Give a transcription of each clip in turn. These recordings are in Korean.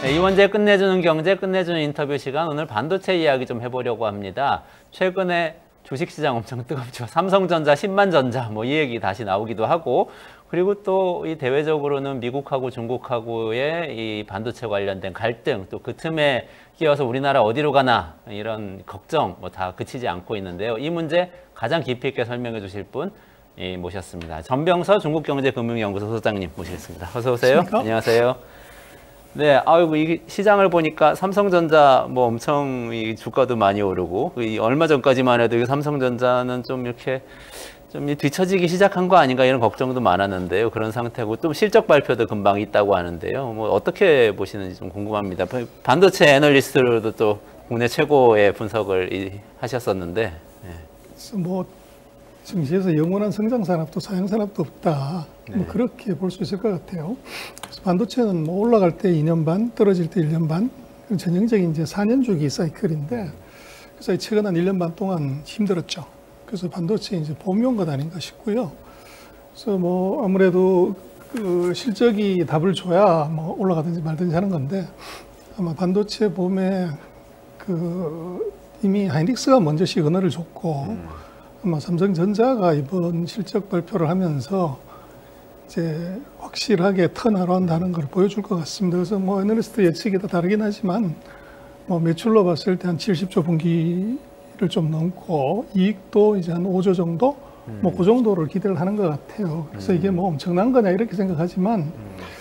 이원재 끝내주는 경제, 끝내주는 인터뷰 시간. 오늘 반도체 이야기 좀 해보려고 합니다. 최근에 주식시장 엄청 뜨겁죠. 삼성전자, 10만 전자 뭐 이 얘기 다시 나오기도 하고, 그리고 또 이 대외적으로는 미국하고 중국하고의 이 반도체 관련된 갈등, 또 그 틈에 끼어서 우리나라 어디로 가나 이런 걱정 뭐 다 그치지 않고 있는데요. 이 문제 가장 깊이 있게 설명해 주실 분 모셨습니다. 전병서 중국경제금융연구소 소장님 모시겠습니다. 어서 오세요. 안녕하십니까? 안녕하세요. 네, 아이고 이 시장을 보니까 삼성전자 뭐 엄청 이 주가도 많이 오르고, 이 얼마 전까지만 해도 이 삼성전자는 좀 이렇게 좀 뒤처지기 시작한 거 아닌가 이런 걱정도 많았는데요. 그런 상태고, 또 실적 발표도 금방 있다고 하는데요. 뭐 어떻게 보시는지 좀 궁금합니다. 반도체 애널리스트로도 또 국내 최고의 분석을 하셨었는데. 그래서 뭐 증시에서 영원한 성장 산업도 사양 산업도 없다. 뭐 그렇게 볼 수 있을 것 같아요. 그래서 반도체는 뭐 올라갈 때 2년 반, 떨어질 때 1년 반, 전형적인 이제 4년 주기 사이클인데, 그래서 최근 한 1년 반 동안 힘들었죠. 그래서 반도체 이제 봄이 온 것 아닌가 싶고요. 그래서 뭐 아무래도 그 실적이 답을 줘야 뭐 올라가든지 말든지 하는 건데, 아마 반도체 봄에 그 이미 하이닉스가 먼저 시그널을 줬고, 아마 삼성전자가 이번 실적 발표를 하면서 이제 확실하게 턴어라운드하는 걸 보여줄 것 같습니다. 그래서 뭐 애널리스트 예측이 다 다르긴 하지만 뭐 매출로 봤을 때 한 70조 분기를 좀 넘고, 이익도 이제 한 5조 정도, 뭐 그 정도를 기대를 하는 것 같아요. 그래서 이게 뭐 엄청난 거냐 이렇게 생각하지만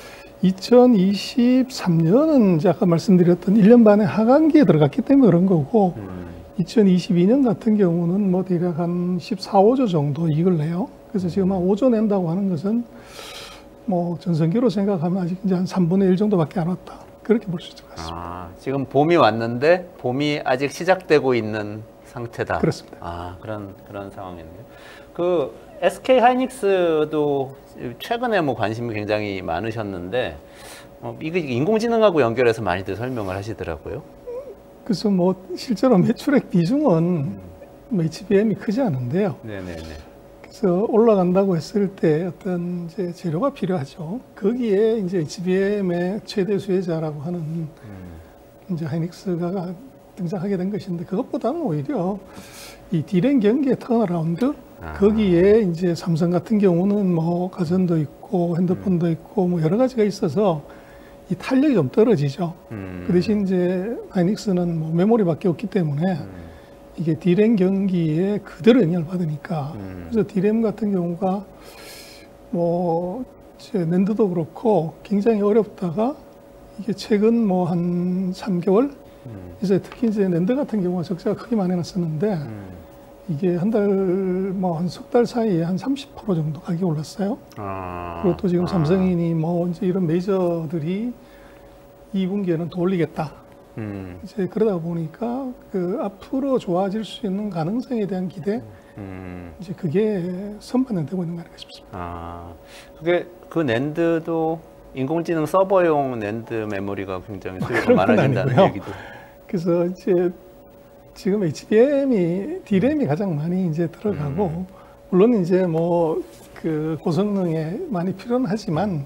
2023년은 이제 아까 말씀드렸던 1년 반의 하반기에 들어갔기 때문에 그런 거고, 2022년 같은 경우는 뭐 대략 한 14, 5조 정도 이익을 내요. 그래서 지금 한 5조 낸다고 하는 것은 뭐 전성기로 생각하면 아직 이제 한 3분의 1 정도밖에 안 왔다. 그렇게 볼 수 있을 것 같습니다. 지금 봄이 왔는데 봄이 아직 시작되고 있는 상태다. 그렇습니다. 그런 상황이네요. 그 SK 하이닉스도 최근에 뭐 관심이 굉장히 많으셨는데, 이게 인공지능하고 연결해서 많이들 설명을 하시더라고요. 그래서 뭐 실제로 매출액 비중은 뭐 HBM이 크지 않은데요. 네네네. 그래서 올라간다고 했을 때 어떤 이제 재료가 필요하죠. 거기에 이제 HBM의 최대 수혜자라고 하는 이제 하이닉스가 등장하게 된 것인데, 그것보다는 오히려 이 디램 경기의 턴어라운드, 거기에 이제 삼성 같은 경우는 뭐 가전도 있고 핸드폰도 있고 뭐 여러 가지가 있어서 이 탄력이 좀 떨어지죠. 그 대신 이제 하이닉스는 뭐 메모리밖에 없기 때문에 이게 디램 경기에 그대로 영향을 받으니까, 그래서 디램 같은 경우가 뭐 이제 낸드도 그렇고 굉장히 어렵다가 이게 최근 뭐 한 3개월 이제 특히 이제 낸드 같은 경우가 적자가 크게 많이 났었는데, 이게 한 달 뭐 한 석 달 사이에 한 30% 정도 가격이 올랐어요. 그리고 또 지금 삼성이니 뭐 이제 이런 메이저들이 2분기에는 더 올리겠다. 이제 그러다 보니까 그 앞으로 좋아질 수 있는 가능성에 대한 기대, 이제 그게 선반영되고 있는 거 아닌가 싶습니다. 그게 그 낸드도 인공지능 서버용 낸드 메모리가 굉장히 수요가 많아진다는 얘기도. 그래서 이제 지금 HBM이 디램이 가장 많이 이제 들어가고, 물론 이제 뭐 그 고성능에 많이 필요는 하지만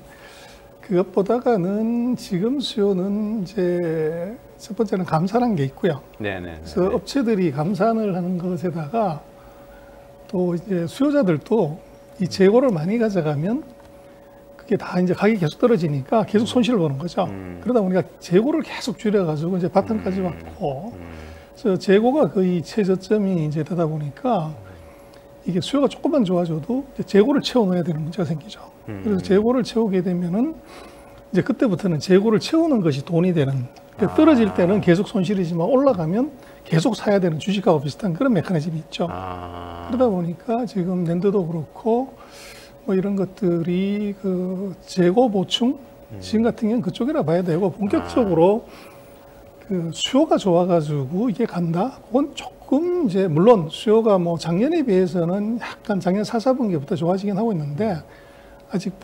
그것보다는 지금 수요는 이제 첫 번째는 감산한 게 있고요. 네네. 그래서 업체들이 감산을 하는 것에다가 또 이제 수요자들도 이 재고를 많이 가져가면 그게 다 이제 가격이 계속 떨어지니까 계속 손실을 보는 거죠. 그러다 보니까 재고를 계속 줄여가지고 이제 바탕까지 왔고, 그래서 재고가 거의 최저점이 이제 되다 보니까 이게 수요가 조금만 좋아져도 이제 재고를 채워넣어야 되는 문제가 생기죠. 그래서 재고를 채우게 되면은 이제 그때부터는 재고를 채우는 것이 돈이 되는, 그러니까 떨어질 때는 계속 손실이지만 올라가면 계속 사야 되는 주식하고 비슷한 그런 메커니즘이 있죠. 그러다 보니까 지금 낸드도 그렇고 뭐 이런 것들이 그 재고 보충, 지금 같은 경우는 그쪽이라 봐야 되고, 본격적으로 그 수요가 좋아가지고 이게 간다? 그건 조금 이제 물론 수요가 뭐 작년에 비해서는 약간 작년 4, 4분기부터 좋아지긴 하고 있는데 아직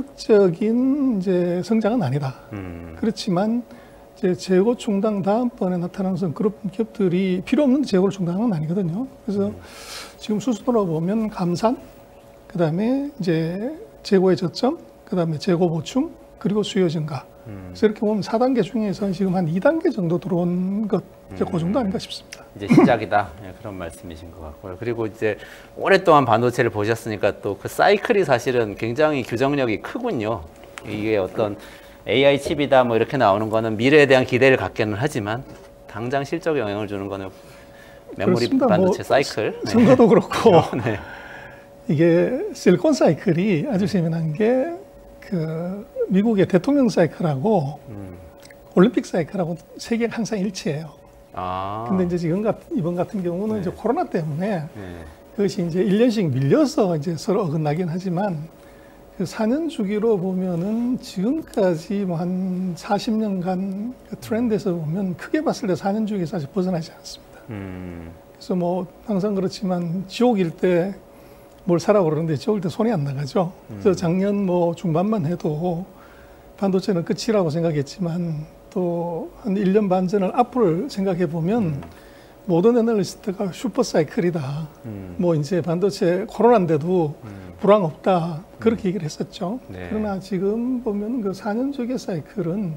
본격적인 이제 성장은 아니다. 그렇지만 이제 재고 충당 다음번에 나타나는 그런 기업들이 필요 없는 재고를 충당하는 건 아니거든요. 그래서 지금 수순으로 보면 감산, 그다음에 이제 재고의 저점, 그다음에 재고 보충, 그리고 수요 증가. 그래서 이렇게 보면 4단계 중에서 지금 한 2단계 정도 들어온 것, 이제 그 정도 아닌가 싶습니다. 이제 시작이다. 예, 그런 말씀이신 것 같고요. 그리고 이제 오랫동안 반도체를 보셨으니까 또 그 사이클이 사실은 굉장히 규정력이 크군요. 이게 어떤 AI 칩이다 뭐 이렇게 나오는 거는 미래에 대한 기대를 갖기는 하지만 당장 실적에 영향을 주는 거는 메모리 그렇습니다. 반도체 뭐 사이클. 선거도 그렇고 네. 이게 실리콘 사이클이 아주 재미난 게 그 미국의 대통령 사이클하고 올림픽 사이클하고 세계가 항상 일치해요. 아. 근데 이제 이번 같은 경우는 네. 이제 코로나 때문에 네. 그것이 이제 1년씩 밀려서 이제 서로 어긋나긴 하지만 그 4년 주기로 보면은 지금까지 뭐 한 40년간 그 트렌드에서 보면 크게 봤을 때 4년 주기 사실 벗어나지 않습니다. 그래서 뭐 항상 그렇지만 지옥일 때 뭘 사라고 그러는데 지옥일 때 손이 안 나가죠. 그래서 작년 뭐 중반만 해도 반도체는 끝이라고 생각했지만 또 한 1년 반 전을 앞을 생각해 보면 모든 애널리스트가 슈퍼 사이클이다. 뭐 이제 반도체 코로나인데도 불황 없다. 그렇게 얘기를 했었죠. 네. 그러나 지금 보면 그 4년 주기 사이클은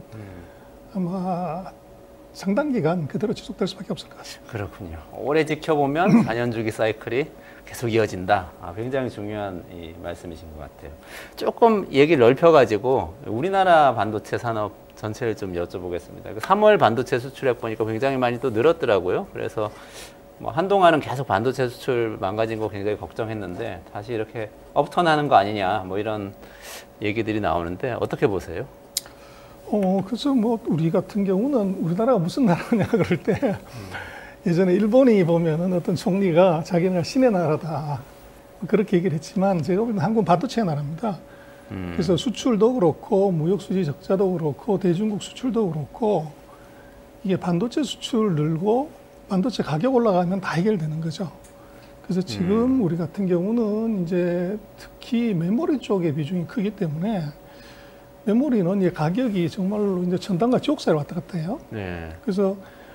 아마 상당 기간 그대로 지속될 수밖에 없을 것 같습니다. 그렇군요. 오래 지켜보면 4년 주기 사이클이 계속 이어진다. 굉장히 중요한 이 말씀이신 것 같아요. 조금 얘기를 넓혀가지고 우리나라 반도체 산업 전체를 좀 여쭤보겠습니다. 3월 반도체 수출액 보니까 굉장히 많이 또 늘었더라고요. 그래서 뭐 한동안은 계속 반도체 수출 망가진 거 굉장히 걱정했는데 다시 이렇게 업턴하는 거 아니냐 뭐 이런 얘기들이 나오는데 어떻게 보세요? 그래서 뭐 우리 같은 경우는 우리나라가 무슨 나라냐 그럴 때 예전에 일본이 보면은 어떤 총리가 자기네가 신의 나라다 그렇게 얘기를 했지만 제가 보기에는 한국은 반도체 나라입니다. 그래서 수출도 그렇고 무역 수지 적자도 그렇고 대중국 수출도 그렇고 이게 반도체 수출 늘고 반도체 가격 올라가면 다 해결되는 거죠. 그래서 지금 우리 같은 경우는 이제 특히 메모리 쪽의 비중이 크기 때문에 메모리는 이제 가격이 정말로 이제 천당과 지옥사를 왔다 갔다 해요. 네. 그래서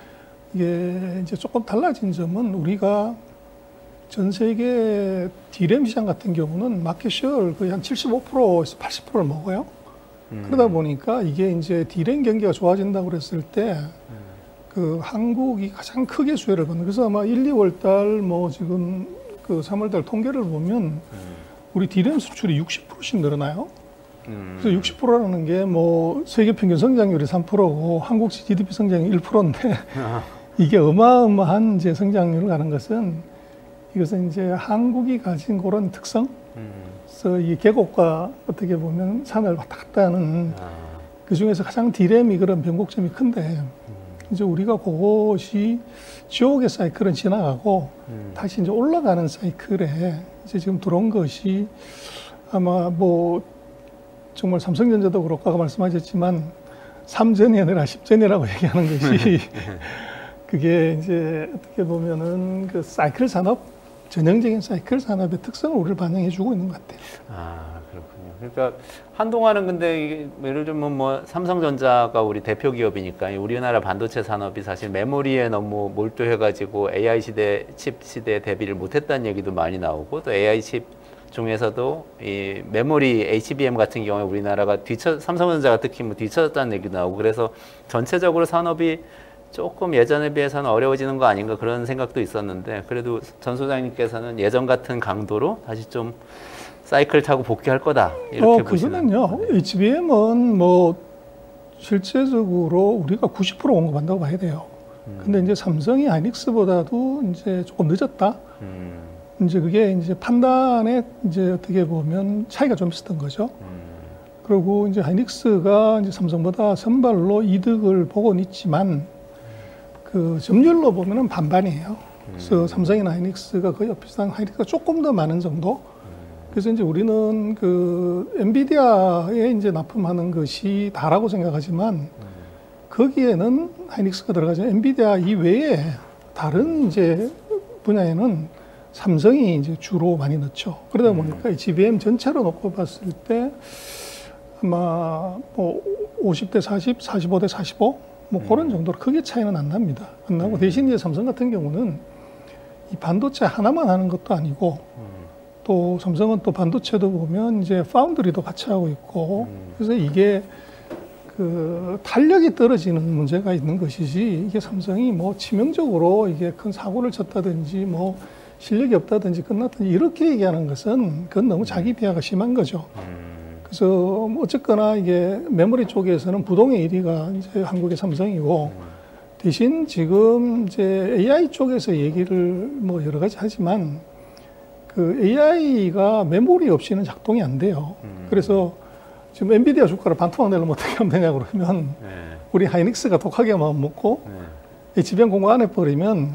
이게 이제 조금 달라진 점은 우리가 전 세계 D램 시장 같은 경우는 마켓 쉐어를 거의 한 75%에서 80%를 먹어요. 그러다 보니까 이게 이제 D램 경기가 좋아진다고 그랬을 때 그 한국이 가장 크게 수혜를 받는. 그래서 아마 1, 2월 달 뭐 지금 그 3월 달 통계를 보면 우리 D램 수출이 60%씩 늘어나요. 그래서 60%라는 게 뭐 세계 평균 성장률이 3%고 한국 GDP 성장이 1%인데 이게 어마어마한 이제 성장률을 가는 것은 이것은 이제 한국이 가진 그런 특성, 그래서 이 계곡과 어떻게 보면 산을 왔다 갔다 하는 그 중에서 가장 D램이 그런 변곡점이 큰데 이제 우리가 그것이 지옥의 사이클은 지나가고 다시 이제 올라가는 사이클에 이제 지금 들어온 것이 아마 뭐 정말 삼성전자도 그렇고 아까 말씀하셨지만 3전이 아니라 10전이라고 얘기하는 것이 그게 이제 어떻게 보면은 그 사이클 산업, 전형적인 사이클 산업의 특성을 우리를 반영해 주고 있는 것 같아요. 그렇군요. 그러니까 한동안은 근데 이게 예를 들면 뭐 삼성전자가 우리 대표 기업이니까 우리나라 반도체 산업이 사실 메모리에 너무 몰두해가지고 AI 시대, 칩 시대에 대비를 못했다는 얘기도 많이 나오고 또 AI 칩 중에서도 이 메모리 HBM 같은 경우에 우리나라가 삼성전자가 특히 뭐 뒤처졌다는 얘기도 나오고 그래서 전체적으로 산업이 조금 예전에 비해서는 어려워지는 거 아닌가 그런 생각도 있었는데 그래도 전 소장님께서는 예전 같은 강도로 다시 좀 사이클 타고 복귀할 거다 이렇게 보시는. 그거는요. HBM은 뭐 실제적으로 우리가 90% 언급한다고 봐야 돼요. 근데 이제 삼성이 하이닉스보다도 이제 조금 늦었다. 이제 그게 이제 판단에 이제 어떻게 보면 차이가 좀 있었던 거죠. 그리고 이제 하이닉스가 이제 삼성보다 선발로 이득을 보고는 있지만 그 점유율로 보면은 반반이에요. 그래서 삼성이나 하이닉스가 거의 비슷한, 하이닉스가 조금 더 많은 정도. 그래서 이제 우리는 그 엔비디아에 이제 납품하는 것이 다라고 생각하지만 거기에는 하이닉스가 들어가죠. 엔비디아 이외에 다른 이제 분야에는 삼성이 이제 주로 많이 넣죠. 그러다 보니까 이 GBM 전체로 놓고 봤을 때 아마 뭐 50대 40, 45대 45, 뭐 그런 정도로 크게 차이는 안 납니다. 안 나고 대신 이제 삼성 같은 경우는 이 반도체 하나만 하는 것도 아니고 또 삼성은 또 반도체도 보면 이제 파운드리도 같이 하고 있고 그래서 이게 그 탄력이 떨어지는 문제가 있는 것이지 이게 삼성이 뭐 치명적으로 이게 큰 사고를 쳤다든지 뭐 실력이 없다든지 끝났든지 이렇게 얘기하는 것은 그건 너무 자기 비하가 심한 거죠. 그래서 뭐 어쨌거나 이게 메모리 쪽에서는 부동의 1위가 이제 한국의 삼성이고 대신 지금 이제 AI 쪽에서 얘기를 뭐 여러 가지 하지만 그 AI가 메모리 없이는 작동이 안 돼요. 그래서 지금 엔비디아 주가를 반토막 내려면 어떻게 하면 되냐 그러면 네. 우리 하이닉스가 독하게 마음 먹고 HBM 공고 안 해버리면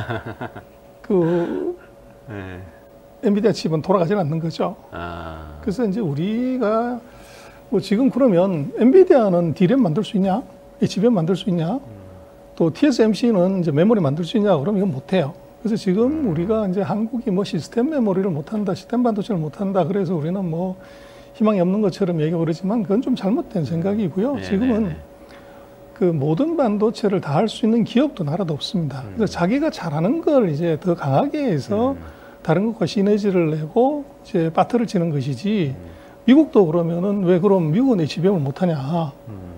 그 네. 엔비디아 칩은 돌아가지 않는 거죠. 아. 그래서 이제 우리가 뭐 지금 그러면 엔비디아는 D램 만들 수 있냐? HBM 만들 수 있냐? 또 TSMC는 이제 메모리 만들 수 있냐? 그러면 이건 못 해요. 그래서 지금 우리가 이제 한국이 뭐 시스템 메모리를 못 한다, 시스템 반도체를 못 한다. 그래서 우리는 뭐 희망이 없는 것처럼 얘기하고 그러지만 그건 좀 잘못된 생각이고요. 네, 지금은 네, 네. 그 모든 반도체를 다 할 수 있는 기업도 나라도 없습니다. 그래서 자기가 잘하는 걸 이제 더 강하게 해서 다른 것과 시너지를 내고 이제 바트를 치는 것이지. 미국도 그러면은 왜 그럼 미국은 HBM을 못 하냐?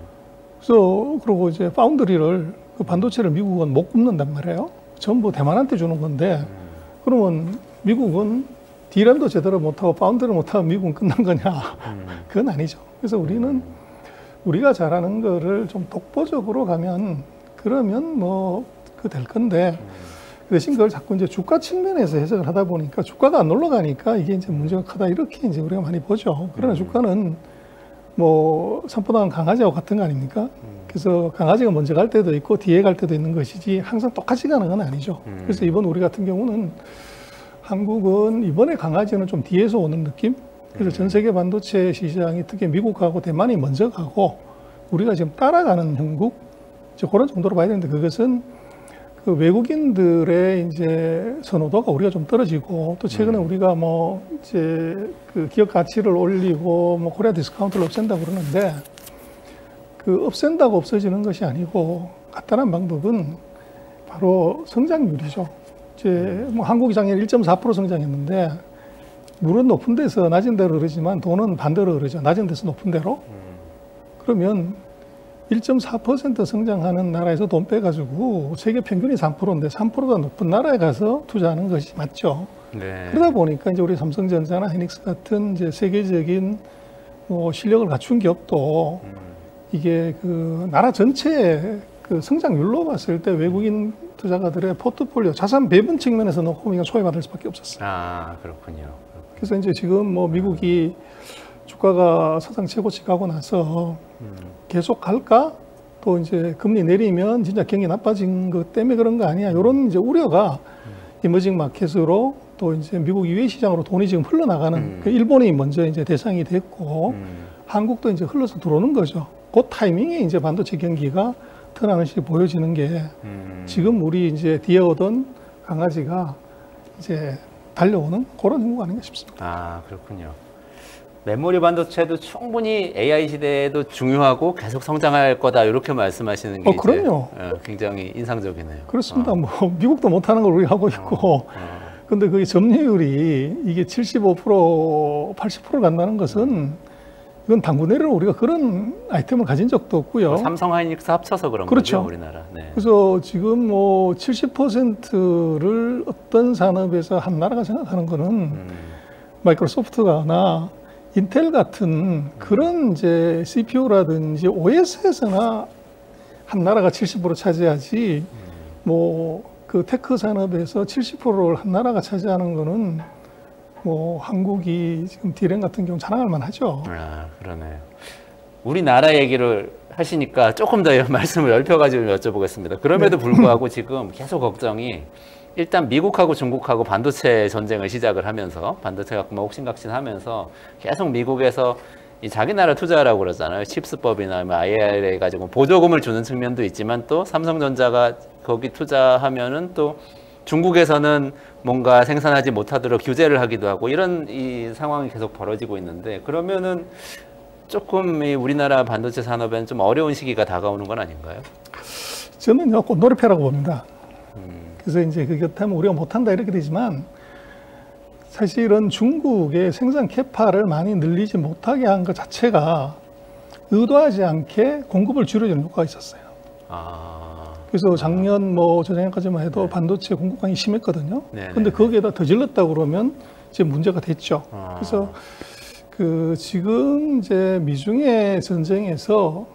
그래서 그러고 이제 파운드리를 그 반도체를 미국은 못 굽는단 말이에요. 전부 대만한테 주는 건데 그러면 미국은 D램도 제대로 못하고 파운드를 못하고 미국은 끝난 거냐? 그건 아니죠. 그래서 우리는 우리가 잘하는 거를 좀 독보적으로 가면 그러면 뭐 그 될 건데 그 대신 그걸 자꾸 이제 주가 측면에서 해석을 하다 보니까 주가가 안 올라가니까 이게 이제 문제가 크다 이렇게 이제 우리가 많이 보죠. 그러나 주가는 뭐 산보다는 강아지하고 같은 거 아닙니까? 그래서 강아지가 먼저 갈 때도 있고 뒤에 갈 때도 있는 것이지 항상 똑같이 가는 건 아니죠. 그래서 이번 우리 같은 경우는 한국은 이번에 강아지는 좀 뒤에서 오는 느낌? 그래서 전 세계 반도체 시장이 특히 미국하고 대만이 먼저 가고 우리가 지금 따라가는 형국? 이제 그런 정도로 봐야 되는데 그것은 그 외국인들의 이제 선호도가 우리가 좀 떨어지고 또 최근에 우리가 뭐 이제 그 기업 가치를 올리고 뭐 코리아 디스카운트를 없앤다고 그러는데 그 없앤다고 없어지는 것이 아니고 간단한 방법은 바로 성장률이죠. 이제 뭐 한국이 작년 1.4% 성장했는데 물은 높은 데서 낮은 데로 흐르지만 돈은 반대로 흐르죠. 낮은 데서 높은 데로. 그러면 1.4% 성장하는 나라에서 돈 빼가지고 세계 평균이 3%인데 3%가 높은 나라에 가서 투자하는 것이 맞죠. 네. 그러다 보니까 이제 우리 삼성전자나 하이닉스 같은 이제 세계적인 뭐 실력을 갖춘 기업도 이게 그 나라 전체의 그 성장률로 봤을 때 외국인 투자가들의 포트폴리오 자산 배분 측면에서 놓고 보면 소외받을 수밖에 없었어요. 아, 그렇군요. 그래서 이제 지금 뭐 미국이 주가가 사상 최고치 가고 나서 계속 갈까? 또 이제 금리 내리면 진짜 경기 나빠진 것 때문에 그런 거 아니야? 이런 이제 우려가 이머징 마켓으로 또 이제 미국 이외 시장으로 돈이 지금 흘러나가는 그 일본이 먼저 이제 대상이 됐고 한국도 이제 흘러서 들어오는 거죠. 그 타이밍에 이제 반도체 경기가 턴하는 식이 보여지는 게 지금 우리 이제 뒤에 오던 강아지가 이제 달려오는 그런 형국 아닌가 싶습니다. 아, 그렇군요. 메모리 반도체도 충분히 AI 시대에도 중요하고 계속 성장할 거다 이렇게 말씀하시는 게 그럼요. 이제 굉장히 인상적이네요. 그렇습니다. 뭐 미국도 못하는 걸 우리가 하고 있고 근데 그게 점유율이 이게 75%, 80% 간다는 것은 이건 당구내리는 우리가 그런 아이템을 가진 적도 없고요. 삼성 하이닉스 합쳐서 그런 그렇죠. 거죠, 우리나라. 네. 그래서 지금 뭐 70%를 어떤 산업에서 한 나라가 생각하는 거는 마이크로소프트가나 인텔 같은 그런 이제 CPU라든지 OS에서나 한 나라가 70% 차지하지 뭐 그 테크 산업에서 70%를 한 나라가 차지하는 거는 뭐 한국이 지금 D램 같은 경우 자랑할 만하죠. 아, 그러네요. 우리나라 얘기를 하시니까 조금 더 말씀을 넓혀가지고 여쭤보겠습니다. 그럼에도 불구하고 지금 계속 걱정이 일단 미국하고 중국하고 반도체 전쟁을 시작을 하면서 반도체 갖고 막 옥신각신하면서 계속 미국에서 이 자기 나라 투자라고 그러잖아요. 칩스법이나 IRA 가지고 보조금을 주는 측면도 있지만 또 삼성전자가 거기 투자하면은 또 중국에서는 뭔가 생산하지 못하도록 규제를 하기도 하고 이런 이 상황이 계속 벌어지고 있는데 그러면은 조금 이 우리나라 반도체 산업에는 좀 어려운 시기가 다가오는 건 아닌가요? 저는요, 꽃놀이패라고 봅니다. 그래서 이제 그렇다면 우리가 못한다 이렇게 되지만 사실은 중국의 생산 캐파를 많이 늘리지 못하게 한 것 자체가 의도하지 않게 공급을 줄여주는 효과가 있었어요. 그래서 작년 뭐 저작년까지만 해도 반도체 공급강이 심했거든요. 근데 거기에다 더 질렀다고 그러면 이제 문제가 됐죠. 그래서 그 지금 이제 미중의 전쟁에서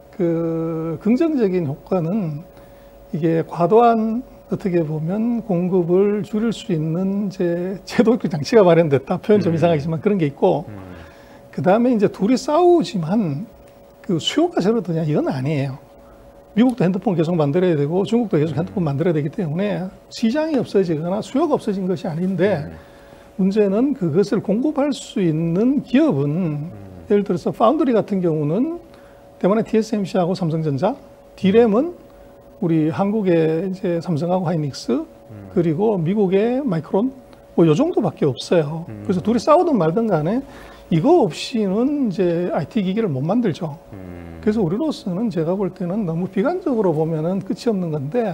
그 긍정적인 효과는 이게 과도한 어떻게 보면 공급을 줄일 수 있는 이제 제도적 장치가 마련됐다. 표현 좀 이상하지만 그런 게 있고, 그 다음에 이제 둘이 싸우지만 그 수요가 줄어드냐 이건 아니에요. 미국도 핸드폰 계속 만들어야 되고 중국도 계속 핸드폰 만들어야 되기 때문에 시장이 없어지거나 수요가 없어진 것이 아닌데 문제는 그것을 공급할 수 있는 기업은 예를 들어서 파운드리 같은 경우는 대만의 TSMC하고 삼성전자, D램은 우리 한국의 이제 삼성하고 하이닉스, 그리고 미국의 마이크론, 뭐 요 정도밖에 없어요. 그래서 둘이 싸우든 말든 간에 이거 없이는 이제 IT 기기를 못 만들죠. 그래서 우리로서는 제가 볼 때는 너무 비관적으로 보면은 끝이 없는 건데,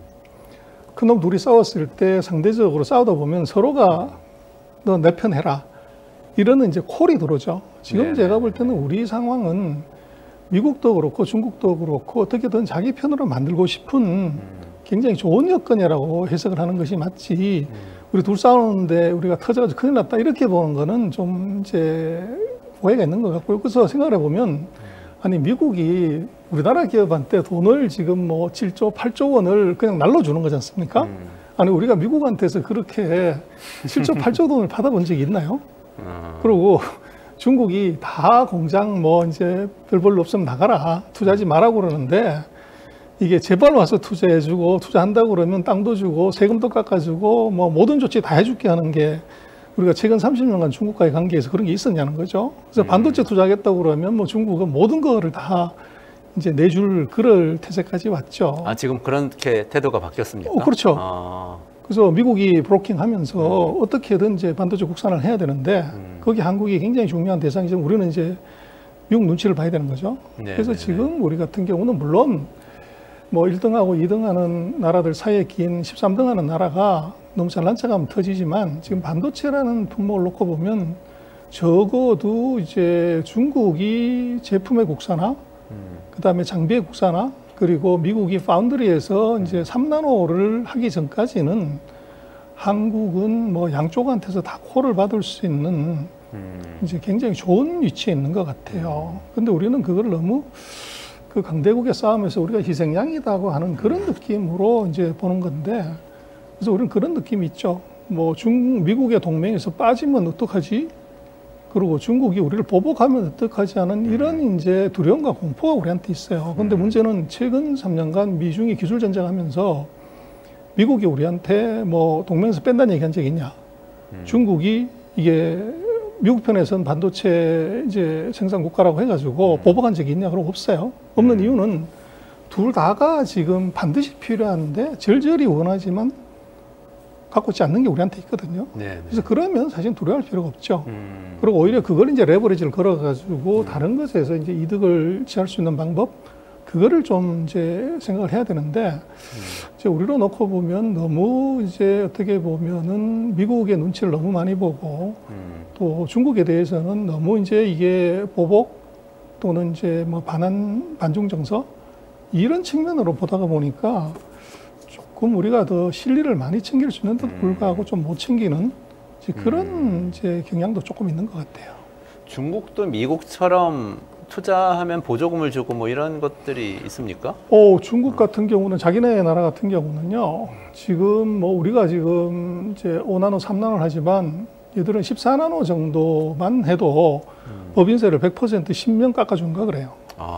그놈 둘이 싸웠을 때 상대적으로 싸우다 보면 서로가 너 내 편 해라, 이러는 이제 콜이 들어오죠. 지금 제가 볼 때는 우리 상황은 미국도 그렇고 중국도 그렇고 어떻게든 자기 편으로 만들고 싶은 굉장히 좋은 여건이라고 해석을 하는 것이 맞지, 우리 둘 싸우는데 우리가 터져가지고 큰일 났다 이렇게 보는 거는 좀 이제 오해가 있는 것 같고요. 그래서 생각을 해보면, 아니 미국이 우리나라 기업한테 돈을 지금 뭐 7조, 8조 원을 그냥 날려주는 거지 않습니까? 아니 우리가 미국한테서 그렇게 7조, 8조 돈을 받아본 적이 있나요? 그리고 중국이 다 공장 뭐 이제 별 볼일 없으면 나가라, 투자하지 말라고 그러는데, 이게 제발 와서 투자해주고 투자한다고 그러면 땅도 주고 세금도 깎아주고 뭐 모든 조치 다 해줄게 하는 게 우리가 최근 30년간 중국과의 관계에서 그런 게 있었냐는 거죠. 그래서 반도체 투자하겠다고 그러면 뭐 중국은 모든 거를 다 이제 내줄 그럴 태세까지 왔죠. 지금 그렇게 태도가 바뀌었습니까? 그렇죠. 그래서 미국이 브로킹하면서 어떻게든 이제 반도체 국산을 해야 되는데 거기 한국이 굉장히 중요한 대상이지만 우리는 이제 미국 눈치를 봐야 되는 거죠. 그래서 지금 우리 같은 경우는 물론 뭐 1등하고 2등하는 나라들 사이에 낀 13등하는 나라가 너무 잘난 척하면 터지지만, 지금 반도체라는 품목을 놓고 보면 적어도 이제 중국이 제품의 국산화, 그 다음에 장비의 국산화, 그리고 미국이 파운드리에서 이제 3나노를 하기 전까지는 한국은 뭐 양쪽한테서 다 콜을 받을 수 있는 이제 굉장히 좋은 위치에 있는 것 같아요. 근데 우리는 그걸 너무 그 강대국의 싸움에서 우리가 희생양이다고 하는 그런 느낌으로 이제 보는 건데, 그래서 우리는 그런 느낌이 있죠. 뭐 미국의 동맹에서 빠지면 어떡하지? 그리고 중국이 우리를 보복하면 어떡하지 하는 이런 이제 두려움과 공포가 우리한테 있어요. 근데 문제는 최근 3년간 미중이 기술 전쟁하면서 미국이 우리한테 뭐 동맹에서 뺀다는 얘기 한 적이 있냐? 중국이 이게 미국 편에서는 반도체 이제 생산 국가라고 해가지고 보복한 적이 있냐? 그럼 없어요. 없는 이유는 둘 다가 지금 반드시 필요한데 절절히 원하지만 갖고 있지 않는 게 우리한테 있거든요. 그래서 그러면 사실 두려워할 필요가 없죠. 그리고 오히려 그걸 이제 레버리지를 걸어가지고 다른 것에서 이제 이득을 취할 수 있는 방법, 그거를 좀 이제 생각을 해야 되는데, 이제 우리로 놓고 보면 너무 이제 어떻게 보면은 미국의 눈치를 너무 많이 보고 또 중국에 대해서는 너무 이제 이게 보복 또는 이제 뭐 반중 정서 이런 측면으로 보다가 보니까 조금 우리가 더 실리를 많이 챙길 수 있는데도 불구하고 좀 못 챙기는 이제 그런 이제 경향도 조금 있는 것 같아요. 중국도 미국처럼 투자하면 보조금을 주고 뭐 이런 것들이 있습니까? 중국 같은 경우는 자기네 나라 같은 경우는요, 지금 뭐 우리가 지금 이제 5나노, 3나노를 하지만 얘들은 14나노 정도만 해도 법인세를 100% 10년 깎아준가 그래요.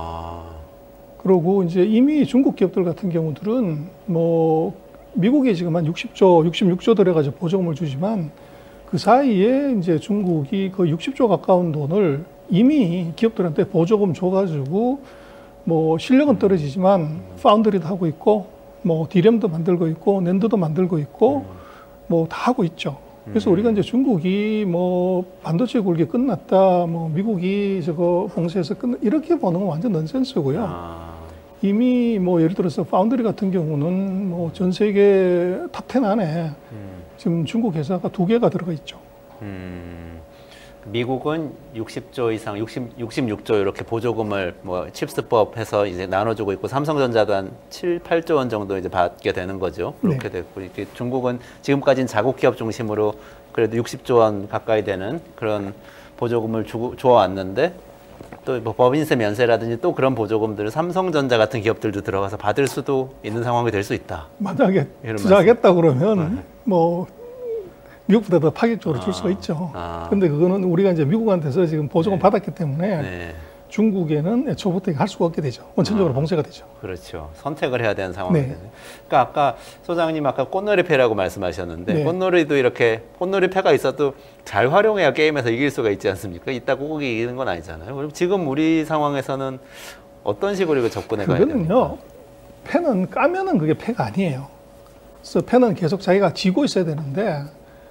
그리고 이제 이미 중국 기업들 같은 경우들은 뭐 미국이 지금 한 60조, 66조 들여가지고 보조금을 주지만 그 사이에 이제 중국이 거의 60조 가까운 돈을 이미 기업들한테 보조금 줘가지고 뭐 실력은 떨어지지만 파운드리도 하고 있고 뭐 D램도 만들고 있고 낸드도 만들고 있고 뭐 다 하고 있죠. 그래서 우리가 이제 중국이 뭐 반도체 굴기 끝났다, 뭐 미국이 저거 봉쇄해서 이렇게 보는 건 완전 넌센스고요. 이미 뭐 예를 들어서 파운드리 같은 경우는 뭐 전 세계 탑10 안에 지금 중국 회사가 2개가 들어가 있죠. 미국은 60조 이상, 66조 이렇게 보조금을 뭐 칩스법 해서 이제 나눠주고 있고 삼성전자도 한 7, 8조 원 정도 이제 받게 되는 거죠. 그렇게 됐고 이렇게 중국은 지금까지는 자국 기업 중심으로 그래도 60조 원 가까이 되는 그런 보조금을 주어왔는데 또 뭐 법인세 면세라든지 또 그런 보조금들을 삼성전자 같은 기업들도 들어가서 받을 수도 있는 상황이 될 수 있다. 만약에 투자하겠다 그러면 뭐 미국보다 더 파격적으로 줄 수가 있죠. 근데 그거는 우리가 이제 미국한테서 지금 보조금 받았기 때문에 중국에는 애초부터 할 수가 없게 되죠. 원천적으로 봉쇄가 되죠. 그렇죠. 선택을 해야 되는 상황이 되죠. 그러니까 아까 소장님 아까 꽃놀이패라고 말씀하셨는데 꽃놀이도 이렇게 꽃놀이패가 있어도 잘 활용해야 게임에서 이길 수가 있지 않습니까? 이따 꼭 이기는 건 아니잖아요. 그럼 지금 우리 상황에서는 어떤 식으로 이거 접근해 가야 됩니까? 그거는요. 패는 까면은 그게 패가 아니에요. 그래서 패는 계속 자기가 지고 있어야 되는데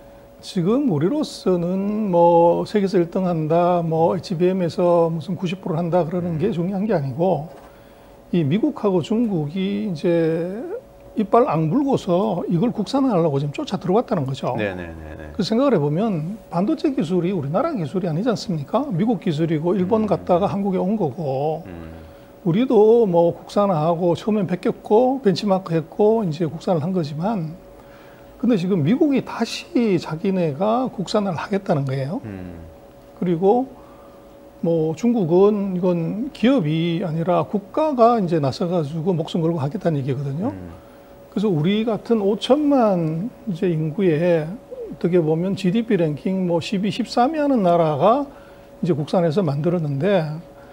지금 우리로서는 뭐 세계에서 1등 한다, 뭐 HBM에서 무슨 90% 한다 그러는 게 중요한 게 아니고 이 미국하고 중국이 이제 이빨 악 물고서 이걸 국산화하려고 지금 쫓아 들어왔다는 거죠. 그 생각을 해보면 반도체 기술이 우리나라 기술이 아니지 않습니까? 미국 기술이고 일본 갔다가 한국에 온 거고 우리도 뭐 국산화하고 처음엔 베꼈고 벤치마크 했고 이제 국산을 한 거지만 근데 지금 미국이 다시 자기네가 국산화를 하겠다는 거예요. 그리고 뭐 중국은 이건 기업이 아니라 국가가 이제 나서가지고 목숨 걸고 하겠다는 얘기거든요. 그래서 우리 같은 5천만 이제 인구에 어떻게 보면 GDP 랭킹 뭐 12, 13위 하는 나라가 이제 국산해서 만들었는데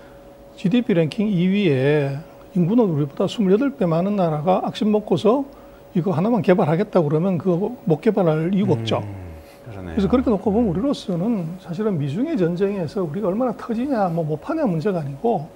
GDP 랭킹 2위에 인구는 우리보다 28배 많은 나라가 악심 먹고서 이거 하나만 개발하겠다고 그러면 그거 못 개발할 이유가 없죠. 그러네요. 그래서 그렇게 놓고 보면 우리로서는 사실은 미중의 전쟁에서 우리가 얼마나 터지냐, 뭐 못 파냐 문제가 아니고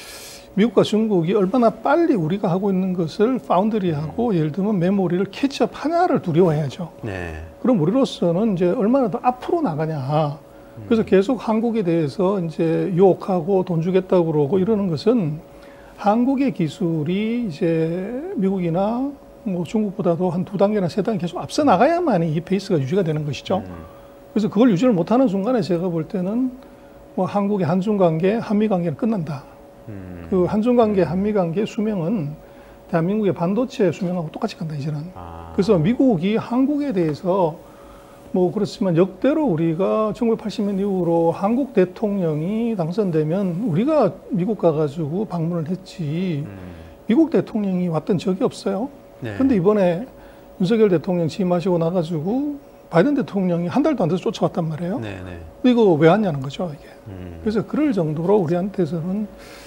미국과 중국이 얼마나 빨리 우리가 하고 있는 것을 파운드리하고 예를 들면 메모리를 캐치업 하냐를 두려워해야죠. 그럼 우리로서는 이제 얼마나 더 앞으로 나가냐. 그래서 계속 한국에 대해서 이제 욕하고 돈 주겠다고 그러고 이러는 것은 한국의 기술이 이제 미국이나 뭐 중국보다도 한 2단계나 3단계 계속 앞서 나가야만이 이 페이스가 유지가 되는 것이죠. 그래서 그걸 유지를 못하는 순간에 제가 볼 때는 뭐 한국의 한중 관계, 한미 관계는 끝난다. 그 한중 관계, 한미 관계 수명은 대한민국의 반도체 수명하고 똑같이 간다 이제는. 그래서 미국이 한국에 대해서 뭐 그렇지만 역대로 우리가 1980년 이후로 한국 대통령이 당선되면 우리가 미국 가가지고 방문을 했지 미국 대통령이 왔던 적이 없어요. 근데 이번에 윤석열 대통령 취임하시고 나가지고 바이든 대통령이 한 달도 안 돼서 쫓아왔단 말이에요. 이거 왜 왔냐는 거죠, 이게. 그래서 그럴 정도로 우리한테서는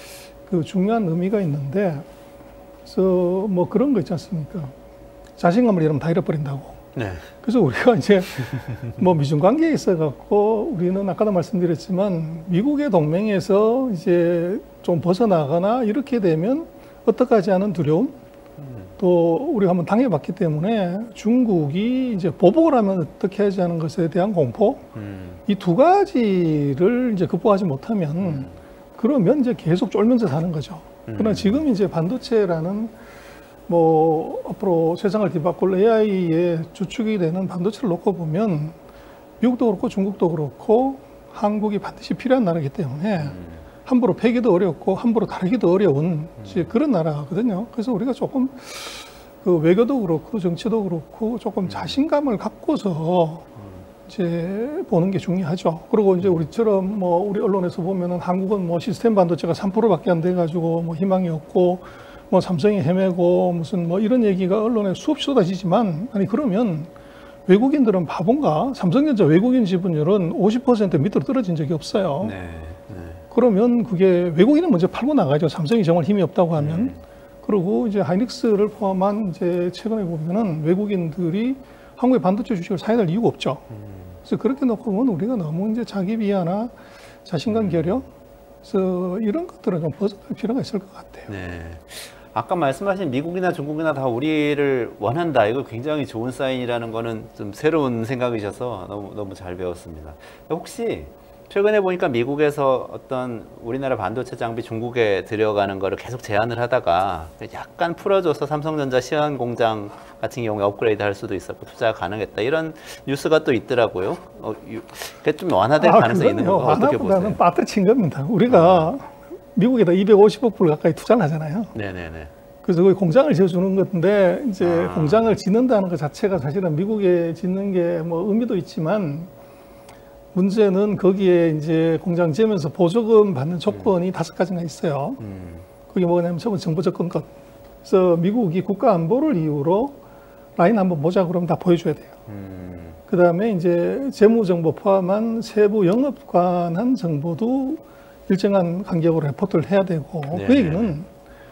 그 중요한 의미가 있는데, 그래서 뭐 그런 거 있지 않습니까? 자신감을 잃으면 다 잃어버린다고. 그래서 우리가 이제 뭐 미중 관계에 있어갖고 우리는 아까도 말씀드렸지만 미국의 동맹에서 이제 좀 벗어나거나 이렇게 되면 어떡하지 않은 두려움? 또 우리가 한번 당해봤기 때문에 중국이 이제 보복을 하면 어떻게 하지 하는 것에 대한 공포 이 두 가지를 이제 극복하지 못하면 그러면 이제 계속 쫄면서 사는 거죠. 그러나 지금 이제 반도체라는 뭐 앞으로 세상을 뒤바꿀 AI의 주축이 되는 반도체를 놓고 보면 미국도 그렇고 중국도 그렇고 한국이 반드시 필요한 나라이기 때문에 함부로 패기도 어렵고 함부로 다루기도 어려운 그런 나라거든요. 그래서 우리가 조금 그 외교도 그렇고 정치도 그렇고 조금 자신감을 갖고서 이제 보는 게 중요하죠. 그리고 이제 우리처럼 뭐 우리 언론에서 보면은 한국은 뭐 시스템 반도체가 3%밖에 안 돼가지고 뭐 희망이 없고 뭐 삼성이 헤매고 무슨 뭐 이런 얘기가 언론에 수없이 쏟아지지만 아니 그러면 외국인들은 바본가? 삼성전자 외국인 지분율은 50% 밑으로 떨어진 적이 없어요. 그러면 그게 외국인은 먼저 팔고 나가죠. 삼성이 정말 힘이 없다고 하면. 그리고 이제 하이닉스를 포함한 이제 최근에 보면은 외국인들이 한국의 반도체 주식을 사야 될 이유가 없죠. 그래서 그렇게 놓고 보면 우리가 너무 이제 자기 비하나 자신감 결여, 그래서 이런 것들은 좀 벗어날 필요가 있을 것 같아요. 아까 말씀하신 미국이나 중국이나 다 우리를 원한다. 이거 굉장히 좋은 사인이라는 거는 좀 새로운 생각이셔서 너무 잘 배웠습니다. 혹시 최근에 보니까 미국에서 어떤 우리나라 반도체 장비 중국에 들여가는 거를 계속 제한을 하다가 약간 풀어줘서 삼성전자 시안 공장 같은 경우에 업그레이드 할 수도 있었고 투자가 가능했다. 이런 뉴스가 또 있더라고요. 그게 좀 완화될 가능성이 있는 건가? 어떻게 보세요? 완화보다는 빠뜨친 겁니다. 우리가 미국에다 250억 불 가까이 투자를 하잖아요. 네네네. 그래서 거기 공장을 지어주는 건데 이제 공장을 짓는다는 것 자체가 사실은 미국에 짓는 게 뭐 의미도 있지만 문제는 거기에 이제 공장 지으면서 보조금 받는 조건이 5가지가 있어요. 그게 뭐냐면 처음에 정보 접근권. 그래서 미국이 국가 안보를 이유로 라인 한번 보자 그러면 다 보여줘야 돼요. 그 다음에 이제 재무 정보 포함한 세부 영업 관한 정보도 일정한 간격으로 레포트를 해야 되고 네. 그 얘기는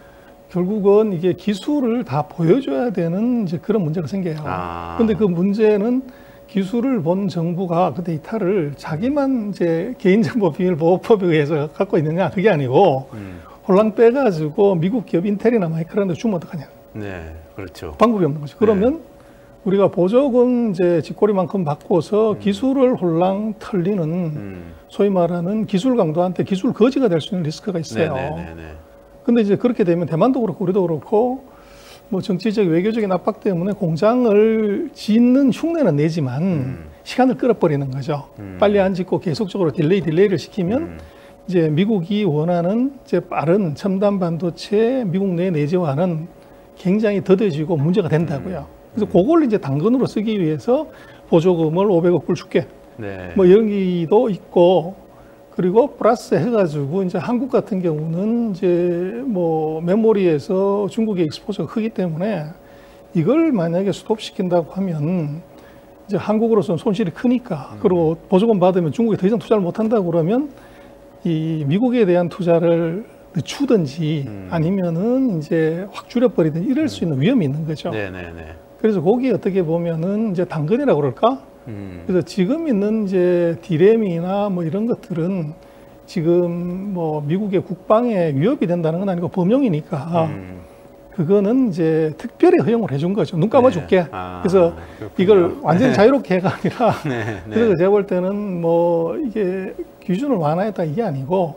결국은 이게 기술을 다 보여줘야 되는 이제 그런 문제가 생겨요. 근데 그 문제는 기술을 본 정부가 그 데이터를 자기만 이제 개인정보 비밀보호법에 의해서 갖고 있느냐 그게 아니고 홀랑 빼가지고 미국 기업 인텔이나 마이크론한테 주면 어떡하냐. 네, 그렇죠. 방법이 없는 거죠. 그러면 우리가 보조금 이제 쥐꼬리만큼 바꿔서 기술을 홀랑 털리는 소위 말하는 기술 강도한테 기술 거지가 될 수 있는 리스크가 있어요. 근데 이제 그렇게 되면 대만도 그렇고 우리도 그렇고 뭐 정치적 외교적인 압박 때문에 공장을 짓는 흉내는 내지만 시간을 끌어버리는 거죠. 빨리 안 짓고 계속적으로 딜레이를 시키면 이제 미국이 원하는 이제 빠른 첨단 반도체 미국 내 내재화는 굉장히 더뎌지고 문제가 된다고요. 그래서 그걸 이제 당근으로 쓰기 위해서 보조금을 500억 불 줄게. 네. 뭐 이런 기도 있고 그리고 플러스 해가지고 이제 한국 같은 경우는 이제 뭐 메모리에서 중국의 익스포저가 크기 때문에 이걸 만약에 스톱시킨다고 하면 이제 한국으로서는 손실이 크니까 그리고 보조금 받으면 중국에 더 이상 투자를 못 한다고 그러면 이 미국에 대한 투자를 늦추든지 아니면은 이제 확 줄여버리든지 이럴 수 있는 위험이 있는 거죠. 네네네. 그래서 거기 어떻게 보면은 이제 당근이라고 그럴까? 그래서 지금 있는 이제 디램이나 뭐 이런 것들은 지금 뭐 미국의 국방에 위협이 된다는 건 아니고 범용이니까 그거는 이제 특별히 허용을 해준 거죠. 눈 감아줄게. 그래서 그렇군요. 이걸 완전히 자유롭게 해가 아니라 네. 그래서 제가 볼 때는 뭐 이게 기준을 완화했다 이게 아니고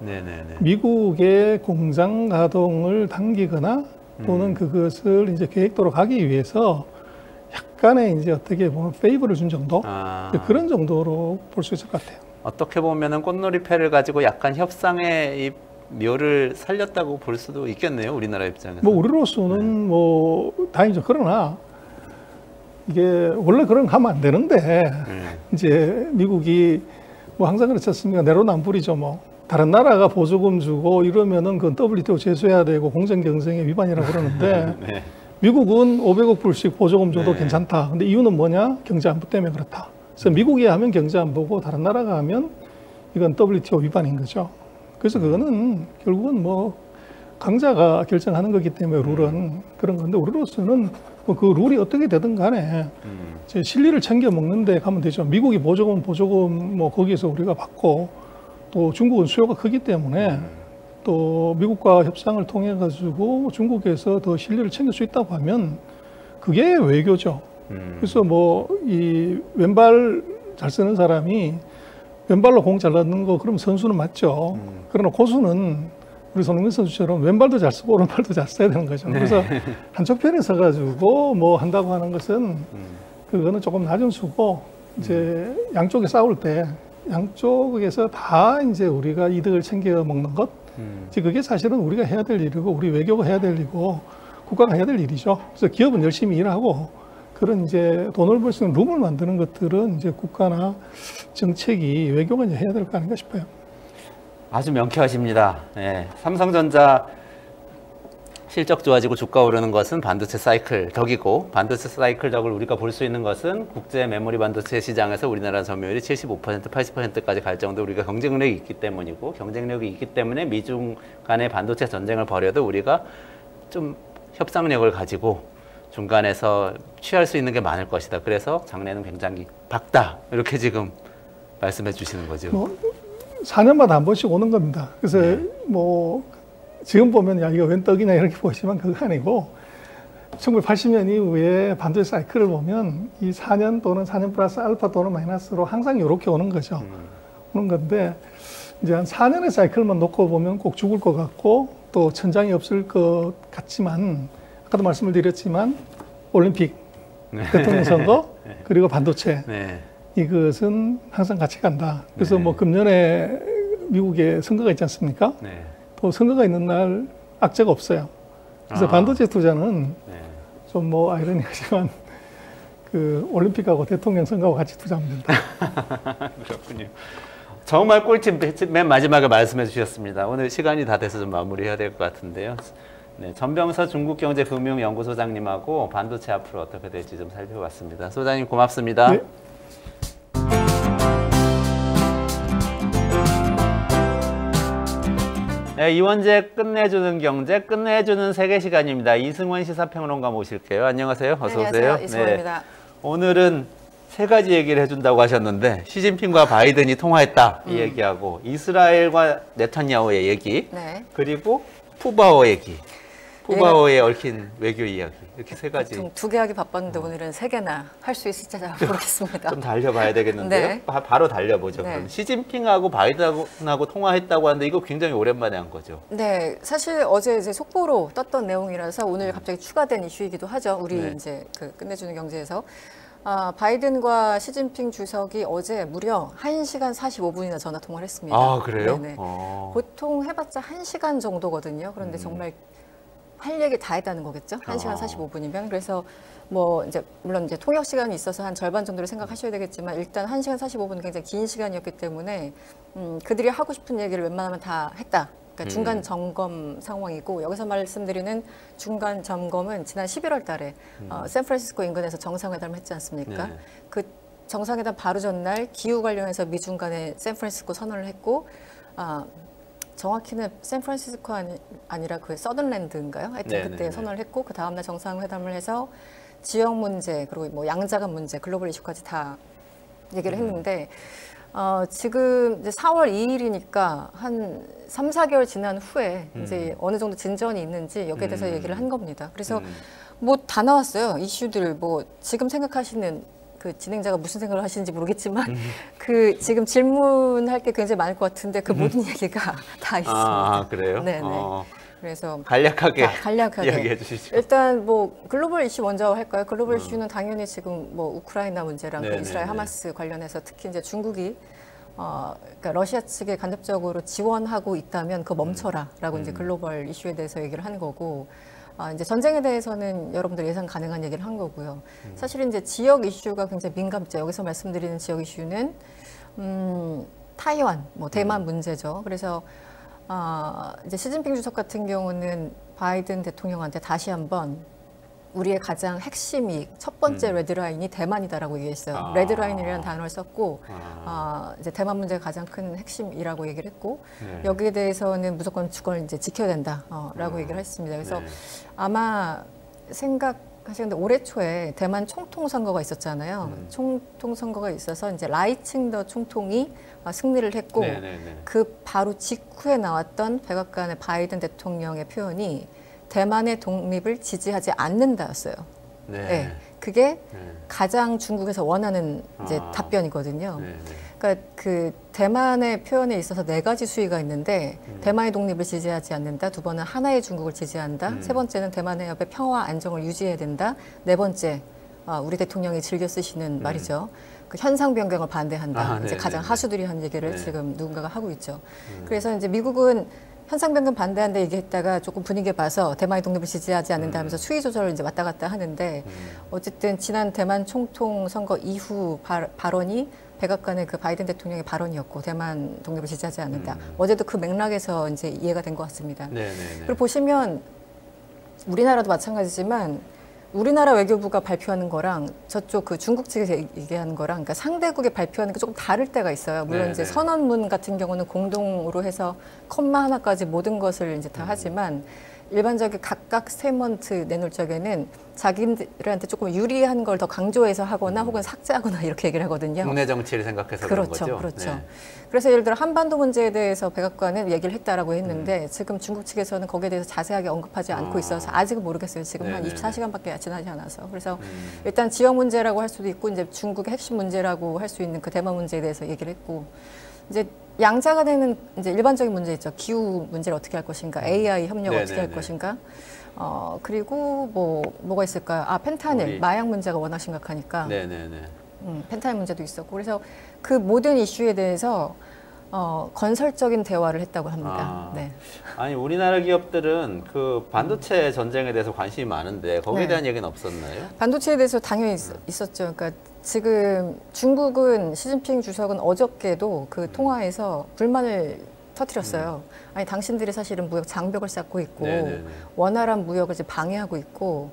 미국의 공장 가동을 당기거나 또는 그것을 이제 계획도로 가기 위해서 약간의 이제 어떻게 보면 페이버를 준 정도 그런 정도로 볼 수 있을 것 같아요. 어떻게 보면은 꽃놀이패를 가지고 약간 협상의 이 묘를 살렸다고 볼 수도 있겠네요. 우리나라 입장에서. 뭐 우리로서는 뭐 다행이죠. 그러나 이게 원래 그런 거 하면 안 되는데 이제 미국이 뭐 항상 그렇지 않습니까? 내로남불이죠. 뭐 다른 나라가 보조금 주고 이러면은 그건 WTO 제소해야 되고 공정 경쟁의 위반이라고 그러는데 미국은 500억 불씩 보조금 줘도 괜찮다. 근데 이유는 뭐냐? 경제 안보 때문에 그렇다. 그래서 미국이 하면 경제 안보고 다른 나라가 하면 이건 WTO 위반인 거죠. 그래서 그거는 결국은 뭐 강자가 결정하는 거기 때문에 룰은 그런 건데 우리로서는 뭐 그 룰이 어떻게 되든 간에 제 실리를 챙겨 먹는데 가면 되죠. 미국이 보조금 뭐 거기에서 우리가 받고 또 중국은 수요가 크기 때문에 또 미국과 협상을 통해 가지고 중국에서 더 실리를 챙길 수 있다고 하면 그게 외교죠. 그래서 뭐 이 왼발 잘 쓰는 사람이 왼발로 공 잘 넣는 거 그럼 선수는 맞죠. 그러나 고수는 우리 손흥민 선수처럼 왼발도 잘 쓰고 오른발도 잘 써야 되는 거죠. 그래서 한쪽 편에 서가지고 뭐 한다고 하는 것은 그거는 조금 낮은 수고 이제 양쪽에 싸울 때 양쪽에서 다 이제 우리가 이득을 챙겨 먹는 것. 그게 사실은 우리가 해야 될 일이고 우리 외교가 해야 될 일이고 국가가 해야 될 일이죠. 그래서 기업은 열심히 일하고 그런 이제 돈을 벌 수 있는 룸을 만드는 것들은 이제 국가나 정책이 외교가 이제 해야 될 거 아닌가 싶어요. 아주 명쾌하십니다. 네. 삼성전자 실적 좋아지고 주가 오르는 것은 반도체 사이클 덕이고 반도체 사이클 덕을 우리가 볼 수 있는 것은 국제 메모리 반도체 시장에서 우리나라 점유율이 75%, 80%까지 갈 정도 우리가 경쟁력이 있기 때문이고 경쟁력이 있기 때문에 미중 간의 반도체 전쟁을 벌여도 우리가 좀 협상력을 가지고 중간에서 취할 수 있는 게 많을 것이다. 그래서 장래는 굉장히 밝다. 이렇게 지금 말씀해 주시는 거죠. 뭐 4년마다 한 번씩 오는 겁니다. 그래서 뭐 지금 보면 야 이거 웬 떡이냐 이렇게 보시면 그거 아니고 1980년 이후에 반도체 사이클을 보면 이 4년 또는 4년 플러스 알파 또는 마이너스로 항상 이렇게 오는 거죠. 보는 건데 이제 한 4년의 사이클만 놓고 보면 꼭 죽을 것 같고 또 천장이 없을 것 같지만 아까도 말씀을 드렸지만 올림픽, 대통령 선거 그리고 반도체 이것은 항상 같이 간다. 그래서 뭐 금년에 미국에 선거가 있지 않습니까? 또 선거가 있는 날 악재가 없어요. 그래서 반도체 투자는 좀 뭐 아이러니하지만 그 올림픽하고 대통령 선거하고 같이 투자하면 된다. 그렇군요. 정말 꿀팁 맨 마지막에 말씀해 주셨습니다. 오늘 시간이 다 돼서 좀 마무리해야 될 것 같은데요. 네, 전병서 중국경제금융연구소장님하고 반도체 앞으로 어떻게 될지 좀 살펴봤습니다. 소장님 고맙습니다. 네. 네, 이원재 끝내주는 경제, 끝내주는 세계 시간입니다. 이승원 시사평론가 모실게요. 안녕하세요. 어서 오세요. 안녕하세요. 이승원입니다. 오늘은 세 가지 얘기를 해준다고 하셨는데 시진핑과 바이든이 통화했다 이 얘기하고 이스라엘과 네탄야후의 얘기 그리고 푸바오 얘기 푸바오에 얽힌 외교 이야기 이렇게 세 가지 두 개 하기 바빴는데 오늘은 세 개나 할 수 있을지 모르겠습니다. 좀 달려봐야 되겠는데요. 바로 달려보죠. 그럼 시진핑하고 바이든하고 통화했다고 하는데 이거 굉장히 오랜만에 한 거죠. 네, 사실 어제 이제 속보로 떴던 내용이라서 오늘 갑자기 추가된 이슈이기도 하죠. 우리 이제 그 끝내주는 경제에서. 바이든과 시진핑 주석이 어제 무려 1시간 45분이나 전화 통화를 했습니다. 아, 그래요? 보통 해봤자 1시간 정도거든요. 그런데 정말 할 얘기 다 했다는 거겠죠. 1시간 45분이면. 그래서 뭐 이제 물론 이제 통역 시간이 있어서 한 절반 정도를 생각하셔야 되겠지만 일단 1시간 45분은 굉장히 긴 시간이었기 때문에 그들이 하고 싶은 얘기를 웬만하면 다 했다. 그러니까 중간 점검 상황이고 여기서 말씀드리는 중간 점검은 지난 11월 달에 샌프란시스코 인근에서 정상회담을 했지 않습니까? 그 정상회담 바로 전날 기후 관련해서 미중 간에 샌프란시스코 선언을 했고 정확히는 샌프란시스코 아니라 그 서든랜드인가요? 하여튼 그때 선언을 했고 그 다음날 정상회담을 해서 지역 문제 그리고 뭐 양자간 문제 글로벌 이슈까지 다 얘기를 했는데 지금 이제 4월 2일이니까 한 3, 4개월 지난 후에 이제 어느 정도 진전이 있는지 여기에 대해서 얘기를 한 겁니다. 그래서 뭐 다 나왔어요. 이슈들 뭐 지금 생각하시는 그 진행자가 무슨 생각을 하시는지 모르겠지만 그 지금 질문할 게 굉장히 많을 것 같은데 그 모든 얘기가 다 있습니다. 아, 그래요? 네네. 그래서 간략하게 간략하게 이야기해 주시죠. 일단 뭐 글로벌 이슈 먼저 할까요? 글로벌 이슈는 당연히 지금 뭐 우크라이나 문제랑 그 이스라엘 하마스 관련해서 특히 이제 중국이 그러니까 러시아 측에 간접적으로 지원하고 있다면 그거 멈춰라라고 이제 글로벌 이슈에 대해서 얘기를 한 거고. 이제 전쟁에 대해서는 여러분들 예상 가능한 얘기를 한 거고요. 사실 이제 지역 이슈가 굉장히 민감죠. 여기서 말씀드리는 지역 이슈는 타이완, 뭐 대만 문제죠. 그래서 이제 시진핑 주석 같은 경우는 바이든 대통령한테 다시 한번 우리의 가장 핵심이 첫 번째 레드라인이 대만이다라고 얘기했어요. 레드라인이라는 단어를 썼고 이제 대만 문제가 가장 큰 핵심이라고 얘기를 했고 여기에 대해서는 무조건 그걸 이제 지켜야 된다라고 얘기를 했습니다. 그래서 아마 생각하시는데 올해 초에 대만 총통 선거가 있었잖아요. 총통 선거가 있어서 이제 라이칭더 총통이 승리를 했고 그 바로 직후에 나왔던 백악관의 바이든 대통령의 표현이 대만의 독립을 지지하지 않는다였어요. 네, 그게 가장 중국에서 원하는 이제 답변이거든요. 그러니까 그 대만의 표현에 있어서 네 가지 수위가 있는데 대만의 독립을 지지하지 않는다. 두 번은 하나의 중국을 지지한다. 세 번째는 대만의 옆에 평화 안정을 유지해야 된다. 네 번째 우리 대통령이 즐겨 쓰시는 말이죠. 그 현상 변경을 반대한다. 이제 가장 하수들이 한 얘기를 지금 누군가가 하고 있죠. 그래서 이제 미국은 현상 변경 반대한다 얘기했다가 조금 분위기 봐서 대만의 독립을 지지하지 않는다 하면서 수위 조절을 이제 왔다 갔다 하는데 어쨌든 지난 대만 총통 선거 이후 발언이 백악관의 그 바이든 대통령의 발언이었고 대만 독립을 지지하지 않는다. 어제도 그 맥락에서 이제 이해가 된 것 같습니다. 그리고 보시면 우리나라도 마찬가지지만 우리나라 외교부가 발표하는 거랑 저쪽 그 중국 측에서 얘기하는 거랑 그러니까 상대국이 발표하는 게 조금 다를 때가 있어요. 물론 이제 선언문 같은 경우는 공동으로 해서 컴마 하나까지 모든 것을 이제 다 하지만 일반적인 각각 스테이트먼트 내놓을 적에는 자기들한테 조금 유리한 걸 더 강조해서 하거나 혹은 삭제하거나 이렇게 얘기를 하거든요. 국내 정치를 생각해서 그런 거죠. 그렇죠. 그래서 예를 들어 한반도 문제에 대해서 백악관은 얘기를 했다라고 했는데 지금 중국 측에서는 거기에 대해서 자세하게 언급하지 않고 있어서 아직은 모르겠어요. 지금 한 24시간밖에 지나지 않아서. 그래서 일단 지역 문제라고 할 수도 있고 이제 중국의 핵심 문제라고 할 수 있는 그 대만 문제에 대해서 얘기를 했고 이제 양자가 되는 이제 일반적인 문제 있죠. 기후 문제를 어떻게 할 것인가, AI 협력 어떻게 할 것인가. 그리고 뭐가 있을까요? 펜타닐, 마약 문제가 워낙 심각하니까. 펜타닐 문제도 있었고. 그래서 그 모든 이슈에 대해서 건설적인 대화를 했다고 합니다. 네. 아니 우리나라 기업들은 그 반도체 전쟁에 대해서 관심이 많은데 거기에 대한 얘기는 없었나요? 반도체에 대해서 당연히 있었죠. 그러니까 지금 중국은 시진핑 주석은 어저께도 그 통화에서 불만을 터뜨렸어요. 아니 당신들이 사실은 무역 장벽을 쌓고 있고 원활한 무역을 이제 방해하고 있고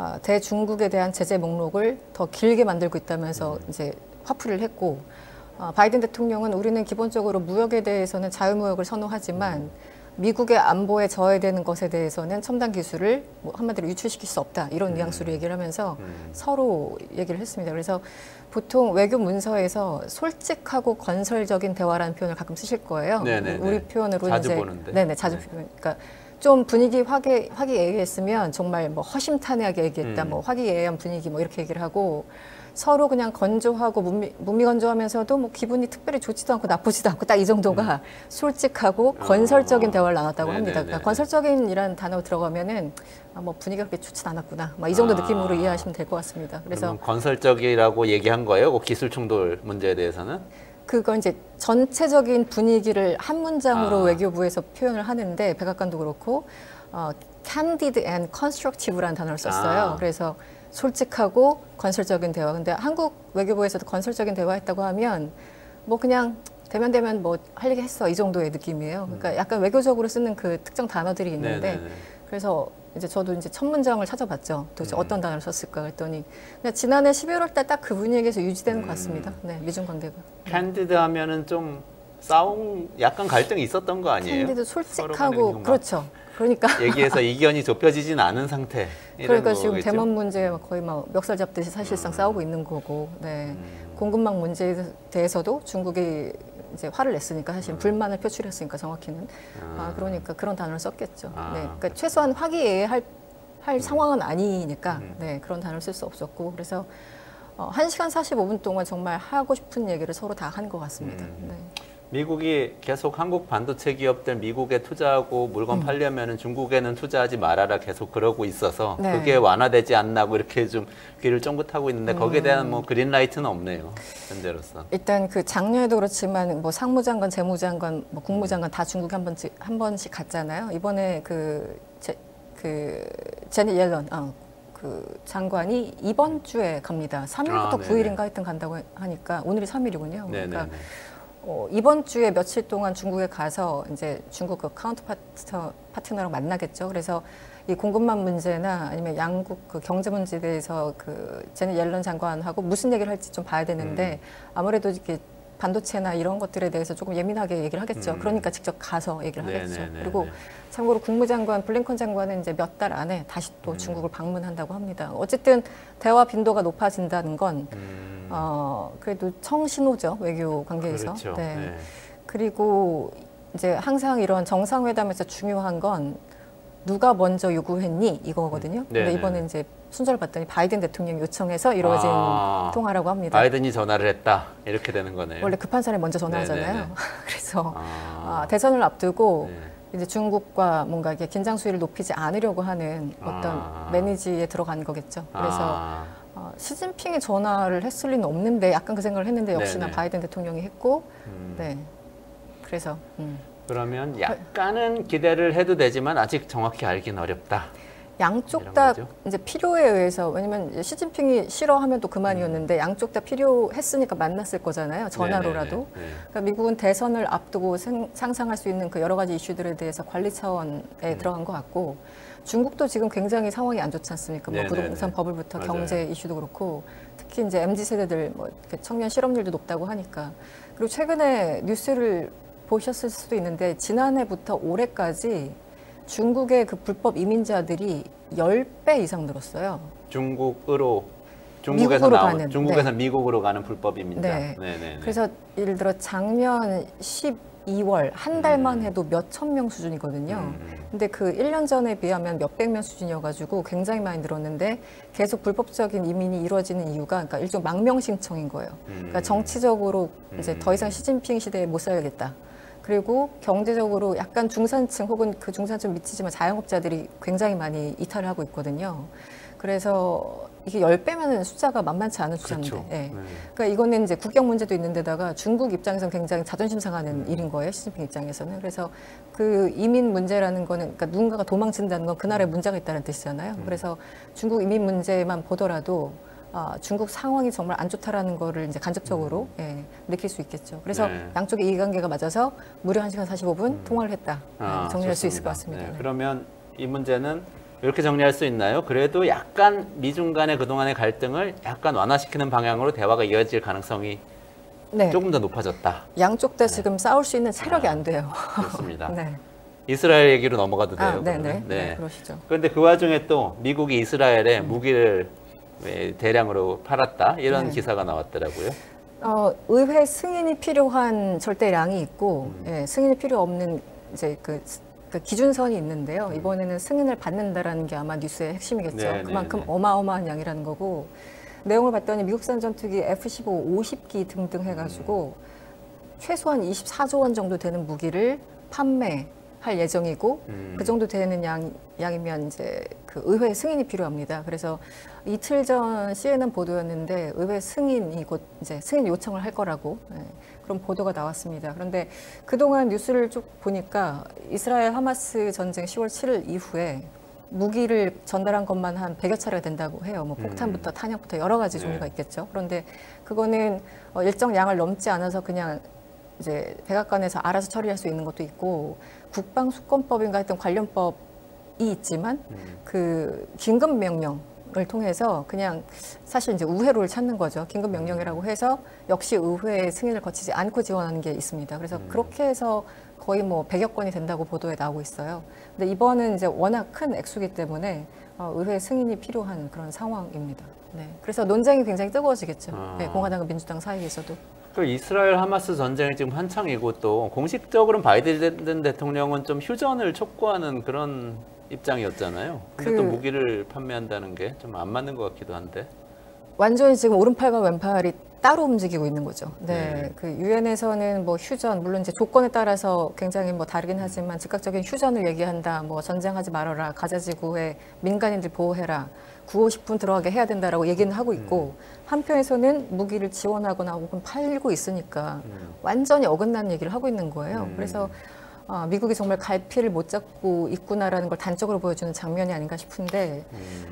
대중국에 대한 제재 목록을 더 길게 만들고 있다면서 이제 화풀이를 했고 바이든 대통령은 우리는 기본적으로 무역에 대해서는 자유무역을 선호하지만 미국의 안보에 저해되는 것에 대해서는 첨단 기술을 한마디로 유출시킬 수 없다 이런 뉘앙스로 얘기를 하면서 서로 얘기를 했습니다. 그래서 보통 외교 문서에서 솔직하고 건설적인 대화라는 표현을 가끔 쓰실 거예요. 우리 표현으로 자주 이제 보는데. 자주 그러니까 좀 분위기 화기애애했으면 정말 뭐 허심탄회하게 얘기했다, 뭐 화기애애한 분위기 뭐 이렇게 얘기를 하고. 서로 그냥 건조하고 문미건조하면서도 뭐 기분이 특별히 좋지도 않고 나쁘지도 않고 딱 이 정도가 솔직하고 건설적인 대화를 나눴다고 합니다. 그러니까 건설적인이라는 단어 들어가면은 뭐 분위기가 그렇게 좋진 않았구나. 이 정도 느낌으로 이해하시면 될 것 같습니다. 그래서 건설적이라고 얘기한 거예요? 그 기술 충돌 문제에 대해서는? 그건 이제 전체적인 분위기를 한 문장으로 외교부에서 표현을 하는데 백악관도 그렇고 candid and constructive라는 단어를 썼어요. 그래서 솔직하고 건설적인 대화. 근데 한국 외교부에서도 건설적인 대화했다고 하면 뭐 그냥 대면 뭐 할 얘기 했어 이 정도의 느낌이에요. 그러니까 약간 외교적으로 쓰는 그 특정 단어들이 있는데 그래서 이제 저도 이제 첫 문장을 찾아봤죠. 도대체 어떤 단어를 썼을까 그랬더니 그냥 지난해 11월 달 딱 그 분위기에서 유지되는 것 같습니다. 미중 관계가. 캔디드 하면은 좀 약간 갈등이 있었던 거 아니에요? 캔디드 솔직하고 그렇죠. 그러니까 얘기해서 이견이 좁혀지진 않은 상태. 그러니까 지금 거겠죠? 대만 문제 거의 막 멱살 잡듯이 사실상 싸우고 있는 거고, 공급망 문제에 대해서도 중국이 이제 화를 냈으니까 사실 불만을 표출했으니까 정확히는 그러니까 그런 단어를 썼겠죠. 그러니까 최소한 화기애애할 상황은 아니니까 그런 단어를 쓸 수 없었고 그래서 1시간 45분 동안 정말 하고 싶은 얘기를 서로 다 한 것 같습니다. 미국이 계속 한국 반도체 기업들 미국에 투자하고 물건 팔려면은 중국에는 투자하지 말아라 계속 그러고 있어서 그게 완화되지 않나고 이렇게 좀 귀를 쫑긋하고 있는데 거기에 대한 뭐 그린라이트는 없네요. 현재로서. 일단 그 작년에도 그렇지만 뭐 상무장관, 재무장관, 뭐 국무장관 다 중국에 한 번씩 갔잖아요. 이번에 제니 옐런 그 장관이 이번 주에 갑니다. 3일부터 9일인가 하여튼 간다고 하니까 오늘이 3일이군요. 그러니까 이번 주에 며칠 동안 중국에 가서 이제 중국 그 카운터 파트너랑 만나겠죠. 그래서 이 공급망 문제나 아니면 양국 그 경제 문제에 대해서 그 제니 옐런 장관하고 무슨 얘기를 할지 좀 봐야 되는데 아무래도 이렇게 반도체나 이런 것들에 대해서 조금 예민하게 얘기를 하겠죠. 그러니까 직접 가서 얘기를 하겠죠. 그리고 참고로 국무장관 블링컨 장관은 이제 몇 달 안에 다시 또 중국을 방문한다고 합니다. 어쨌든 대화 빈도가 높아진다는 건 그래도 청신호죠. 외교 관계에서. 그렇죠. 그리고 이제 항상 이런 정상회담에서 중요한 건 누가 먼저 요구했니 이거거든요. 근데 이번에 이제 순서를 봤더니 바이든 대통령이 요청해서 이루어진 통화라고 합니다. 바이든이 전화를 했다 이렇게 되는 거네요. 원래 급한 사람이 먼저 전화하잖아요. 그래서 대선을 앞두고 이제 중국과 뭔가 이게 긴장 수위를 높이지 않으려고 하는 어떤 매니지에 들어간 거겠죠. 그래서 시진핑이 전화를 했을 리는 없는데 약간 그 생각을 했는데 역시나 바이든 대통령이 했고, 그래서. 그러면 약간은 기대를 해도 되지만 아직 정확히 알긴 어렵다. 양쪽 다 이제 필요에 의해서 왜냐면 시진핑이 싫어하면 또 그만이었는데 양쪽 다 필요했으니까 만났을 거잖아요. 전화로라도. 그러니까 미국은 대선을 앞두고 상상할 수 있는 그 여러 가지 이슈들에 대해서 관리 차원에 들어간 것 같고 중국도 지금 굉장히 상황이 안 좋지 않습니까? 뭐 부동산 버블부터 경제 이슈도 그렇고 특히 이제 MZ 세대들 뭐 청년 실업률도 높다고 하니까 그리고 최근에 뉴스를 보셨을 수도 있는데 지난해부터 올해까지 중국의 그 불법 이민자들이 10배 이상 늘었어요. 중국에서 가는, 미국으로 가는 불법 이민자. 그래서 예를 들어 작년 2월 한 달만 해도 몇 천 명 수준이거든요. 근데 그 1년 전에 비하면 몇백 명 수준이어가지고 굉장히 많이 늘었는데 계속 불법적인 이민이 이루어지는 이유가 그러니까 일종 망명 신청인 거예요. 그러니까 정치적으로 이제 더 이상 시진핑 시대에 못 살겠다. 그리고 경제적으로 약간 중산층 혹은 그 중산층 미치지만 자영업자들이 굉장히 많이 이탈을 하고 있거든요. 그래서 이게 10배면은 숫자가 만만치 않은 숫자인데. 그렇죠. 예. 네. 그러니까 이거는 이제 국경 문제도 있는 데다가 중국 입장에서는 굉장히 자존심 상하는 일인 거예요. 시진핑 입장에서는. 그래서 그 이민 문제라는 거는 그러니까 누군가가 도망친다는 건 그 나라에 문제가 있다는 뜻이잖아요. 그래서 중국 이민 문제만 보더라도 중국 상황이 정말 안 좋다라는 거를 이제 간접적으로 느낄 수 있겠죠. 그래서 네. 양쪽의 이해관계가 맞아서 무려 1시간 45분 통화를 했다. 정리할 수 있을 것 같습니다. 네. 네. 그러면 이 문제는 이렇게 정리할 수 있나요? 그래도 약간 미중 간의 그동안의 갈등을 약간 완화시키는 방향으로 대화가 이어질 가능성이 네. 조금 더 높아졌다. 양쪽 다 지금 싸울 수 있는 체력이 안 돼요. 그렇습니다. 네. 이스라엘 얘기로 넘어가도 돼요? 네네. 그러면? 네, 그러시죠. 그런데 그 와중에 또 미국이 이스라엘에 무기를 대량으로 팔았다 이런 네. 기사가 나왔더라고요. 의회 승인이 필요한 절대량이 있고 승인이 필요 없는 이제 그 기준선이 있는데요. 이번에는 승인을 받는다라는 게 아마 뉴스의 핵심이겠죠. 네, 그만큼 네, 네. 어마어마한 양이라는 거고 내용을 봤더니 미국산 전투기 F-15 50기 등등 해가지고 최소한 24조 원 정도 되는 무기를 판매할 예정이고 그 정도 되는 양이면 이제 그 의회 승인이 필요합니다. 그래서 이틀 전 CNN 보도였는데 의회 승인이 곧 이제 승인 요청을 할 거라고 그런 보도가 나왔습니다. 그런데 그동안 뉴스를 쭉 보니까 이스라엘 하마스 전쟁 10월 7일 이후에 무기를 전달한 것만 한 100여 차례가 된다고 해요. 뭐 폭탄부터 탄약부터 여러 가지 종류가 있겠죠. 그런데 그거는 일정 양을 넘지 않아서 그냥 이제 백악관에서 알아서 처리할 수 있는 것도 있고 국방수권법인가 했던 관련법이 있지만 그 긴급 명령을 통해서 그냥 사실 이제 우회로를 찾는 거죠. 긴급 명령이라고 해서 역시 의회의 승인을 거치지 않고 지원하는 게 있습니다. 그래서 그렇게 해서 거의 뭐 100여 건이 된다고 보도에 나오고 있어요. 근데 이번은 이제 워낙 큰 액수기 때문에 의회 승인이 필요한 그런 상황입니다. 네. 그래서 논쟁이 굉장히 뜨거워지겠죠. 네, 공화당과 민주당 사이에서도. 그 이스라엘 하마스 전쟁이 지금 한창이고 또 공식적으로는 바이든 대통령은 좀 휴전을 촉구하는 그런 입장이었잖아요. 근데 또 무기를 판매한다는 게 좀 안 맞는 것 같기도 한데. 완전히 지금 오른팔과 왼팔이 따로 움직이고 있는 거죠. 네, 그 유엔에서는 뭐 휴전 물론 이제 조건에 따라서 굉장히 뭐 다르긴 하지만 즉각적인 휴전을 얘기한다. 뭐 전쟁하지 말아라. 가자 지구에 민간인들 보호해라. 950분 들어가게 해야 된다라고 얘기는 하고 있고 한편에서는 무기를 지원하거나 혹은 팔고 있으니까 완전히 어긋나는 얘기를 하고 있는 거예요. 그래서 미국이 정말 갈피를 못 잡고 있구나라는 걸 단적으로 보여주는 장면이 아닌가 싶은데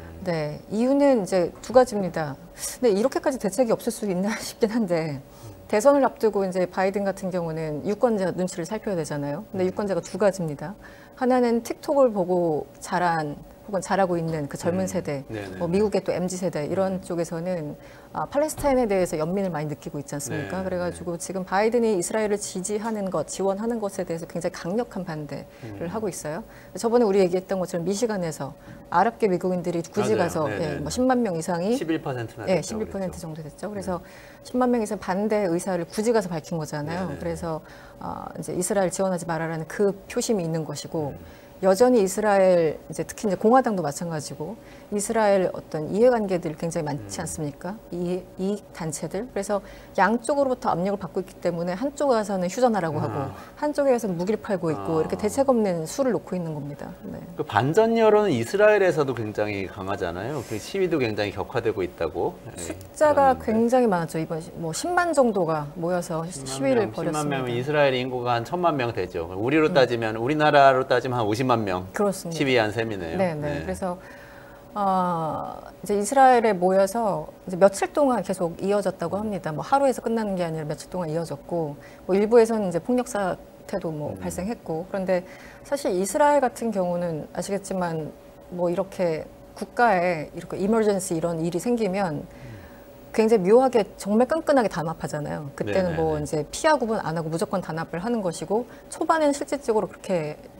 네, 이유는 이제 두 가지입니다. 근데 이렇게까지 대책이 없을 수 있나 싶긴 한데 대선을 앞두고 이제 바이든 같은 경우는 유권자 눈치를 살펴야 되잖아요. 근데 유권자가 두 가지입니다. 하나는 틱톡을 보고 자란 혹은 자라고 있는 그 젊은 세대, 뭐 미국의 또 MZ 세대 이런 쪽에서는 팔레스타인에 대해서 연민을 많이 느끼고 있지 않습니까? 그래가지고 지금 바이든이 이스라엘을 지지하는 것, 지원하는 것에 대해서 굉장히 강력한 반대를 하고 있어요. 저번에 우리 얘기했던 것처럼 미시간에서 아랍계 미국인들이 굳이 맞아요. 가서 뭐 10만 명 이상이 11%나 네, 11% 정도 됐죠. 그래서 10만 명 이상 반대 의사를 굳이 가서 밝힌 거잖아요. 그래서 이제 이스라엘 지원하지 말아라는 그 표심이 있는 것이고. 여전히 이스라엘 이제 특히 이제 공화당도 마찬가지고 이스라엘 어떤 이해관계들이 굉장히 많지 않습니까? 이익 단체들 그래서 양쪽으로부터 압력을 받고 있기 때문에 한쪽에서는 휴전하라고 하고 한쪽에서는 무기를 팔고 있고 이렇게 대책 없는 수를 놓고 있는 겁니다. 네. 그 반전 여론은 이스라엘에서도 굉장히 강하잖아요. 그 시위도 굉장히 격화되고 있다고. 숫자가 굉장히 많았죠. 이번 뭐 10만 정도가 모여서 시위를 벌였습니다. 10만 명이면 이스라엘 인구가 한 1,000만 명 되죠. 우리로 따지면 우리나라로 따지면 한 50만 명 그렇습니다. 시위한 셈이네요. 네. 그래서 이제 이스라엘에 모여서 이제 며칠 동안 계속 이어졌다고 합니다. 뭐 하루에서 끝나는 게 아니라 며칠 동안 이어졌고, 뭐 일부에서는 이제 폭력 사태도 뭐 발생했고, 그런데 사실 이스라엘 같은 경우는 아시겠지만 뭐 이렇게 국가에 이렇게 이머전시 이런 일이 생기면 굉장히 묘하게 정말 끈끈하게 단합하잖아요. 그때는 네네네. 뭐 이제 피하 구분 안 하고 무조건 단합을 하는 것이고 초반에는 실질적으로 그렇게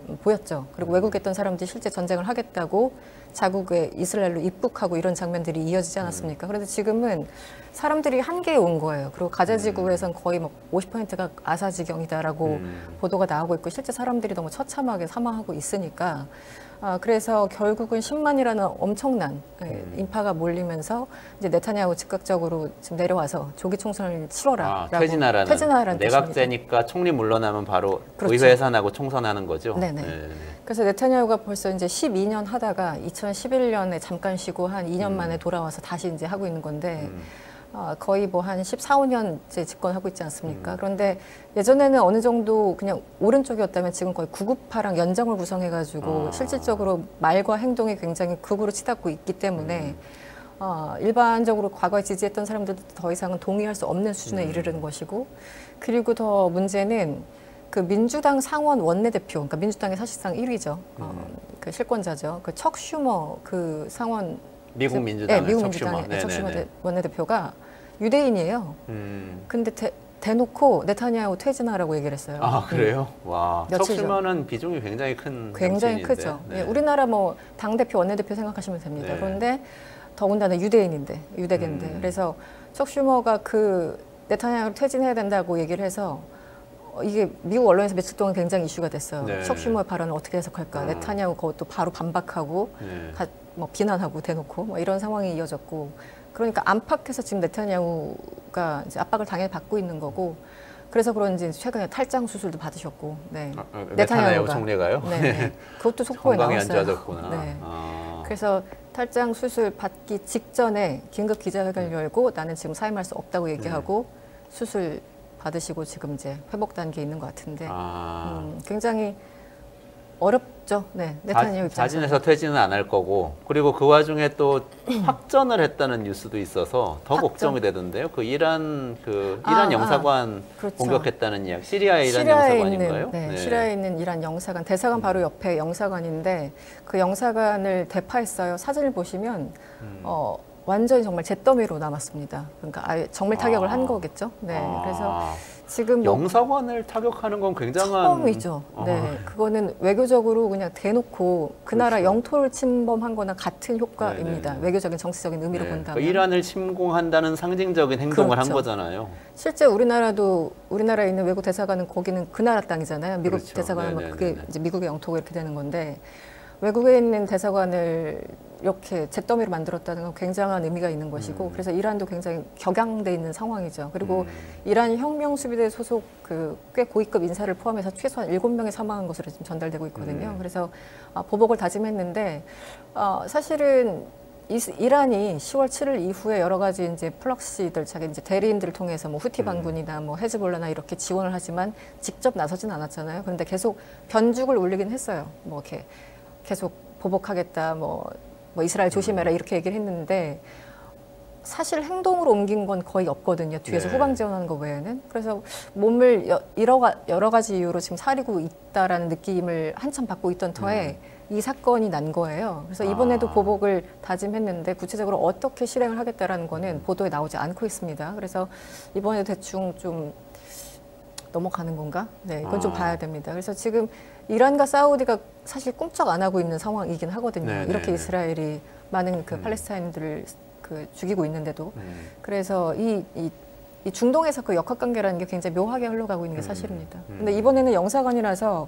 보였죠. 그리고 외국에 있던 사람들이 실제 전쟁을 하겠다고 자국에 이스라엘로 입국하고 이런 장면들이 이어지지 않았습니까? 그런데 지금은 사람들이 한계에 온 거예요. 그리고 가자 지구에선 거의 뭐 50%가 아사지경이다라고 보도가 나오고 있고 실제 사람들이 너무 처참하게 사망하고 있으니까 그래서 결국은 10만이라는 엄청난 인파가 몰리면서 이제 네타냐후 즉각적으로 지금 내려와서 조기 총선을 치러라. 퇴진하라는 내각제니까 총리 물러나면 바로 그렇죠. 의회 해산하고 총선하는 거죠. 네네. 네. 그래서 네타냐후가 벌써 이제 12년 하다가 2011년에 잠깐 쉬고 한 2년 만에 돌아와서 다시 이제 하고 있는 건데 거의 뭐 한 14, 15년째 집권하고 있지 않습니까? 그런데 예전에는 어느 정도 그냥 오른쪽이었다면 지금 거의 구구파랑 연정을 구성해가지고 실질적으로 말과 행동이 굉장히 극으로 치닫고 있기 때문에 일반적으로 과거에 지지했던 사람들도 더 이상은 동의할 수 없는 수준에 이르는 것이고 그리고 더 문제는 그 민주당 상원 원내대표, 그러니까 민주당이 사실상 1위죠. 그 실권자죠. 그 척 슈머 그 상원 미국 민주당의 네, 미국 민주당의 척 슈머 원내대표가 유대인이에요. 근데 대놓고 네타냐후 퇴진하라고 얘기를 했어요. 아 그래요? 와, 척 며칠 슈머는 비중이 굉장히 큰 굉장히 정치인인데. 크죠. 네. 예, 우리나라 뭐 당대표 원내대표 생각하시면 됩니다. 네. 그런데 더군다나 유대인인데 유대계인데 그래서 척 슈머가 그 네타냐후 퇴진해야 된다고 얘기를 해서 이게 미국 언론에서 며칠 동안 굉장히 이슈가 됐어요. 네. 척 슈머의 발언을 어떻게 해석할까? 네타냐후 그것도 바로 반박하고 네. 뭐 비난하고 대놓고 뭐 이런 상황이 이어졌고 그러니까 안팎에서 지금 네타냐후가 이제 압박을 당연히 받고 있는 거고 그래서 그런지 최근에 탈장 수술도 받으셨고 네. 네타냐후 총리가요? 네, 네. 그것도 속보에 건강이 안 나왔어요. 좋아졌구나. 네. 그래서 탈장 수술 받기 직전에 긴급 기자회견을 열고 나는 지금 사임할 수 없다고 얘기하고 수술 받으시고 지금 이제 회복 단계에 있는 것 같은데 굉장히 어렵죠. 네, 네타냐후 입장에서. 자진해서 퇴진은 안 할 거고 그리고 그 와중에 또 확전을 했다는 뉴스도 있어서 더 걱정이 되던데요. 그 이란 영사관 그렇죠. 공격했다는 이야기. 시리아의 이란 영사관인가요? 네, 시리아에 있는 이란 영사관, 대사관 바로 옆에 영사관인데 그 영사관을 대파했어요. 사진을 보시면 완전히 정말 잿더미로 남았습니다. 그러니까 아예 정밀 타격을 한 거겠죠. 네, 그래서 지금 영사관을 타격하는 건 굉장한 처음이죠. 네, 그거는 외교적으로 그냥 대놓고 그 나라 그렇죠. 영토를 침범한 거나 같은 효과입니다. 네네네. 외교적인 정치적인 의미로 본다면. 이란을 침공한다는 상징적인 행동을 한 그렇죠. 거잖아요. 실제 우리나라에 있는 외국 대사관은 거기는 그 나라 땅이잖아요. 미국 그렇죠. 대사관은 그게 이제 미국의 영토가 이렇게 되는 건데 외국에 있는 대사관을 이렇게 잿더미로 만들었다는 건 굉장한 의미가 있는 것이고 그래서 이란도 굉장히 격양돼 있는 상황이죠. 그리고 이란 혁명수비대 소속 그 꽤 고위급 인사를 포함해서 최소한 7명이 사망한 것으로 지금 전달되고 있거든요. 그래서 보복을 다짐했는데 사실은 이란이 10월 7일 이후에 여러 가지 이제 플럭시들 자기 이제 대리인들을 통해서 뭐 후티 반군이나 뭐 헤즈볼라나 이렇게 지원을 하지만 직접 나서진 않았잖아요. 그런데 계속 변죽을 울리긴 했어요. 뭐 이렇게 계속 보복하겠다, 뭐 이스라엘 조심해라 이렇게 얘기를 했는데 사실 행동으로 옮긴 건 거의 없거든요. 뒤에서 후방 지원하는 거 외에는. 그래서 몸을 여러 가지 이유로 지금 사리고 있다라는 느낌을 한참 받고 있던 터에 이 사건이 난 거예요. 그래서 이번에도 보복을 다짐했는데 구체적으로 어떻게 실행을 하겠다라는 거는 보도에 나오지 않고 있습니다. 그래서 이번에 대충 좀 넘어가는 건가? 네, 이건 좀 봐야 됩니다. 그래서 지금 이란과 사우디가 사실 꿈쩍 안 하고 있는 상황이긴 하거든요. 네네네. 이렇게 이스라엘이 많은 그 팔레스타인들을 그 죽이고 있는데도. 그래서 이 중동에서 그 역학관계라는 게 굉장히 묘하게 흘러가고 있는 게 사실입니다. 근데 이번에는 영사관이라서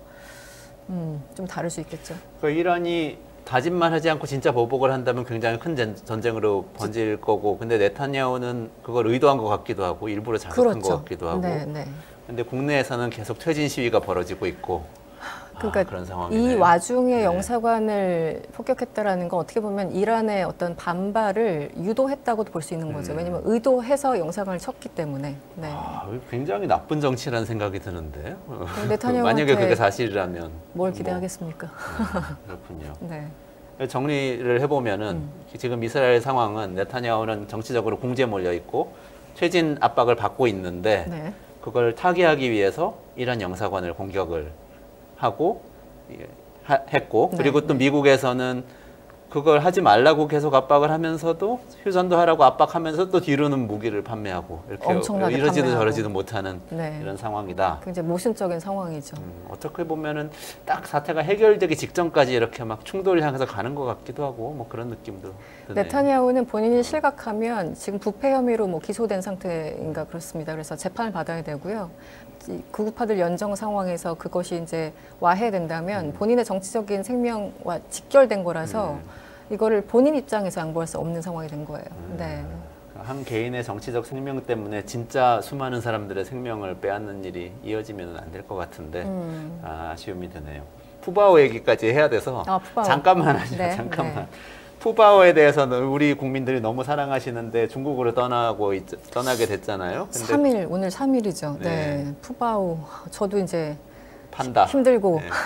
좀 다를 수 있겠죠. 그러니까 이란이 다짐만 하지 않고 진짜 보복을 한다면 굉장히 큰 전쟁으로 번질 거고 근데 네타냐후는 그걸 의도한 것 같기도 하고 일부러 자극한 것 같기도 하고 근데 국내에서는 계속 퇴진 시위가 벌어지고 있고 그러니까 그런 상황이네요. 이 와중에 영사관을 폭격했다라는 건 어떻게 보면 이란의 어떤 반발을 유도했다고도 볼 수 있는 거죠. 왜냐하면 의도해서 영사관을 쳤기 때문에. 네. 굉장히 나쁜 정치라는 생각이 드는데. 네타냐후한테 만약에 그게 사실이라면 뭘 기대하겠습니까? 그렇군요. 네. 정리를 해보면은 지금 이스라엘 상황은 네타냐후는 정치적으로 궁지에 몰려 있고 퇴진 압박을 받고 있는데 네. 그걸 타개하기 위해서 이란 영사관을 공격을 하고 했고 그리고 또 미국에서는 그걸 하지 말라고 계속 압박을 하면서도 휴전도 하라고 압박하면서 또 뒤로는 무기를 판매하고 이렇게 엄청나게 이러지도 판매하고. 저러지도 못하는 네. 이런 상황이다. 굉장히 모순적인 상황이죠. 어떻게 보면은 딱 사태가 해결되기 직전까지 이렇게 막 충돌을 향해서 가는 것 같기도 하고 뭐 그런 느낌도 드네요. 네타냐후는 본인이 실각하면 지금 부패 혐의로 뭐 기소된 상태인가 그렇습니다. 그래서 재판을 받아야 되고요. 이 극우파들 연정 상황에서 그것이 이제 와해된다면 본인의 정치적인 생명과 직결된 거라서 이거를 본인 입장에서 양보할 수 없는 상황이 된 거예요. 네. 한 개인의 정치적 생명 때문에 진짜 수많은 사람들의 생명을 빼앗는 일이 이어지면 안 될 것 같은데 아쉬움이 드네요. 푸바오 얘기까지 해야 돼서 푸바오. 잠깐만 하죠. 네, 잠깐만. 네. 푸바오에 대해서는 우리 국민들이 너무 사랑하시는데 중국으로 떠나게 됐잖아요. 근데 3일, 오늘 3일이죠. 네. 네. 푸바오. 저도 이제 판다. 힘들고 네.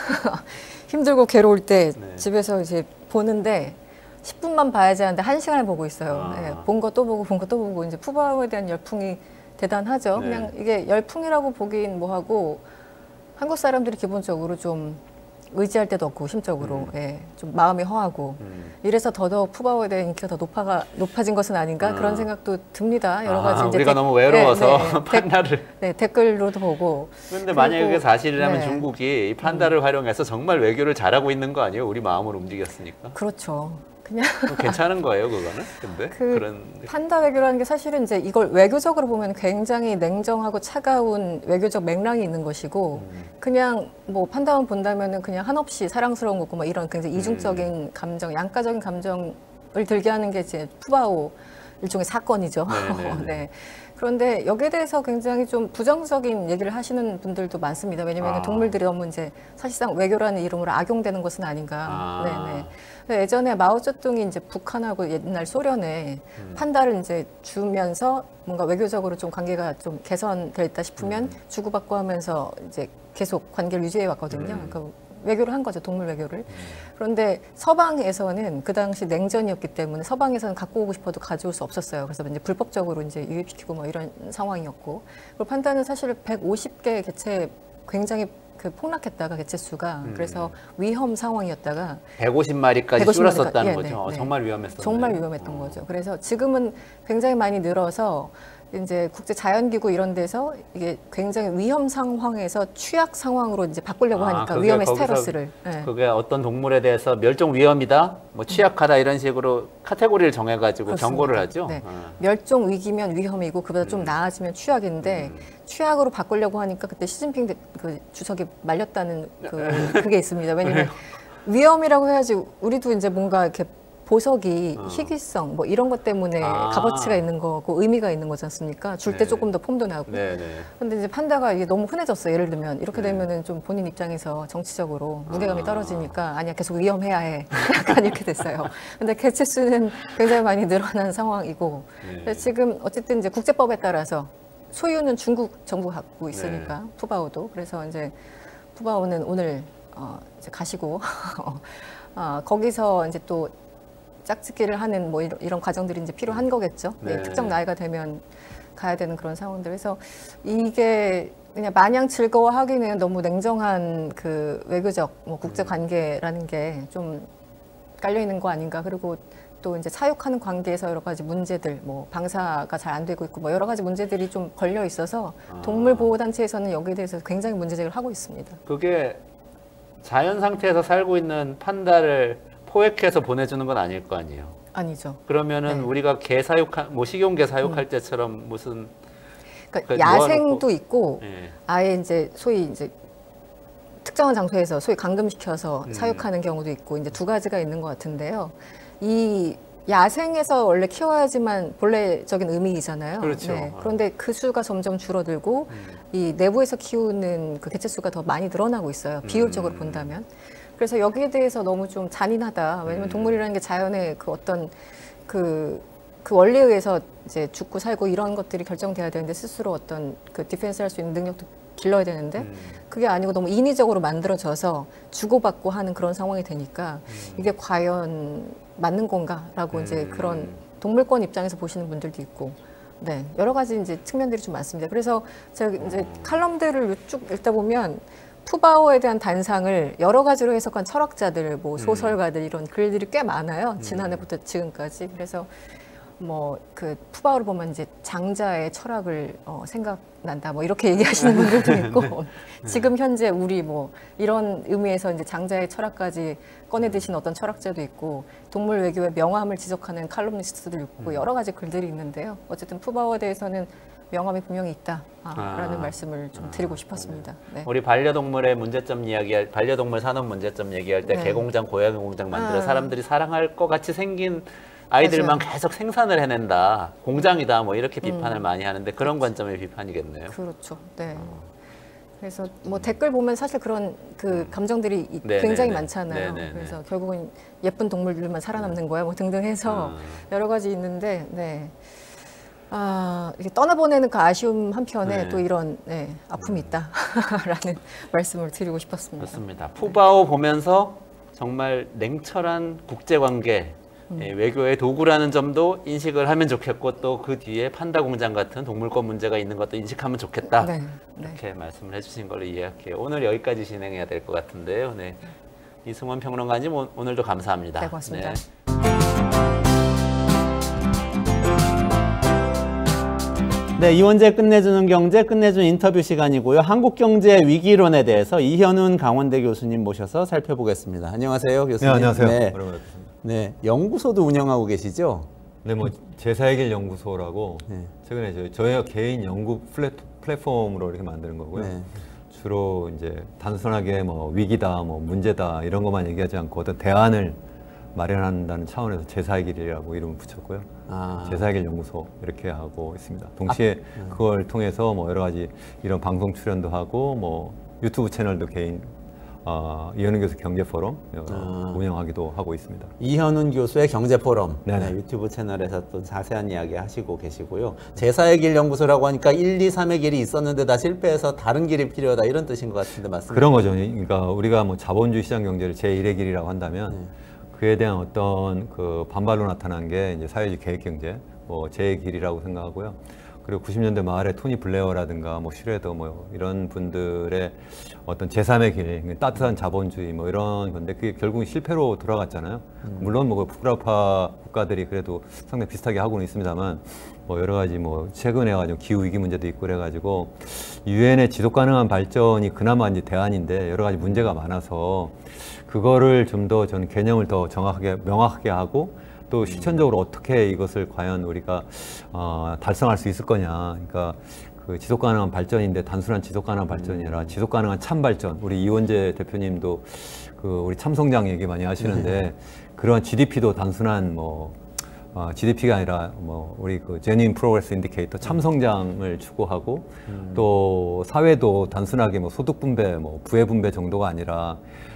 힘들고 괴로울 때 네. 집에서 이제 보는데 10분만 봐야지 하는데 1시간을 보고 있어요. 네, 본 거 또 보고 본 거 또 보고 이제 푸바오에 대한 열풍이 대단하죠. 네. 그냥 이게 열풍이라고 보긴 뭐하고 한국 사람들이 기본적으로 좀 의지할 데도 없고 심적으로 예, 좀 마음이 허하고 이래서 더더욱 푸바오에 대한 인기가 더 높아진 것은 아닌가 그런 생각도 듭니다. 여러 가지 이제 우리가 너무 외로워서 판다를. 네, 댓글로도 보고. 그런데 만약에 그게 사실이라면 네. 중국이 이 판다를 활용해서 정말 외교를 잘하고 있는 거 아니에요? 우리 마음을 움직였으니까. 그렇죠. 그냥 괜찮은 거예요, 그거는? 근데 그런 판다 외교라는 게 사실은 이제 이걸 외교적으로 보면 굉장히 냉정하고 차가운 외교적 맥락이 있는 것이고 그냥 뭐 판다만 본다면은 그냥 한없이 사랑스러운 거고 뭐 이런 굉장히 이중적인 감정, 양가적인 감정을 들게 하는 게 이제 푸바오 일종의 사건이죠. 네. 그런데 여기에 대해서 굉장히 좀 부정적인 얘기를 하시는 분들도 많습니다. 왜냐하면 동물들이 너무 이제 사실상 외교라는 이름으로 악용되는 것은 아닌가. 네네. 예전에 마오쩌둥이 이제 북한하고 옛날 소련에 판다를 이제 주면서 뭔가 외교적으로 좀 관계가 좀 개선됐다 싶으면 주고받고 하면서 이제 계속 관계를 유지해 왔거든요. 그러니까 외교를 한 거죠, 동물 외교를. 그런데 서방에서는 그 당시 냉전이었기 때문에 서방에서는 갖고 오고 싶어도 가져올 수 없었어요. 그래서 이제 불법적으로 이제 유입시키고 뭐 이런 상황이었고. 그리고 판다는 사실 150개 개체 굉장히 그 폭락했다가 개체 수가 그래서 위험 상황이었다가 150마리까지 줄었었다는 예, 거죠. 네. 정말 위험했었네요. 정말 위험했던 거죠. 그래서 지금은 굉장히 많이 늘어서 이제 국제 자연기구 이런 데서 이게 굉장히 위험 상황에서 취약 상황으로 이제 바꾸려고 하니까 그게 위험의 거기서 스테러스를. 네. 그게 어떤 동물에 대해서 멸종 위험이다, 뭐 취약하다 이런 식으로 카테고리를 정해가지고 그렇습니다. 경고를 하죠. 네. 멸종 위기면 위험이고 그보다 좀 나아지면 취약인데 취약으로 바꾸려고 하니까 그때 시진핑 그 주석이 말렸다는 그게 있습니다. 왜냐하면 위험이라고 해야지 우리도 이제 뭔가 이렇게 보석이 희귀성 뭐 이런 것 때문에 값어치가 있는 거고 의미가 있는 거지 않습니까? 줄 때 조금 더 폼도 나고. 근데 이제 판다가 이게 너무 흔해졌어요. 예를 들면 이렇게 되면은 좀 본인 입장에서 정치적으로 무게감이 떨어지니까 아니야 계속 위험해야 해. 약간 이렇게 됐어요. 근데 개체 수는 굉장히 많이 늘어난 상황이고 그래서 지금 어쨌든 이제 국제법에 따라서 소유는 중국 정부가 갖고 있으니까 푸바오도 그래서 이제 푸바오는 오늘 이제 가시고 거기서 이제 또 짝짓기를 하는 뭐 이런 과정들이 이제 필요한 거겠죠. 네. 특정 나이가 되면 가야 되는 그런 상황들. 그래서 이게 그냥 마냥 즐거워하기는 너무 냉정한 그 외교적 뭐 국제 관계라는 게 좀 깔려 있는 거 아닌가. 그리고 또 이제 사육하는 관계에서 여러 가지 문제들, 뭐 방사가 잘 안 되고 있고 뭐 여러 가지 문제들이 좀 걸려 있어서 동물 보호 단체에서는 여기에 대해서 굉장히 문제 제기를 하고 있습니다. 그게 자연 상태에서 살고 있는 판다를 포획해서 보내주는 건 아닐 거 아니에요. 아니죠. 그러면은 우리가 개 사육한 뭐 식용개 사육할 때처럼 무슨 그러니까 야생도 놓아놓고, 있고 아예 이제 소위 이제 특정한 장소에서 소위 감금시켜서 사육하는 경우도 있고 이제 두 가지가 있는 것 같은데요. 이 야생에서 원래 키워야지만 본래적인 의미이잖아요. 그렇죠. 그런데 그 수가 점점 줄어들고 이 내부에서 키우는 그 개체 수가 더 많이 늘어나고 있어요. 비율적으로 본다면. 그래서 여기에 대해서 너무 좀 잔인하다. 왜냐면 동물이라는 게 자연의 그 어떤 그 원리에 의해서 이제 죽고 살고 이런 것들이 결정돼야 되는데 스스로 어떤 그 디펜스 할 수 있는 능력도 길러야 되는데 그게 아니고 너무 인위적으로 만들어져서 주고받고 하는 그런 상황이 되니까 이게 과연 맞는 건가라고 이제 그런 동물권 입장에서 보시는 분들도 있고 네 여러 가지 이제 측면들이 좀 많습니다. 그래서 제가 이제 칼럼들을 쭉 읽다 보면 푸바오에 대한 단상을 여러 가지로 해석한 철학자들, 뭐 소설가들 이런 글들이 꽤 많아요. 지난해부터 지금까지. 그래서 뭐 그 푸바오를 보면 이제 장자의 철학을 생각난다. 뭐 이렇게 얘기하시는 분들도 있고 지금 현재 우리 뭐 이런 의미에서 이제 장자의 철학까지 꺼내 드신 어떤 철학자도 있고 동물 외교의 명암을 지적하는 칼럼니스트도 있고 여러 가지 글들이 있는데요. 어쨌든 푸바오에 대해서는 명암이 분명히 있다라는 말씀을 좀 드리고 싶었습니다. 네. 우리 반려동물의 문제점 이야기할 반려동물 산업 문제점 얘기할 때 네. 개공장, 고양이 공장 만들어 사람들이 사랑할 것 같이 생긴 아이들만 맞아요. 계속 생산을 해낸다. 공장이다. 뭐 이렇게 비판을 많이 하는데 그런 관점의 비판이겠네요. 그렇죠. 네. 그래서 뭐 댓글 보면 사실 그런 그 감정들이 네네네. 굉장히 많잖아요. 네네네. 그래서 결국은 예쁜 동물들만 살아남는 거야, 뭐 등등 해서 여러 가지 있는데, 네. 이렇게 떠나보내는 그 아쉬움 한편에 네. 또 이런 아픔이 있다라는 말씀을 드리고 싶었습니다. 맞습니다. 푸바오 보면서 정말 냉철한 국제관계 외교의 도구라는 점도 인식을 하면 좋겠고 또 그 뒤에 판다 공장 같은 동물권 문제가 있는 것도 인식하면 좋겠다. 네. 이렇게 말씀을 해주신 걸로 이해할게요. 오늘 여기까지 진행해야 될 것 같은데요. 네. 이승원 평론가님 오늘도 감사합니다. 네, 고맙습니다. 네, 이원재 끝내주는 경제 끝내주는 인터뷰 시간이고요. 한국 경제 위기론에 대해서 이현훈 강원대 교수님 모셔서 살펴보겠습니다. 안녕하세요, 교수님. 네, 안녕하세요. 네, 오랜만에 뵙습니다. 네, 연구소도 운영하고 계시죠? 네, 뭐 제4의 연구소라고 네. 최근에 저희가 개인 연구 플랫폼으로 이렇게 만드는 거고요. 네. 주로 이제 단순하게 뭐 위기다, 뭐 문제다 이런 것만 얘기하지 않고 어떤 대안을 마련한다는 차원에서 제4의 길이라고 이름을 붙였고요. 제4의 길 연구소 이렇게 하고 있습니다. 동시에 그걸 통해서 뭐 여러 가지 이런 방송 출연도 하고 뭐 유튜브 채널도 개인 이현훈 교수 경제 포럼 운영하기도 하고 있습니다. 이현훈 교수의 경제 포럼 네, 유튜브 채널에서 또 자세한 이야기 하시고 계시고요. 제4의 길 연구소라고 하니까 1, 2, 3의 길이 있었는데 다 실패해서 다른 길이 필요하다 이런 뜻인 것 같은데 맞습니까? 그런 거죠. 그러니까 우리가 뭐 자본주의 시장 경제를 제1의 길이라고 한다면 그에 대한 어떤 그 반발로 나타난 게 이제 사회주의 계획 경제, 뭐 제2의 길이라고 생각하고요. 그리고 90년대 말에 토니 블레어라든가 뭐 슈레더 뭐 이런 분들의 어떤 제3의 길, 따뜻한 자본주의 뭐 이런 건데 그게 결국은 실패로 돌아갔잖아요. 물론 뭐 북유럽파 국가들이 그래도 상당히 비슷하게 하고는 있습니다만 뭐 여러 가지 뭐 최근에 가지고 기후 위기 문제도 있고 그래가지고 유엔의 지속 가능한 발전이 그나마 이제 대안인데 여러 가지 문제가 많아서 그거를 좀 더 저는 개념을 더 정확하게 명확하게 하고 또 실천적으로 어떻게 이것을 과연 우리가 달성할 수 있을 거냐. 그러니까 그 지속 가능한 발전인데 단순한 지속 가능한 발전이 아니라 지속 가능한 참 발전. 우리 이원재 대표님도 그 우리 참성장 얘기 많이 하시는데 그런 GDP도 단순한 뭐 GDP가 아니라 뭐 우리 그 Genuine Progress Indicator 참성장을 추구하고 또 사회도 단순하게 뭐 소득 분배, 뭐 부의 분배 정도가 아니라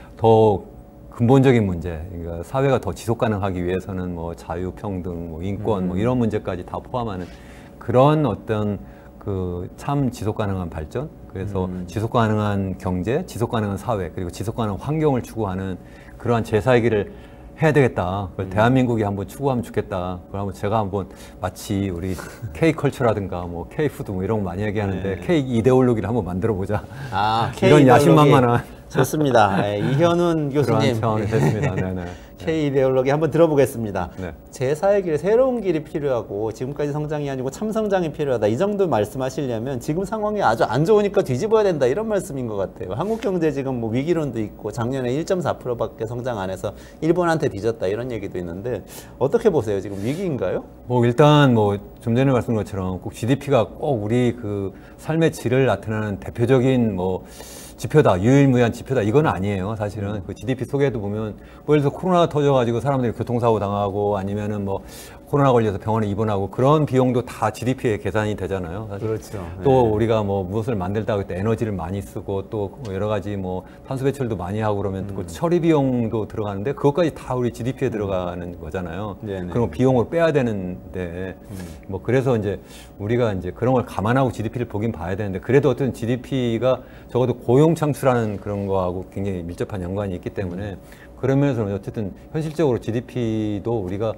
더 근본적인 문제, 그러니까 사회가 더 지속 가능하기 위해서는 뭐 자유, 평등, 뭐 인권, 뭐 이런 문제까지 다 포함하는 그런 어떤 그 참 지속 가능한 발전, 그래서 지속 가능한 경제, 지속 가능한 사회, 그리고 지속 가능한 환경을 추구하는 그러한 제4의 길을 해야 되겠다. 그걸 대한민국이 한번 추구하면 좋겠다. 그걸 한번 제가 한번 마치 우리 K컬처라든가 뭐 K푸드 뭐 이런 거 많이 얘기하는데 K 이데올로기를 한번 만들어 보자. 이런 야심만만한 좋습니다. 네, 이현훈 교수님 차원에서 했습니다. 네네. K 이데올로기 한번 들어보겠습니다. 네. 제4의 길, 새로운 길이 필요하고 지금까지 성장이 아니고 참성장이 필요하다. 이 정도 말씀하시려면 지금 상황이 아주 안 좋으니까 뒤집어야 된다. 이런 말씀인 것 같아요. 한국 경제 지금 뭐 위기론도 있고 작년에 1.4%밖에 성장 안 해서 일본한테 뒤졌다. 이런 얘기도 있는데 어떻게 보세요? 지금 위기인가요? 뭐 일단 뭐 좀 전에 말씀드린 것처럼 꼭 GDP가 꼭 우리 그 삶의 질을 나타내는 대표적인 뭐 지표다, 유일무이한 지표다, 이건 아니에요. 사실은 그 GDP 속에도 보면 뭐 예를 들어 코로나 터져가지고 사람들이 교통사고 당하고 아니면은 뭐 코로나 걸려서 병원에 입원하고 그런 비용도 다 GDP에 계산이 되잖아요. 사실. 그렇죠. 또 네. 우리가 뭐 무엇을 만들다 할 때 에너지를 많이 쓰고 또 여러 가지 뭐 탄소 배출도 많이 하고 그러면 그 처리 비용도 들어가는데 그것까지 다 우리 GDP에 들어가는 거잖아요. 네네. 그런 거 비용으로 빼야 되는데 뭐 그래서 이제 우리가 이제 그런 걸 감안하고 GDP를 보긴 봐야 되는데 그래도 어떤 GDP가 적어도 고용 창출하는 그런 거하고 굉장히 밀접한 연관이 있기 때문에 그런 면에서는 어쨌든 현실적으로 GDP도 우리가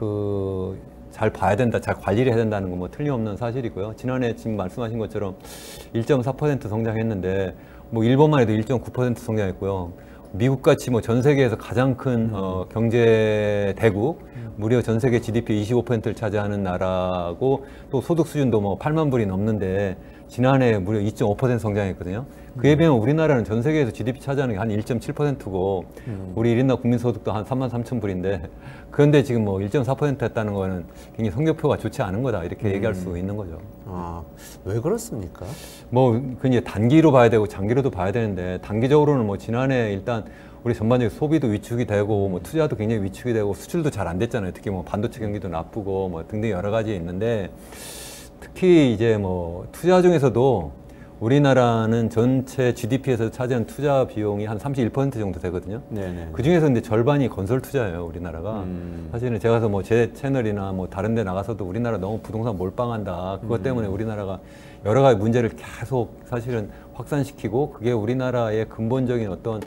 그 잘 봐야 된다, 잘 관리를 해야 된다는 건 뭐 틀림없는 사실이고요. 지난해 지금 말씀하신 것처럼 1.4% 성장했는데 뭐 일본만 해도 1.9% 성장했고요. 미국같이 뭐 전 세계에서 가장 큰 경제 대국, 무려 전 세계 GDP 25%를 차지하는 나라고 또 소득 수준도 뭐 8만 불이 넘는데 지난해 무려 2.5% 성장했거든요. 그에 비하면 우리나라는 전 세계에서 GDP 차지하는 게 한 1.7%고 우리 1인당 국민소득도 한 3만 3천 불인데 그런데 지금 뭐 1.4% 했다는 거는 굉장히 성적표가 좋지 않은 거다 이렇게 얘기할 수 있는 거죠. 아, 왜 그렇습니까? 뭐 그 이제 단기로 봐야 되고 장기로도 봐야 되는데 단기적으로는 뭐 지난해 일단 우리 전반적인 소비도 위축이 되고 뭐 투자도 굉장히 위축이 되고 수출도 잘 안 됐잖아요. 특히 뭐 반도체 경기도 나쁘고 뭐 등등 여러 가지 있는데 특히 이제 뭐 투자 중에서도 우리나라는 전체 GDP에서 차지한 투자 비용이 한 31% 정도 되거든요. 네네. 그 중에서 근데 절반이 건설 투자예요, 우리나라가. 사실은 제가 뭐 제 채널이나 뭐 다른 데 나가서도 우리나라 너무 부동산 몰빵한다. 그것 때문에 우리나라가 여러 가지 문제를 계속 사실은 확산시키고 그게 우리나라의 근본적인 어떤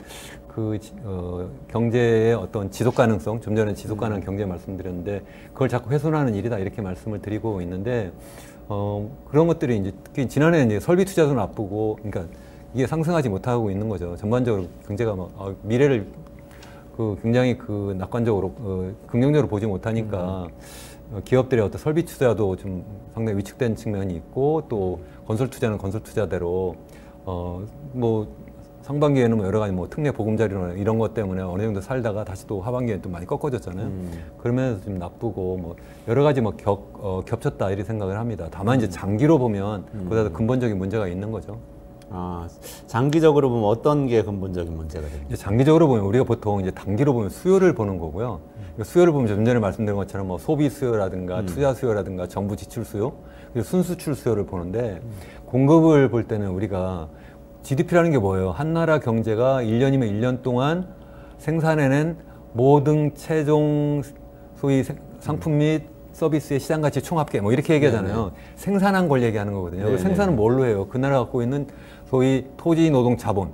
경제의 어떤 지속 가능성, 좀 전에 지속 가능한 경제 말씀드렸는데 그걸 자꾸 훼손하는 일이다 이렇게 말씀을 드리고 있는데 그런 것들이 이제 특히 지난해 이제 설비 투자도 나쁘고 그러니까 이게 상승하지 못하고 있는 거죠. 전반적으로 경제가 막 미래를 굉장히 낙관적으로 긍정적으로 보지 못하니까 기업들의 어떤 설비 투자도 좀 상당히 위축된 측면이 있고 또 건설 투자는 건설 투자대로 뭐 상반기에는 뭐 여러 가지 뭐 특례 보금자리나 이런 것 때문에 어느 정도 살다가 다시 또 하반기에 또 많이 꺾어졌잖아요. 그러면서 좀 나쁘고 뭐 여러 가지 뭐 겹쳤다 이렇게 생각을 합니다. 다만 이제 장기로 보면 보다 더 근본적인 문제가 있는 거죠. 아, 장기적으로 보면 어떤 게 근본적인 문제가 됩니까? 이제 장기적으로 보면 우리가 보통 이제 단기로 보면 수요를 보는 거고요. 수요를 보면 좀 전에 말씀드린 것처럼 뭐 소비 수요라든가 투자 수요라든가 정부 지출 수요, 그리고 순수출 수요를 보는데 공급을 볼 때는 우리가 GDP라는 게 뭐예요? 한 나라 경제가 1년이면 1년 동안 생산해낸 모든 최종 소위 상품 및 서비스의 시장 가치 총합계 뭐 이렇게 얘기하잖아요. 네네. 생산한 걸 얘기하는 거거든요. 그 생산은 뭘로 해요? 그 나라가 갖고 있는 소위 토지 노동 자본.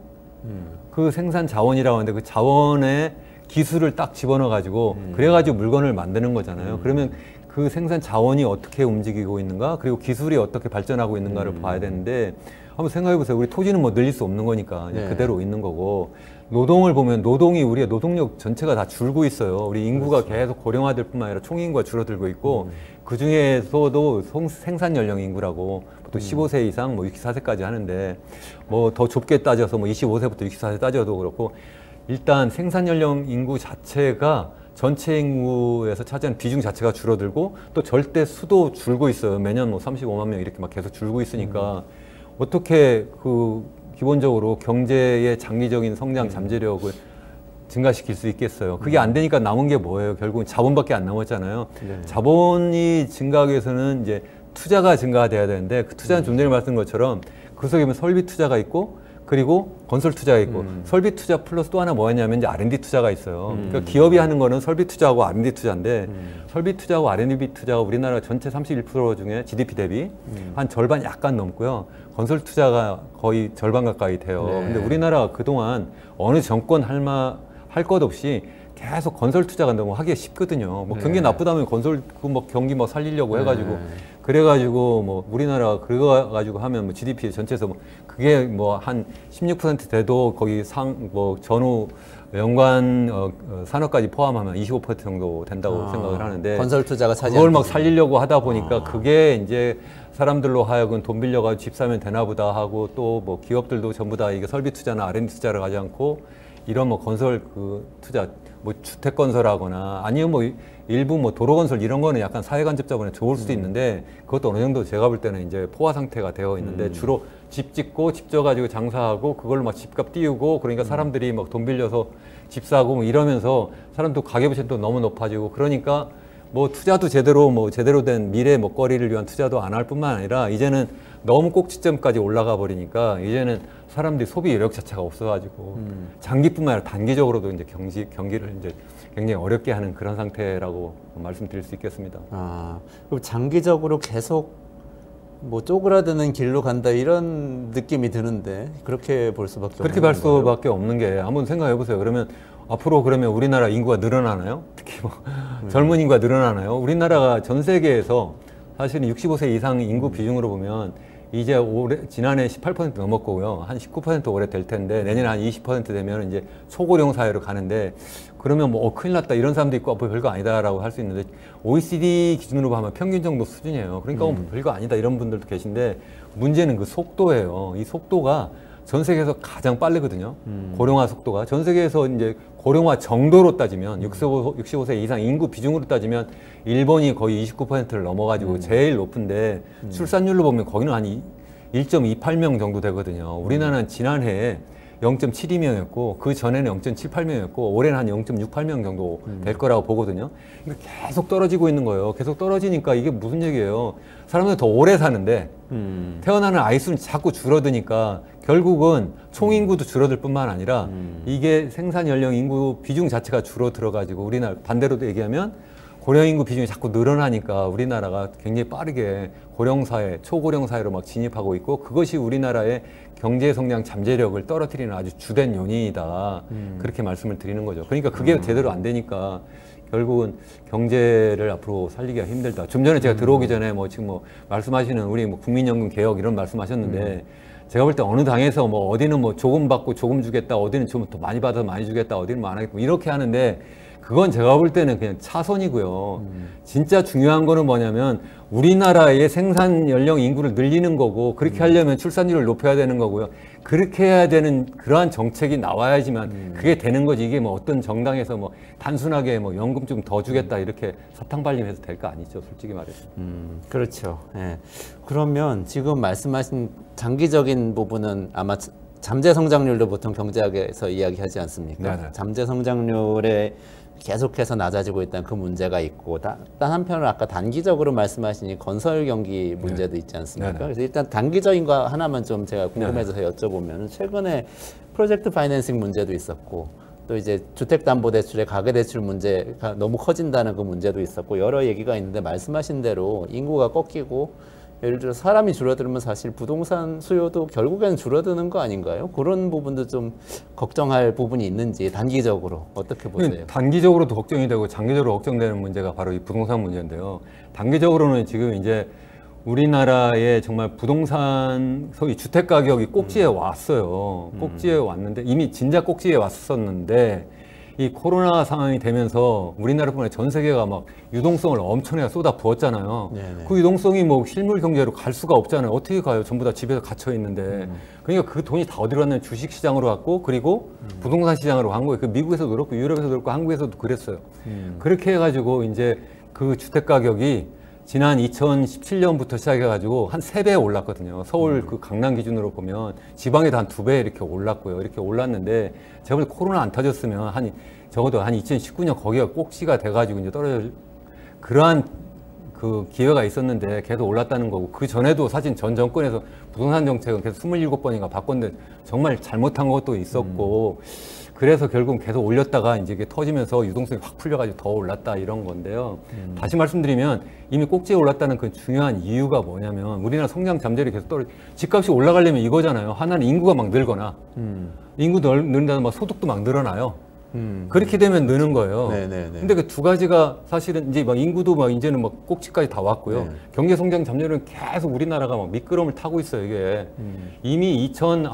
그 생산 자원이라고 하는데 그 자원의 기술을 딱 집어넣어 가지고 그래가지고 물건을 만드는 거잖아요. 그러면 그 생산 자원이 어떻게 움직이고 있는가, 그리고 기술이 어떻게 발전하고 있는가를 봐야 되는데 한번 생각해 보세요. 우리 토지는 뭐 늘릴 수 없는 거니까 네. 그대로 있는 거고 노동을 보면 노동이 우리가 노동력 전체가 다 줄고 있어요. 우리 인구가 그렇죠. 계속 고령화될 뿐만 아니라 총인구가 줄어들고 있고 그 중에서도 생산 연령 인구라고 보통 15세 이상 뭐 64세까지 하는데 뭐 더 좁게 따져서 뭐 25세부터 64세 따져도 그렇고 일단 생산 연령 인구 자체가 전체 인구에서 차지하는 비중 자체가 줄어들고 또 절대 수도 줄고 있어요. 매년 뭐 35만 명 이렇게 막 계속 줄고 있으니까 어떻게 기본적으로 경제의 장기적인 성장 잠재력을 증가시킬 수 있겠어요. 그게 안 되니까 남은 게 뭐예요? 결국은 자본밖에 안 남았잖아요. 네. 자본이 증가하기 위해서는 이제 투자가 증가돼야 되는데 그 투자는 좀 전에 말씀드린 것처럼 그 속에 보면 설비 투자가 있고 그리고 건설 투자가 있고 설비 투자 플러스 또 하나 뭐였냐면 이제 R&D 투자가 있어요. 그러니까 기업이 하는 거는 설비 투자하고 R&D 투자인데 설비 투자하고 R&D 투자가 우리나라 전체 31% 중에 GDP 대비 한 절반 약간 넘고요. 건설 투자가 거의 절반 가까이 돼요. 네. 근데 우리나라가 그동안 어느 정권 할 것 없이 계속 건설 투자가 너무 하기가 쉽거든요. 뭐 경기 나쁘다면 건설 뭐 경기 뭐 살리려고 해가지고 그래가지고 뭐 우리나라 그거 가지고 하면 뭐 GDP 전체에서 뭐 그게 뭐 한 16% 돼도 거기 뭐 전후 연관 산업까지 포함하면 25% 정도 된다고 생각을 하는데 건설 투자가 차지하는 그걸 막 살리려고 하다 보니까 그게 이제 사람들로 하여금 돈 빌려가지고 집 사면 되나 보다 하고 또 뭐 기업들도 전부 다 이게 설비 투자나 R&D 투자를 하지 않고 이런 뭐 건설 투자 뭐 주택 건설하거나 아니면 뭐 일부 뭐 도로 건설 이런 거는 약간 사회 간접 자본에 좋을 수도 있는데 그것도 어느 정도 제가 볼 때는 이제 포화 상태가 되어 있는데 주로 집 짓고 집 져가지고 장사하고 그걸로 막 집값 띄우고 그러니까 사람들이 막 돈 빌려서 집 사고 뭐 이러면서 사람도 가계부채도 너무 높아지고 그러니까 뭐 투자도 제대로 된 미래 먹거리를 위한 투자도 안 할 뿐만 아니라 이제는 너무 꼭지점까지 올라가 버리니까 이제는 사람들이 소비 여력 자체가 없어가지고 장기뿐만 아니라 단기적으로도 이제 경기를 이제 굉장히 어렵게 하는 그런 상태라고 말씀드릴 수 있겠습니다. 아, 그럼 장기적으로 계속 뭐 쪼그라드는 길로 간다 이런 느낌이 드는데 그렇게 볼 수밖에 없는 그렇게 볼 건가요? 수밖에 없는 게 한번 생각해 보세요. 그러면 앞으로 그러면 우리나라 인구가 늘어나나요? 특히 뭐 젊은 인구가 늘어나나요? 우리나라가 전 세계에서 사실은 65세 이상 인구 비중으로 보면 이제 올해 지난해 18% 넘었고요. 한 19% 올해 될 텐데 내년에 한 20% 되면 이제 초고령 사회로 가는데 그러면 뭐 큰일 났다 이런 사람도 있고 뭐 별거 아니다라고 할 수 있는데 OECD 기준으로 보면 평균 정도 수준이에요. 그러니까 뭐 별거 아니다 이런 분들도 계신데 문제는 그 속도예요. 이 속도가 전 세계에서 가장 빠르거든요. 고령화 속도가 전 세계에서 이제 고령화 정도로 따지면 65세 이상 인구 비중으로 따지면 일본이 거의 29%를 넘어가지고 제일 높은데 출산율로 보면 거기는 한 1.28명 정도 되거든요. 우리나라는 지난해에 0.72명이었고 그 전에는 0.78명이었고 올해는 한 0.68명 정도 될 거라고 보거든요. 그러니까 계속 떨어지고 있는 거예요. 계속 떨어지니까 이게 무슨 얘기예요? 사람들이 더 오래 사는데 태어나는 아이 수는 자꾸 줄어드니까 결국은 총인구도 줄어들 뿐만 아니라 이게 생산 연령 인구 비중 자체가 줄어들어가지고 우리나라 반대로도 얘기하면 고령 인구 비중이 자꾸 늘어나니까 우리나라가 굉장히 빠르게 고령사회, 초고령사회로 막 진입하고 있고 그것이 우리나라의 경제 성장 잠재력을 떨어뜨리는 아주 주된 요인이다. 그렇게 말씀을 드리는 거죠. 그러니까 그게 제대로 안 되니까 결국은 경제를 앞으로 살리기가 힘들다. 좀 전에 제가 들어오기 전에 뭐 지금 뭐 말씀하시는 우리 뭐 국민연금 개혁 이런 말씀하셨는데 제가 볼 때 어느 당에서 뭐 어디는 뭐 조금 받고 조금 주겠다, 어디는 좀 더 많이 받아서 많이 주겠다, 어디는 뭐 안 하겠고 이렇게 하는데 그건 제가 볼 때는 그냥 차선이고요. 진짜 중요한 거는 뭐냐면 우리나라의 생산 연령 인구를 늘리는 거고 그렇게 하려면 출산율을 높여야 되는 거고요. 그렇게 해야 되는 그러한 정책이 나와야지만 그게 되는 거지. 이게 뭐 어떤 정당에서 뭐 단순하게 뭐 연금 좀 더 주겠다 이렇게 사탕 발림해서 될 거 아니죠. 솔직히 말해서. 그렇죠. 예. 그러면 지금 말씀하신 장기적인 부분은 아마 잠재 성장률도 보통 경제학에서 이야기하지 않습니까? 네네. 잠재 성장률에 계속해서 낮아지고 있다는 그 문제가 있고 단 한편으로 아까 단기적으로 말씀하신 이 건설 경기 문제도 있지 않습니까? 네네. 그래서 일단 단기적인 거 하나만 좀 제가 궁금해져서 여쭤보면 최근에 프로젝트 파이낸싱 문제도 있었고 또 이제 주택담보대출의 가계대출 문제가 너무 커진다는 그 문제도 있었고 여러 얘기가 있는데 말씀하신 대로 인구가 꺾이고 예를 들어 사람이 줄어들면 사실 부동산 수요도 결국에는 줄어드는 거 아닌가요? 그런 부분도 좀 걱정할 부분이 있는지 단기적으로 어떻게 보세요? 단기적으로도 걱정이 되고 장기적으로 걱정되는 문제가 바로 이 부동산 문제인데요. 단기적으로는 지금 이제 우리나라의 정말 부동산 소위 주택 가격이 꼭지에 왔어요. 꼭지에 왔는데 이미 진짜 꼭지에 왔었는데 이 코로나 상황이 되면서 우리나라뿐만 아니라 전 세계가 막 유동성을 엄청나게 쏟아 부었잖아요. 네네. 그 유동성이 뭐 실물 경제로 갈 수가 없잖아요. 어떻게 가요? 전부 다 집에서 갇혀 있는데. 그러니까 그 돈이 다 어디로 갔냐면 주식 시장으로 갔고 그리고 부동산 시장으로 간 거예요. 그 미국에서도 그렇고 유럽에서도 그렇고 한국에서도 그랬어요. 그렇게 해가지고 이제 그 주택 가격이 지난 2017년부터 시작해가지고 한 3배 올랐거든요. 서울 그 강남 기준으로 보면 지방에도 한 2배 이렇게 올랐고요. 이렇게 올랐는데 제가 볼 때 코로나 안 터졌으면 한 적어도 한 2019년 거기가 꼭지가 돼가지고 이제 떨어질 그러한 그 기회가 있었는데 계속 올랐다는 거고 그 전에도 사실 전 정권에서 부동산 정책은 계속 27번인가 바꿨는데 정말 잘못한 것도 있었고 그래서 결국 계속 올렸다가 이제 이게 터지면서 유동성이 확 풀려가지고 더 올랐다 이런 건데요. 다시 말씀드리면 이미 꼭지에 올랐다는 그 중요한 이유가 뭐냐면 우리나라 성장 잠재력이 계속 집값이 올라가려면 이거잖아요. 하나는 인구가 막 늘거나 인구 늘다면 막 소득도 막 늘어나요. 그렇게 되면 느는 거예요. 네네네. 근데 그 두 가지가 사실은 이제 막 인구도 막 이제는 막 꼭지까지 다 왔고요. 네. 경제 성장 잠재력은 계속 우리나라가 막 미끄럼을 타고 있어요, 이게. 이미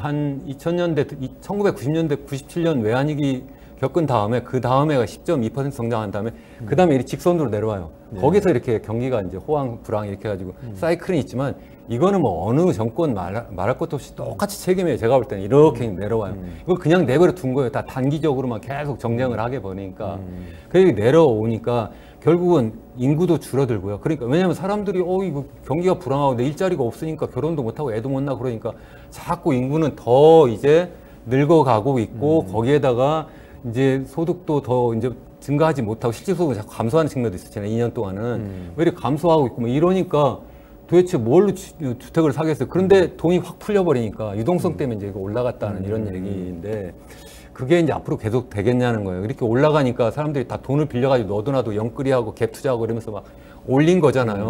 2000년대, 1990년대, 97년 외환위기 겪은 다음에 그 다음에가 10.2% 성장한 다음에 그 다음에 이렇게 직선으로 내려와요. 거기서 이렇게 경기가 이제 호황, 불황 이렇게 해가지고 사이클은 있지만 이거는 뭐 어느 정권 말할 것도 없이 똑같이 책임이에요. 제가 볼 때는 이렇게 내려와요. 이거 그냥 내버려 둔 거예요. 다 단기적으로만 계속 정쟁을 하게 보니까. 그게 내려오니까 결국은 인구도 줄어들고요. 그러니까 왜냐하면 사람들이 이거 경기가 불황하고 내 일자리가 없으니까 결혼도 못하고 애도 못 낳고 그러니까 자꾸 인구는 더 이제 늙어가고 있고 거기에다가 이제 소득도 더 이제 증가하지 못하고 실질 소득이 자꾸 감소하는 측면도 있었잖아요. 2년 동안은 왜 이렇게 감소하고 있고 뭐 이러니까 도대체 뭘로 주택을 사겠어요? 그런데 돈이 확 풀려버리니까 유동성 때문에 이제 이거 올라갔다는 이런 얘기인데 그게 이제 앞으로 계속 되겠냐는 거예요. 이렇게 올라가니까 사람들이 다 돈을 빌려가지고 너도 나도 영끌이하고 갭 투자하고 이러면서 막 올린 거잖아요.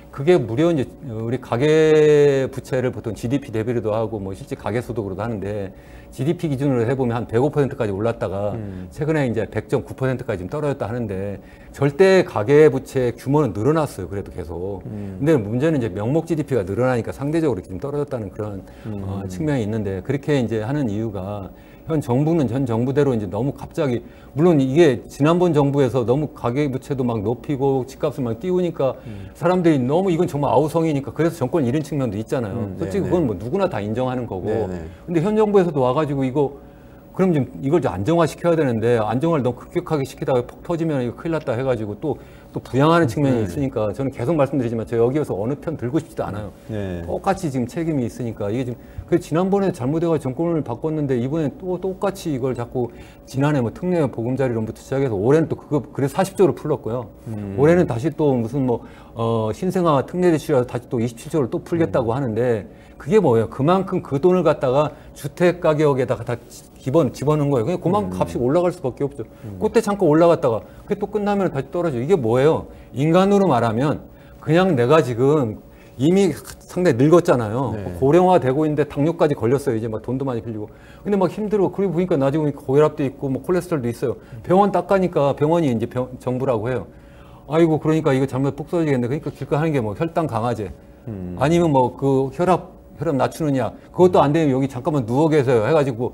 그게 무려 이제 우리 가계 부채를 보통 GDP 대비로도 하고 뭐 실제 가계 소득으로도 하는데 GDP 기준으로 해보면 한 105%까지 올랐다가 최근에 이제 100.9%까지 좀 떨어졌다 하는데 절대 가계 부채 규모는 늘어났어요. 그래도 계속. 근데 문제는 이제 명목 GDP가 늘어나니까 상대적으로 좀 떨어졌다는 그런 측면이 있는데 그렇게 이제 하는 이유가 현 정부는 현 정부대로 이제 너무 갑자기 물론 이게 지난번 정부에서 너무 가계부채도 막 높이고 집값을 막 띄우니까 사람들이 너무 이건 정말 아우성이니까 그래서 정권 잃은 측면도 있잖아요. 솔직히 그건 뭐 누구나 다 인정하는 거고. 네네. 근데 현 정부에서도 와가지고 이거 그럼 좀 이걸 좀 안정화 시켜야 되는데 안정화를 너무 급격하게 시키다가 폭 터지면 이거 큰일 났다 해가지고 또 부양하는 측면이 있으니까 저는 계속 말씀드리지만 저 여기에서 어느 편 들고 싶지도 않아요. 네. 똑같이 지금 책임이 있으니까 이게 지금 그 지난번에 잘못해가 정권을 바꿨는데 이번에 또 똑같이 이걸 자꾸 지난해 뭐 특례 보금자리론부터 시작해서 올해는 또 그래서 40조를 풀었고요. 올해는 다시 또 무슨 뭐 신생아 특례 대출이라서 다시 또 27조를 또 풀겠다고 하는데 그게 뭐예요? 그만큼 그 돈을 갖다가 주택 가격에다가 다 집어넣은 거예요. 그냥 그만큼 값이 올라갈 수밖에 없죠. 그때 잠깐 올라갔다가 그게 또 끝나면 다시 떨어져요. 이게 뭐예요? 인간으로 말하면 그냥 내가 지금 이미 상당히 늙었잖아요. 네. 고령화되고 있는데 당뇨까지 걸렸어요. 이제 막 돈도 많이 빌리고. 근데 막 힘들어. 그리고 보니까 나중에 고혈압도 있고 뭐 콜레스테롤도 있어요. 병원 딱 가니까 병원이 이제 정부라고 해요. 아이고 그러니까 이거 잘못 푹 써지겠네. 그러니까 길가 하는 게 뭐 혈당 강화제 아니면 뭐 그 혈압 낮추느냐 그것도 안 되면 여기 잠깐만 누워 계세요 해가지고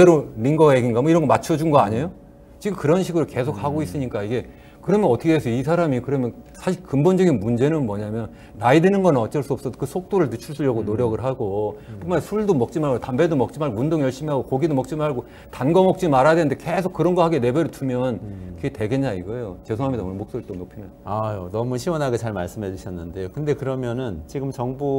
링거액인가 뭐 이런 거 맞춰준 거 아니에요? 지금 그런 식으로 계속 하고 있으니까 이게 그러면 어떻게 해서 이 사람이 그러면 사실 근본적인 문제는 뭐냐면 나이 드는 건 어쩔 수 없어도 그 속도를 늦추려고 노력을 하고 정말 술도 먹지 말고 담배도 먹지 말고 운동 열심히 하고 고기도 먹지 말고 단 거 먹지 말아야 되는데 계속 그런 거 하게 내버려 두면 그게 되겠냐 이거예요. 죄송합니다. 오늘 목소리 또 높이면. 아유, 너무 시원하게 잘 말씀해 주셨는데요. 근데 그러면은 지금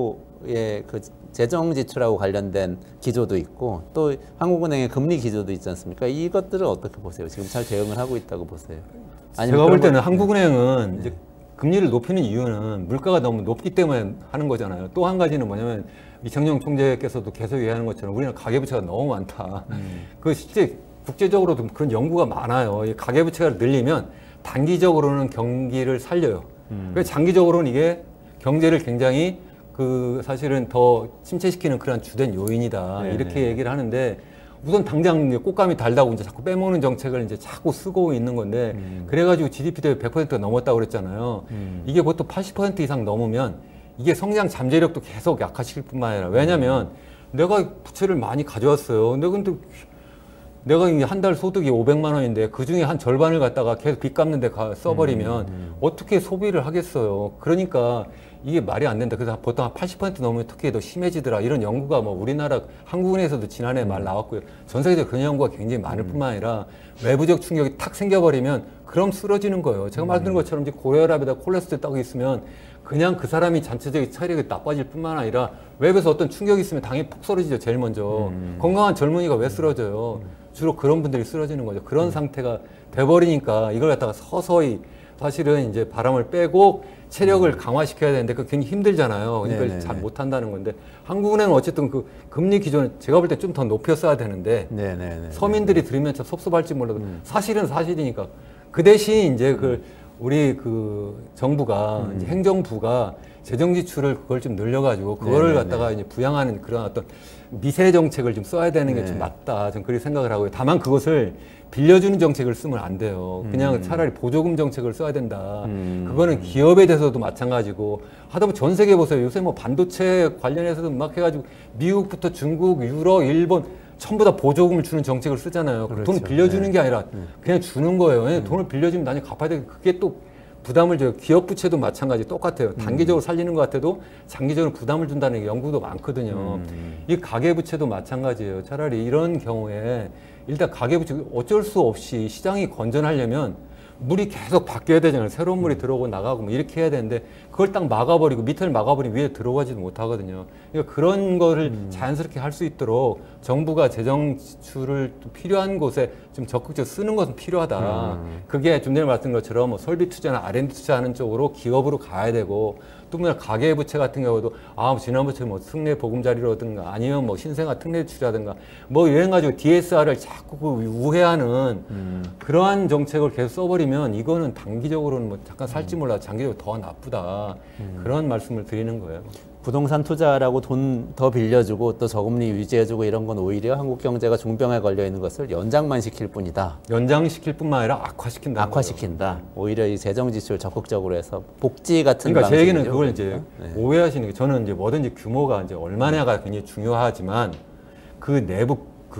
정부의 그 재정 지출하고 관련된 기조도 있고 또 한국은행의 금리 기조도 있지 않습니까? 이것들을 어떻게 보세요? 지금 잘 대응을 하고 있다고 보세요? 제가 볼 때는 한국은행은 이제 금리를 높이는 이유는 물가가 너무 높기 때문에 하는 거잖아요. 또 한 가지는 뭐냐면 이창용 총재께서도 계속 얘기하는 것처럼 우리는 가계부채가 너무 많다. 그 실제 국제적으로도 그런 연구가 많아요. 이 가계부채가 늘리면 단기적으로는 경기를 살려요. 그래서 장기적으로는 이게 경제를 굉장히 그 사실은 더 침체시키는 그런 주된 요인이다. 네네. 이렇게 얘기를 하는데 우선 당장 이제 꽃감이 달다고 이제 자꾸 빼먹는 정책을 이제 자꾸 쓰고 있는 건데 그래가지고 GDP 대비 100%가 넘었다고 그랬잖아요. 이게 보통 80% 이상 넘으면 이게 성장 잠재력도 계속 약화시킬 뿐만 아니라 왜냐면 내가 부채를 많이 가져왔어요. 근데 내가 이제 한 달 소득이 500만 원인데 그 중에 한 절반을 갖다가 계속 빚 갚는 데 써버리면 어떻게 소비를 하겠어요. 그러니까 이게 말이 안 된다. 그래서 보통 한 80% 넘으면 특히 더 심해지더라. 이런 연구가 뭐 우리나라 한국은행에서도 지난해 말 나왔고요. 전 세계적으로 그런 연구가 굉장히 많을 뿐만 아니라 외부적 충격이 탁 생겨버리면 그럼 쓰러지는 거예요. 제가 말씀드린 것처럼 이제 고혈압에다 콜레스테롤 따고 있으면 그냥 그 사람이 전체적인 체력이 나빠질 뿐만 아니라 외부에서 어떤 충격이 있으면 당연히 푹 쓰러지죠. 제일 먼저. 건강한 젊은이가 왜 쓰러져요? 주로 그런 분들이 쓰러지는 거죠. 그런 상태가 돼버리니까 이걸 갖다가 서서히 사실은 이제 바람을 빼고 체력을 강화시켜야 되는데 그게 굉장히 힘들잖아요. 이걸 네네네. 잘 못한다는 건데 한국은행은 어쨌든 그 금리 기준을 제가 볼 때 좀 더 높였어야 되는데 네네네. 서민들이 들으면 참 섭섭할지 몰라도 사실은 사실이니까 그 대신 이제 그 우리 그 정부가 이제 행정부가 재정 지출을 그걸 좀 늘려가지고 그거를 네네네. 갖다가 이제 부양하는 그런 어떤 미세 정책을 좀 써야 되는 게 좀 맞다. 저는 그렇게 생각을 하고요. 다만 그것을 빌려주는 정책을 쓰면 안 돼요. 그냥 차라리 보조금 정책을 써야 된다. 그거는 기업에 대해서도 마찬가지고 하다보면 전 세계 보세요. 요새 뭐 반도체 관련해서도 막 해가지고 미국부터 중국, 유럽, 일본 전부 다 보조금을 주는 정책을 쓰잖아요. 그 그렇죠. 돈을 빌려주는 네. 게 아니라 그냥 주는 거예요. 왜냐면 돈을 빌려주면 나중에 갚아야 되고 그게 또 부담을 줘요. 기업 부채도 마찬가지 똑같아요. 단기적으로 살리는 것 같아도 장기적으로 부담을 준다는 게 연구도 많거든요. 이 가계 부채도 마찬가지예요. 차라리 이런 경우에 일단 가계 부채 어쩔 수 없이 시장이 건전하려면 물이 계속 바뀌어야 되잖아요. 새로운 물이 들어오고 나가고 뭐 이렇게 해야 되는데 그걸 딱 막아버리고 밑을 막아버리면 위에 들어가지도 못하거든요. 그러니까 그런 거를 자연스럽게 할 수 있도록 정부가 재정 지출을 필요한 곳에 좀 적극적으로 쓰는 것은 필요하다. 그게 좀 전에 말씀드린 것처럼 뭐 설비 투자나 R&D 투자하는 쪽으로 기업으로 가야 되고 또 뭐냐 가계 부채 같은 경우도 지난번처럼 뭐 특례 보금자리라든가 아니면 뭐 신생아 특례 투자든가 뭐 이런 가지고 DSR을 자꾸 그 우회하는 그러한 정책을 계속 써버리면 되면 이거는 단기적으로는 뭐 잠깐 살지 몰라 장기적으로 더 나쁘다. 그런 말씀을 드리는 거예요. 부동산 투자라고 돈 더 빌려주고 또 저금리 유지해주고 이런 건 오히려 한국 경제가 중병에 걸려 있는 것을 연장만 시킬 뿐이다. 연장시킬 뿐만 아니라 악화시킨다. 악화시킨다. 오히려 이 재정 지출 적극적으로 해서 복지 같은 그러니까 제 얘기는 방식이죠. 그걸 이제 오해하시는 게 저는 이제 뭐든지 규모가 이제 얼마냐가 굉장히 중요하지만 그 내부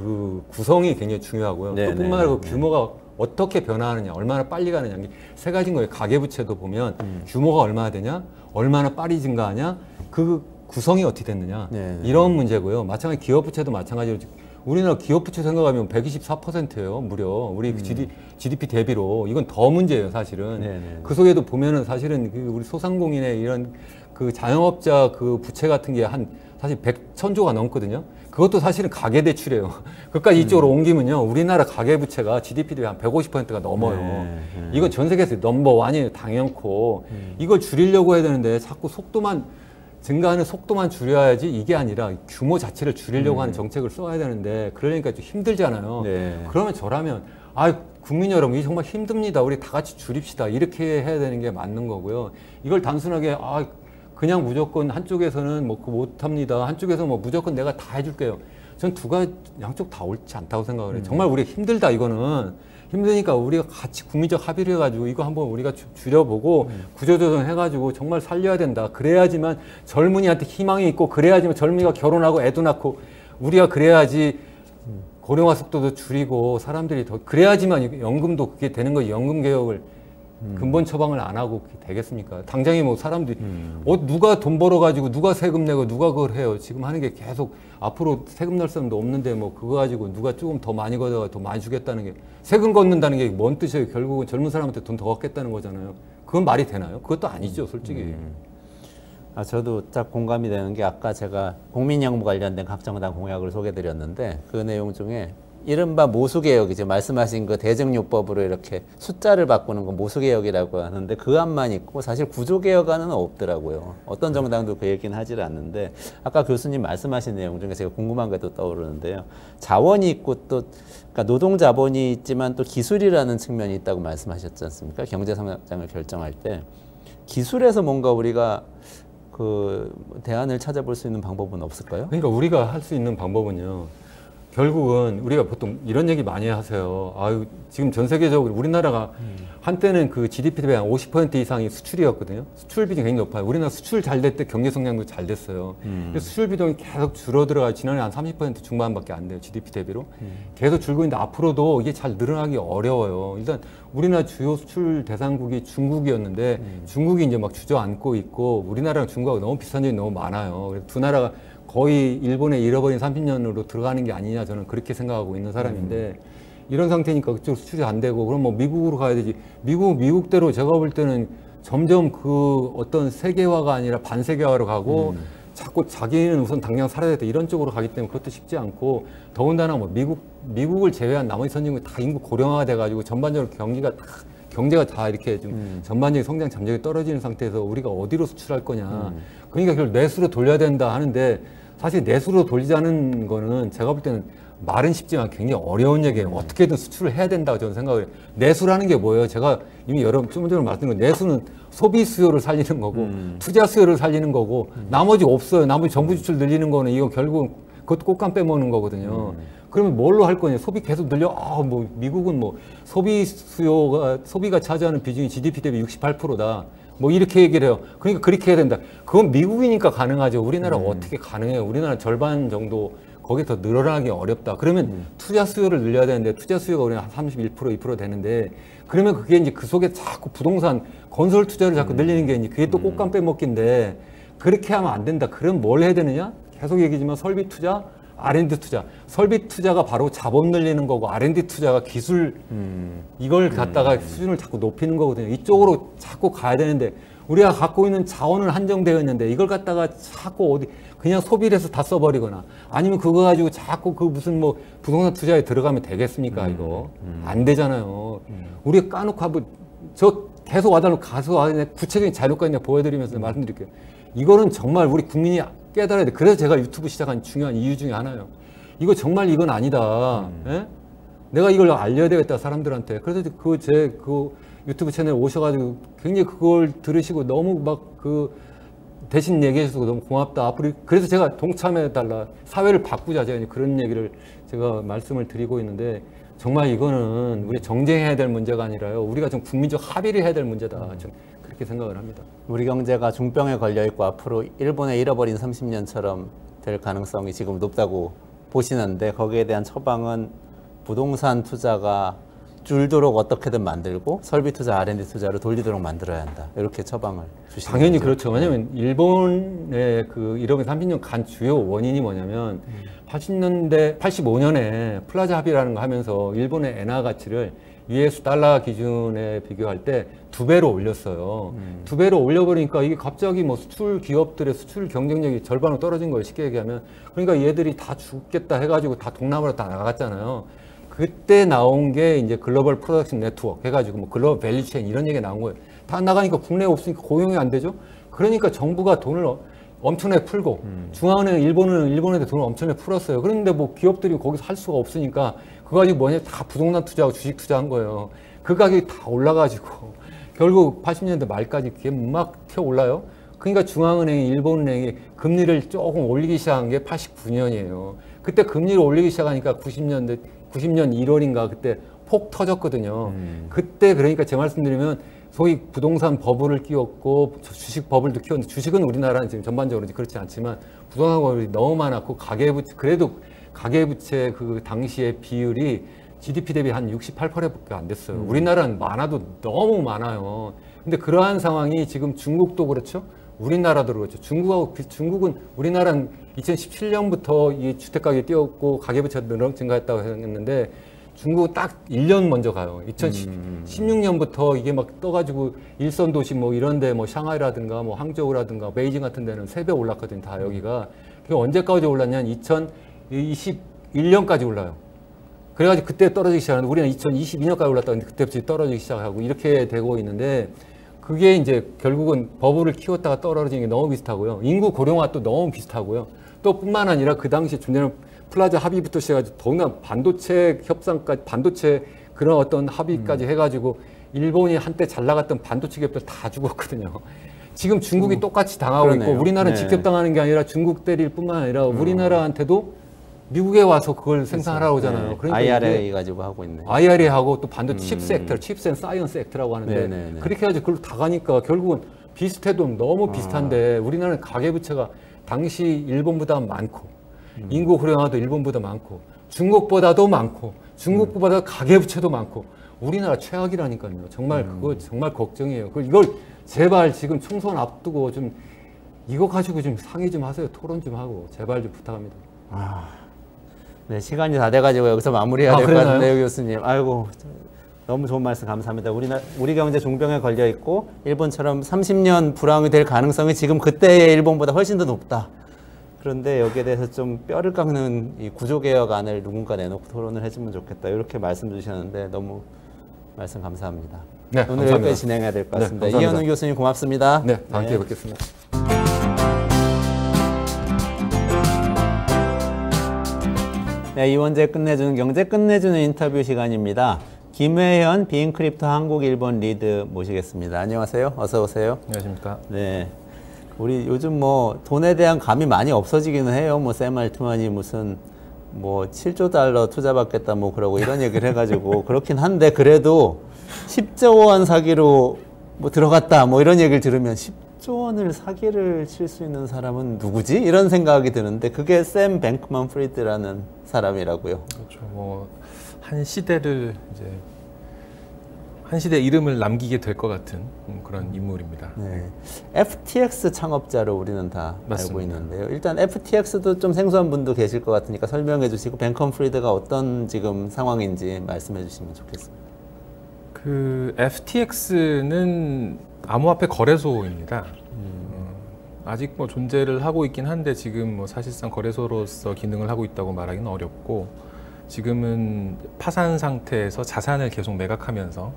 그 구성이 굉장히 중요하고요. 네, 그뿐만 아니라 그 규모가 어떻게 변화하느냐, 얼마나 빨리 가느냐, 이게 세 가지인 거예요. 가계부채도 보면 규모가 얼마나 되냐, 얼마나 빨리 증가하냐, 그 구성이 어떻게 됐느냐, 네. 이런 문제고요. 마찬가지 기업부채도 마찬가지로 우리나라 기업부채 생각하면 124%예요, 무려 우리 GDP 대비로. 이건 더 문제예요, 사실은. 네. 그 속에도 보면은 사실은 그 우리 소상공인의 이런 그 자영업자 그 부채 같은 게 한 사실 100천조가 넘거든요. 그것도 사실은 가계대출이에요. 그까지 이쪽으로 옮기면요, 우리나라 가계부채가 GDP 대비 한 150%가 넘어요. 이건 전 세계에서 넘버원이에요, 당연코. 이걸 줄이려고 해야 되는데 자꾸 속도만 증가하는 속도만 줄여야지 이게 아니라 규모 자체를 줄이려고 하는 정책을 써야 되는데 그러니까 좀 힘들잖아요. 네. 그러면 저라면 국민 여러분 이게 정말 힘듭니다. 우리 다 같이 줄입시다. 이렇게 해야 되는 게 맞는 거고요. 이걸 단순하게 그냥 무조건 한쪽에서는 뭐 못합니다. 한쪽에서 뭐 무조건 내가 다 해줄게요. 전 양쪽 다 옳지 않다고 생각을 해요. 정말 우리가 힘들다 이거는. 힘드니까 우리가 같이 국민적 합의를 해가지고 이거 한번 우리가 줄여보고 구조조정 해가지고 정말 살려야 된다. 그래야지만 젊은이한테 희망이 있고 그래야지만 젊은이가 결혼하고 애도 낳고 우리가 그래야지 고령화 속도도 줄이고 사람들이 더 그래야지만 연금도 그게 되는 거예요. 연금 개혁을 근본 처방을 안 하고 그게 되겠습니까? 당장에 뭐 사람들이 누가 돈 벌어가지고 누가 세금 내고 누가 그걸 해요. 지금 하는 게 계속 앞으로 세금 낼 사람도 없는데 뭐 그거 가지고 누가 조금 더 많이 걷어가 더 많이 주겠다는 게 세금 걷는다는 게 뭔 뜻이에요? 결국은 젊은 사람한테 돈 더 걷겠다는 거잖아요. 그건 말이 되나요? 그것도 아니죠, 솔직히. 저도 딱 공감이 되는 게 아까 제가 국민연금 관련된 각 정당 공약을 소개드렸는데 그 내용 중에 이른바 모수개혁이죠. 말씀하신 그 대증요법으로 이렇게 숫자를 바꾸는 건 모수개혁이라고 하는데 그 안만 있고 사실 구조개혁안은 없더라고요. 어떤 정당도 그 얘기는 하질 않는데 아까 교수님 말씀하신 내용 중에 제가 궁금한 게 또 떠오르는데요. 자원이 있고 또 그러니까 노동 자본이 있지만 또 기술이라는 측면이 있다고 말씀하셨지 않습니까? 경제 성장을 결정할 때 기술에서 뭔가 우리가 그 대안을 찾아볼 수 있는 방법은 없을까요? 그러니까 우리가 할 수 있는 방법은요. 결국은 우리가 보통 이런 얘기 많이 하세요. 지금 전 세계적으로 우리나라가 한때는 그 GDP 대비 한 50% 이상이 수출이었거든요. 수출 비중이 굉장히 높아요. 우리나라 수출 잘 될 때 경제 성장도 잘 됐어요. 근데 수출 비중이 계속 줄어들어가 지난해 한 30% 중반밖에 안 돼요. GDP 대비로. 계속 줄고 있는데 앞으로도 이게 잘 늘어나기 어려워요. 일단 우리나라 주요 수출 대상국이 중국이었는데 중국이 이제 막 주저앉고 있고 우리나라랑 중국하고 너무 비슷한 점이 너무 많아요. 그래서 두 나라가 거의 일본의 잃어버린 30년으로 들어가는 게 아니냐 저는 그렇게 생각하고 있는 사람인데 이런 상태니까 그쪽 수출이 안 되고 그럼 뭐 미국으로 가야 되지. 미국대로 제가 볼 때는 점점 그 어떤 세계화가 아니라 반세계화로 가고 자꾸 자기는 우선 당장 살아야 돼 이런 쪽으로 가기 때문에 그것도 쉽지 않고 더군다나 뭐 미국을 제외한 나머지 선진국 다 인구 고령화가 돼가지고 전반적으로 경제가 다 이렇게 좀 전반적인 성장 잠재력이 떨어지는 상태에서 우리가 어디로 수출할 거냐. 그러니까 결국 내수로 돌려야 된다 하는데 사실 내수로 돌리자는 거는 제가 볼 때는 말은 쉽지만 굉장히 어려운 얘기예요. 어떻게든 수출을 해야 된다고 저는 생각을 해요. 내수라는 게 뭐예요? 제가 이미 좀 전에 말씀드린 거 내수는 소비 수요를 살리는 거고 투자 수요를 살리는 거고 나머지 없어요. 나머지 정부 지출 늘리는 거는 이거 결국은 그것도 꽃감 빼먹는 거거든요. 그러면 뭘로 할 거냐? 소비 계속 늘려. 뭐 미국은 뭐 소비가 차지하는 비중이 GDP 대비 68%다. 뭐 이렇게 얘기를 해요. 그러니까 그렇게 해야 된다. 그건 미국이니까 가능하죠. 우리나라 어떻게 가능해요? 우리나라 절반 정도 거기에 더 늘어나기 어렵다. 그러면 투자 수요를 늘려야 되는데 투자 수요가 우리는 한 31%, 2% 되는데 그러면 그게 이제 그 속에 자꾸 부동산 건설 투자를 자꾸 늘리는 게 이제 그게 또 꽃감 빼먹기인데 그렇게 하면 안 된다. 그럼 뭘 해야 되느냐? 계속 얘기지만 설비 투자, R&D 투자. 설비 투자가 바로 자본 늘리는 거고 R&D 투자가 기술 이걸 갖다가 수준을 자꾸 높이는 거거든요. 이쪽으로 자꾸 가야 되는데 우리가 갖고 있는 자원은 한정되어 있는데 이걸 갖다가 자꾸 그냥 소비를 해서 다 써버리거나 아니면 그거 가지고 자꾸 그 무슨 뭐 부동산 투자에 들어가면 되겠습니까 이거? 안 되잖아요. 우리가 까놓고 한번 저 계속 와달라고 가서 구체적인 자료까지 그냥 보여드리면서 말씀드릴게요. 이거는 정말 우리 국민이 깨달아야 돼. 그래서 제가 유튜브 시작한 중요한 이유 중에 하나예요. 이거 정말 이건 아니다. 예? 내가 이걸 알려야 되겠다 사람들한테. 그래서 유튜브 채널 오셔가지고 굉장히 그걸 들으시고 너무 막 그 대신 얘기해주셔서 너무 고맙다. 앞으로 그래서 제가 동참해달라. 사회를 바꾸자. 제가 그런 얘기를 제가 말씀을 드리고 있는데 정말 이거는 우리 정쟁해야 될 문제가 아니라요. 우리가 좀 국민적 합의를 해야 될 문제다. 좀 그렇게 생각을 합니다. 우리 경제가 중병에 걸려 있고 앞으로 일본의 잃어버린 30년처럼 될 가능성이 지금 높다고 보시는데 거기에 대한 처방은 부동산 투자가 줄도록 어떻게든 만들고 설비 투자, R&D 투자로 돌리도록 만들어야 한다. 이렇게 처방을 주시는 당연히 거죠. 그렇죠. 왜냐하면 일본의 그 잃어버린 30년 간 주요 원인이 뭐냐면 80년대, 85년에 플라자 합의라는 거 하면서 일본의 엔화 가치를 US 달러 기준에 비교할 때 2배로 올렸어요. 2배로 올려버리니까 이게 갑자기 뭐 수출 기업들의 수출 경쟁력이 절반으로 떨어진 거예요. 쉽게 얘기하면. 그러니까 얘들이 다 죽겠다 해가지고 다 동남아로 다 나갔잖아요. 그때 나온 게 이제 글로벌 프로덕션 네트워크 해가지고 뭐 글로벌 밸류 체인 이런 얘기가 나온 거예요. 다 나가니까 국내에 없으니까 고용이 안 되죠. 그러니까 정부가 돈을 엄청나게 풀고 중앙은행 일본한테 돈을 엄청나게 풀었어요. 그런데 뭐 기업들이 거기서 할 수가 없으니까 그거 가지고 뭐냐 다 부동산 투자하고 주식 투자한 거예요. 그 가격이 다 올라가지고 결국 80년대 말까지 그게 막 튀어 올라요. 그러니까 중앙은행이 일본은행이 금리를 조금 올리기 시작한 게 89년이에요. 그때 금리를 올리기 시작하니까 90년 1월인가 그때 폭 터졌거든요. 그때 그러니까 제 말씀드리면 소위 부동산 버블을 끼웠고 주식 버블도 키웠는데 주식은 우리나라는 지금 전반적으로 그렇지 않지만 부동산 버블이 너무 많았고 가계부채 그래도 가계부채 그 당시의 비율이 GDP 대비 한 68%밖에 안 됐어요. 우리나라는 많아도 너무 많아요. 근데 그러한 상황이 지금 중국도 그렇죠. 우리나라도 그렇죠. 중국은 우리나라는 2017년부터 이 주택가격이 뛰었고 가계부채가 증가했다고 했는데 중국은 딱 1년 먼저 가요. 2016년부터 이게 막 떠가지고 일선 도시 뭐 이런데 뭐 샹하이라든가 뭐 항저우라든가 베이징 같은 데는 3배 올랐거든요. 다 여기가. 그게 언제까지 올랐냐면 2021년까지 올라요. 그래가지고 그때 떨어지기 시작하는데 우리는 2022년까지 올랐다 근데 그때부터 떨어지기 시작하고 이렇게 되고 있는데 그게 이제 결국은 버블을 키웠다가 떨어지는 게 너무 비슷하고요. 인구 고령화도 너무 비슷하고요. 또 뿐만 아니라 그 당시에 존재하는 플라자 합의부터 시작해서 더구나 반도체 협상까지 반도체 그런 어떤 합의까지 해가지고 일본이 한때 잘 나갔던 반도체 기업들 다 죽었거든요. 지금 중국이 똑같이 당하고 그러네요. 있고 우리나라는 네. 직접 당하는 게 아니라 중국 때릴 뿐만 아니라 우리나라한테도 미국에 와서 그걸 생산하라고 하잖아요. 그러니까 IRA 가지고 하고 있네. IRA 하고 또 반도체 칩스 액터, 칩스 앤 사이언스 액트라고 하는데 네네네. 그렇게 해가지고 그걸 다 가니까 결국은 비슷해도 너무 비슷한데 우리나라는 가계부채가 당시 일본보다 많고 인구 고령화도 일본보다 많고 중국보다도 많고 중국보다 가계부채도 많고 우리나라 최악이라니까요. 정말 그거 정말 걱정이에요. 이걸 제발 지금 총선 앞두고 좀 이거 가지고 좀 상의 좀 하세요. 토론 좀 하고 제발 좀 부탁합니다. 네, 시간이 다 돼가지고 여기서 마무리해야 될 것 그러나요? 같은데요, 교수님. 아이고, 너무 좋은 말씀 감사합니다. 우리 경제 중병에 걸려 있고 일본처럼 30년 불황이 될 가능성이 지금 그때의 일본보다 훨씬 더 높다. 그런데 여기에 대해서 좀 뼈를 깎는 이 구조개혁안을 누군가 내놓고 토론을 해주면 좋겠다. 이렇게 말씀 주셨는데 너무 말씀 감사합니다. 네, 오늘 감사합니다. 여기까지 진행해야 될 것 네, 같습니다. 감사합니다. 이현우 교수님 고맙습니다. 네, 다음 기회에 뵙겠습니다. 네, 이원재 끝내주는 경제 끝내주는 인터뷰 시간입니다. 김회현 비인크립토 한국 일본 리드 모시겠습니다. 안녕하세요. 어서 오세요. 안녕하십니까. 네. 우리 요즘 뭐 돈에 대한 감이 많이 없어지기는 해요. 뭐 샘 알트만이 무슨 뭐 7조 달러 투자받겠다 뭐 그러고 이런 얘기를 해가지고 그렇긴 한데 그래도 10조 원 사기로 뭐 들어갔다 뭐 이런 얘기를 들으면 10조 원을 사기를 칠 수 있는 사람은 누구지? 이런 생각이 드는데 그게 샘 뱅크만 프리드라는 사람이라고요. 그렇죠. 뭐 한 시대를 이제 한 시대 이름을 남기게 될 것 같은 그런 인물입니다. 네. FTX 창업자로 우리는 다 알고 맞습니다. 있는데요. 일단 FTX도 좀 생소한 분도 계실 것 같으니까 설명해 주시고 뱅컴 프리드가 어떤 지금 상황인지 말씀해 주시면 좋겠습니다. 그 FTX는 암호화폐 거래소입니다. 아직 뭐 존재를 하고 있긴 한데 지금 뭐 사실상 거래소로서 기능을 하고 있다고 말하기는 어렵고 지금은 파산 상태에서 자산을 계속 매각하면서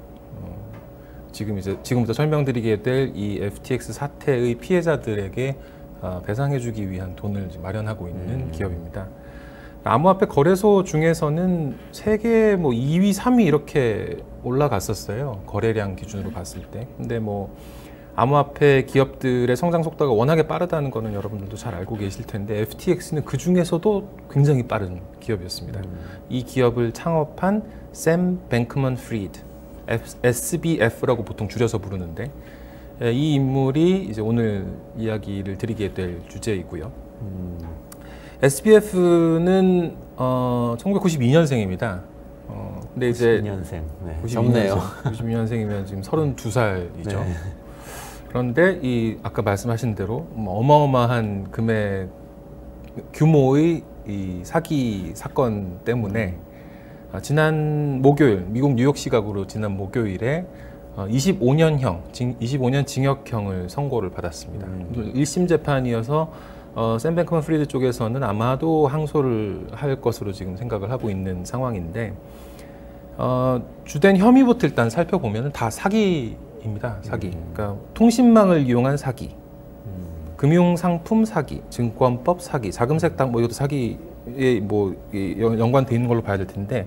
지금부터 설명드리게 될 이 FTX 사태의 피해자들에게 배상해주기 위한 돈을 마련하고 있는 기업입니다. 암호화폐 거래소 중에서는 세계 뭐 2위, 3위 이렇게 올라갔었어요. 거래량 기준으로 봤을 때. 근데 뭐 암호화폐 기업들의 성장 속도가 워낙에 빠르다는 거는 여러분들도 잘 알고 계실 텐데 FTX는 그 중에서도 굉장히 빠른 기업이었습니다. 이 기업을 창업한 샘 뱅크먼 프리드, SBF라고 보통 줄여서 부르는데 이 인물이 이제 오늘 이야기를 드리게 될 주제이고요. SBF는 1992년생입니다. 근데 이제 92년생. 네. 92년생, 젊네요. 92년생이면 지금 32살이죠. 네. 그런데 이 아까 말씀하신 대로 어마어마한 금액 규모의 이 사기 사건 때문에 지난 목요일 미국 뉴욕 시각으로 지난 목요일에 25년 징역형을 선고를 받았습니다. 1심 재판이어서 샘 뱅크먼 프리드 쪽에서는 아마도 항소를 할 것으로 지금 생각을 하고 있는 상황인데 주된 혐의부터 일단 살펴보면 다 사기입니다. 사기. 그러니까 통신망을 이용한 사기, 금융상품 사기, 증권법 사기, 자금세탁 뭐 이것도 사기에 뭐 연관돼 있는 걸로 봐야 될 텐데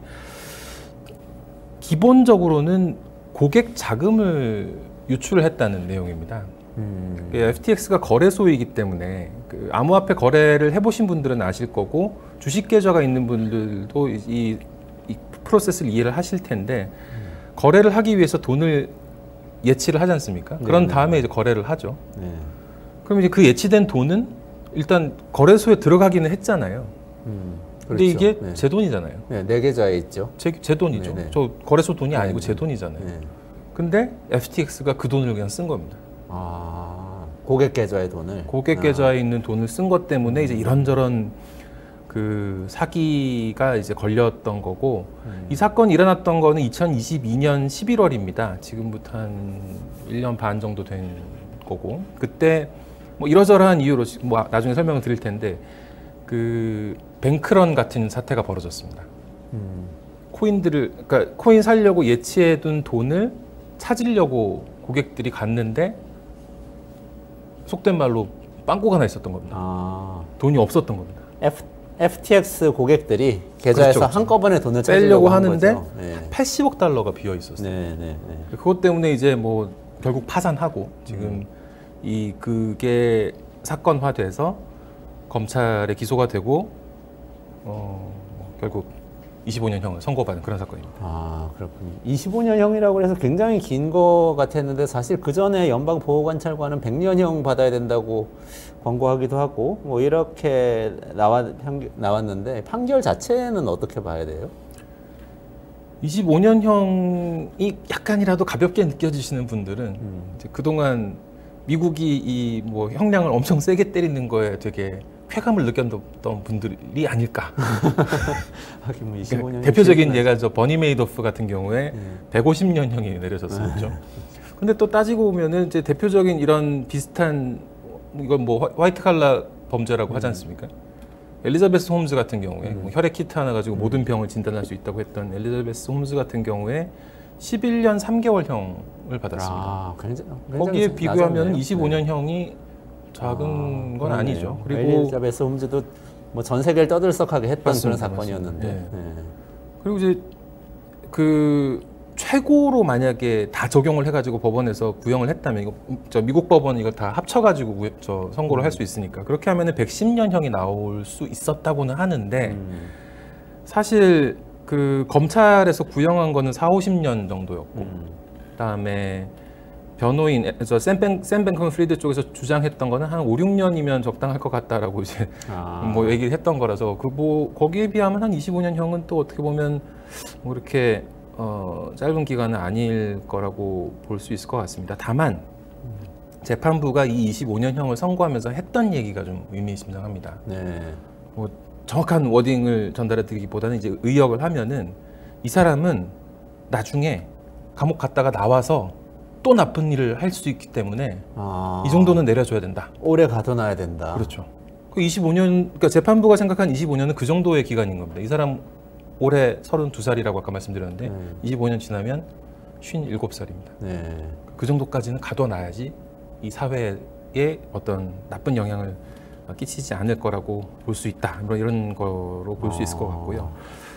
기본적으로는 고객 자금을 유출을 했다는 내용입니다. FTX가 거래소이기 때문에 그 암호화폐 거래를 해보신 분들은 아실 거고 주식 계좌가 있는 분들도 이 프로세스를 이해를 하실 텐데 거래를 하기 위해서 돈을 예치를 하지 않습니까? 그런 다음에 이제 거래를 하죠. 네. 그럼 이제 그 예치된 돈은 일단 거래소에 들어가기는 했잖아요. 근데 그렇죠. 이게 네. 제 돈이잖아요. 네, 내 계좌에 있죠. 제 돈이죠. 네네. 저 거래소 돈이 아니고 네네. 제 돈이잖아요. 네. 근데 FTX가 그 돈을 그냥 쓴 겁니다. 고객 계좌의 돈을. 고객 계좌에 있는 돈을 쓴 것 때문에 이제 이런저런 그 사기가 이제 걸렸던 거고 이 사건이 일어났던 거는 2022년 11월입니다. 지금부터 한 1년 반 정도 된 거고 그때 뭐 이러저러한 이유로 뭐 나중에 설명을 드릴 텐데 그 뱅크런 같은 사태가 벌어졌습니다. 그러니까 코인 살려고 예치해둔 돈을 찾으려고 고객들이 갔는데 속된 말로 빵꾸가 하나 있었던 겁니다. 돈이 없었던 겁니다. FTX 고객들이 계좌에서 그렇죠. 한꺼번에 돈을 빼려고 찾으려고 하는데 거죠. 네. 80억 달러가 비어 있었어요. 네. 그것 때문에 이제 뭐 결국 파산하고 지금 그게 사건화돼서 검찰에 기소가 되고 결국 25년형을 선고받은 그런 사건입니다. 그렇군요. 25년형이라고 해서 굉장히 긴 거 같았는데 사실 그 전에 연방보호관찰관은 100년형 받아야 된다고 권고하기도 하고 뭐 이렇게 나왔는데 판결 자체는 어떻게 봐야 돼요? 25년형이 약간이라도 가볍게 느껴지시는 분들은 이제 그동안 미국이 이 뭐 형량을 엄청 세게 때리는 거에 되게 쾌감을 느꼈던 분들이 아닐까. 하긴 뭐 25년 대표적인 예가 저 버니 메이도프 같은 경우에 150년형이 내려졌었죠. 근데 또 따지고 보면은 이제 대표적인 이런 비슷한 이건 뭐 화이트 칼라 범죄라고 하지 않습니까? 엘리자베스 홈즈 같은 경우에 뭐 혈액 키트 하나 가지고 모든 병을 진단할 수 있다고 했던 엘리자베스 홈즈 같은 경우에 11년 3개월형을 받았습니다. 거기에 비교하면 25년형이 작은 건 아니죠. 그리고 엘리자베스 홈즈도 뭐 전 세계를 떠들썩하게 했던 맞습니다, 그런 사건이었는데. 네. 그리고 이제 그 최고로 만약에 다 적용을 해가지고 법원에서 구형을 했다면 이거 저 미국 법원 이거 다 합쳐가지고 저 선고를 할 수 있으니까 그렇게 하면은 110년형이 나올 수 있었다고는 하는데 사실 그 검찰에서 구형한 거는 40-50년 정도였고 그다음에 변호인 샘 뱅크먼 프리드 쪽에서 주장했던 거는 한 5-6년이면 적당할 것 같다라고 이제 뭐 얘기를 했던 거라서 그 뭐 거기에 비하면 한 25년형은 또 어떻게 보면 뭐 이렇게 짧은 기간은 아닐 거라고 볼 수 있을 것 같습니다. 다만 재판부가 이 25년형을 선고하면서 했던 얘기가 좀 의미심장합니다. 뭐 정확한 워딩을 전달해 드리기보다는 이제 의역을 하면은 이 사람은 나중에 감옥 갔다가 나와서 또 나쁜 일을 할 수 있기 때문에 이 정도는 내려줘야 된다. 오래 가둬놔야 된다. 그렇죠. 그 25년, 그러니까 재판부가 생각한 25년은 그 정도의 기간인 겁니다. 이 사람 올해 32살이라고 아까 말씀드렸는데 25년 지나면 57살입니다. 그 정도까지는 가둬놔야지 이 사회에 어떤 나쁜 영향을 끼치지 않을 거라고 볼 수 있다. 이런 거로 볼 수 있을 것 같고요.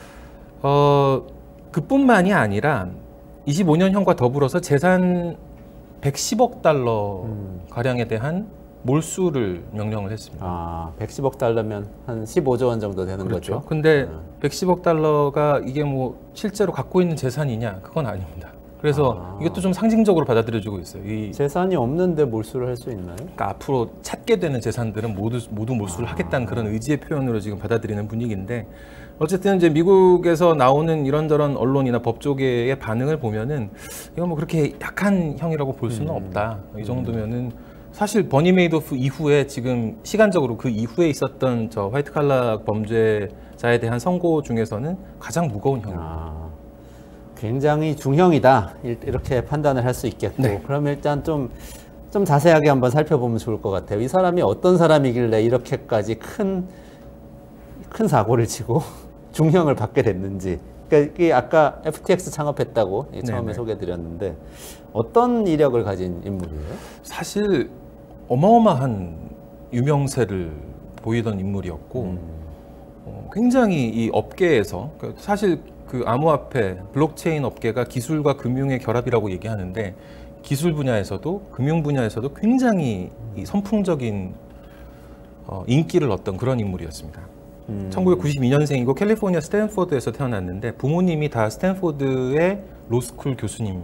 그뿐만이 아니라 25년형과 더불어서 재산 110억 달러 가량에 대한 몰수를 명령을 했습니다. 110억 달러면 한 15조 원 정도 되는 그렇죠. 거죠. 근데 110억 달러가 이게 뭐 실제로 갖고 있는 재산이냐? 그건 아닙니다. 그래서 이것도 좀 상징적으로 받아들여지고 있어요. 이 재산이 없는데 몰수를 할 수 있나요? 그러니까 앞으로 찾게 되는 재산들은 모두 몰수를 하겠다는 그런 의지의 표현으로 지금 받아들이는 분위기인데, 어쨌든 이제 미국에서 나오는 이런저런 언론이나 법조계의 반응을 보면은 이건 뭐 그렇게 약한 형이라고 볼 수는 없다. 이 정도면은 사실 버니 메이도프 이후에 지금 시간적으로 그 이후에 있었던 저 화이트 칼라 범죄자에 대한 선고 중에서는 가장 무거운 형입니다. 굉장히 중형이다, 이렇게 판단을 할 수 있겠고. 네. 그럼 일단 좀 자세하게 한번 살펴보면 좋을 것 같아요. 이 사람이 어떤 사람이길래 이렇게까지 큰 사고를 치고 중형을 받게 됐는지. 그러니까 이게 아까 FTX 창업했다고 처음에 네네. 소개드렸는데 어떤 이력을 가진 인물이에요? 사실 어마어마한 유명세를 보이던 인물이었고, 굉장히 이 업계에서 사실 그 암호화폐, 블록체인 업계가 기술과 금융의 결합이라고 얘기하는데, 기술 분야에서도 금융 분야에서도 굉장히 이 선풍적인 인기를 얻던 그런 인물이었습니다. 1992년생이고 캘리포니아 스탠포드에서 태어났는데 부모님이 다 스탠포드의 로스쿨 교수님이에요.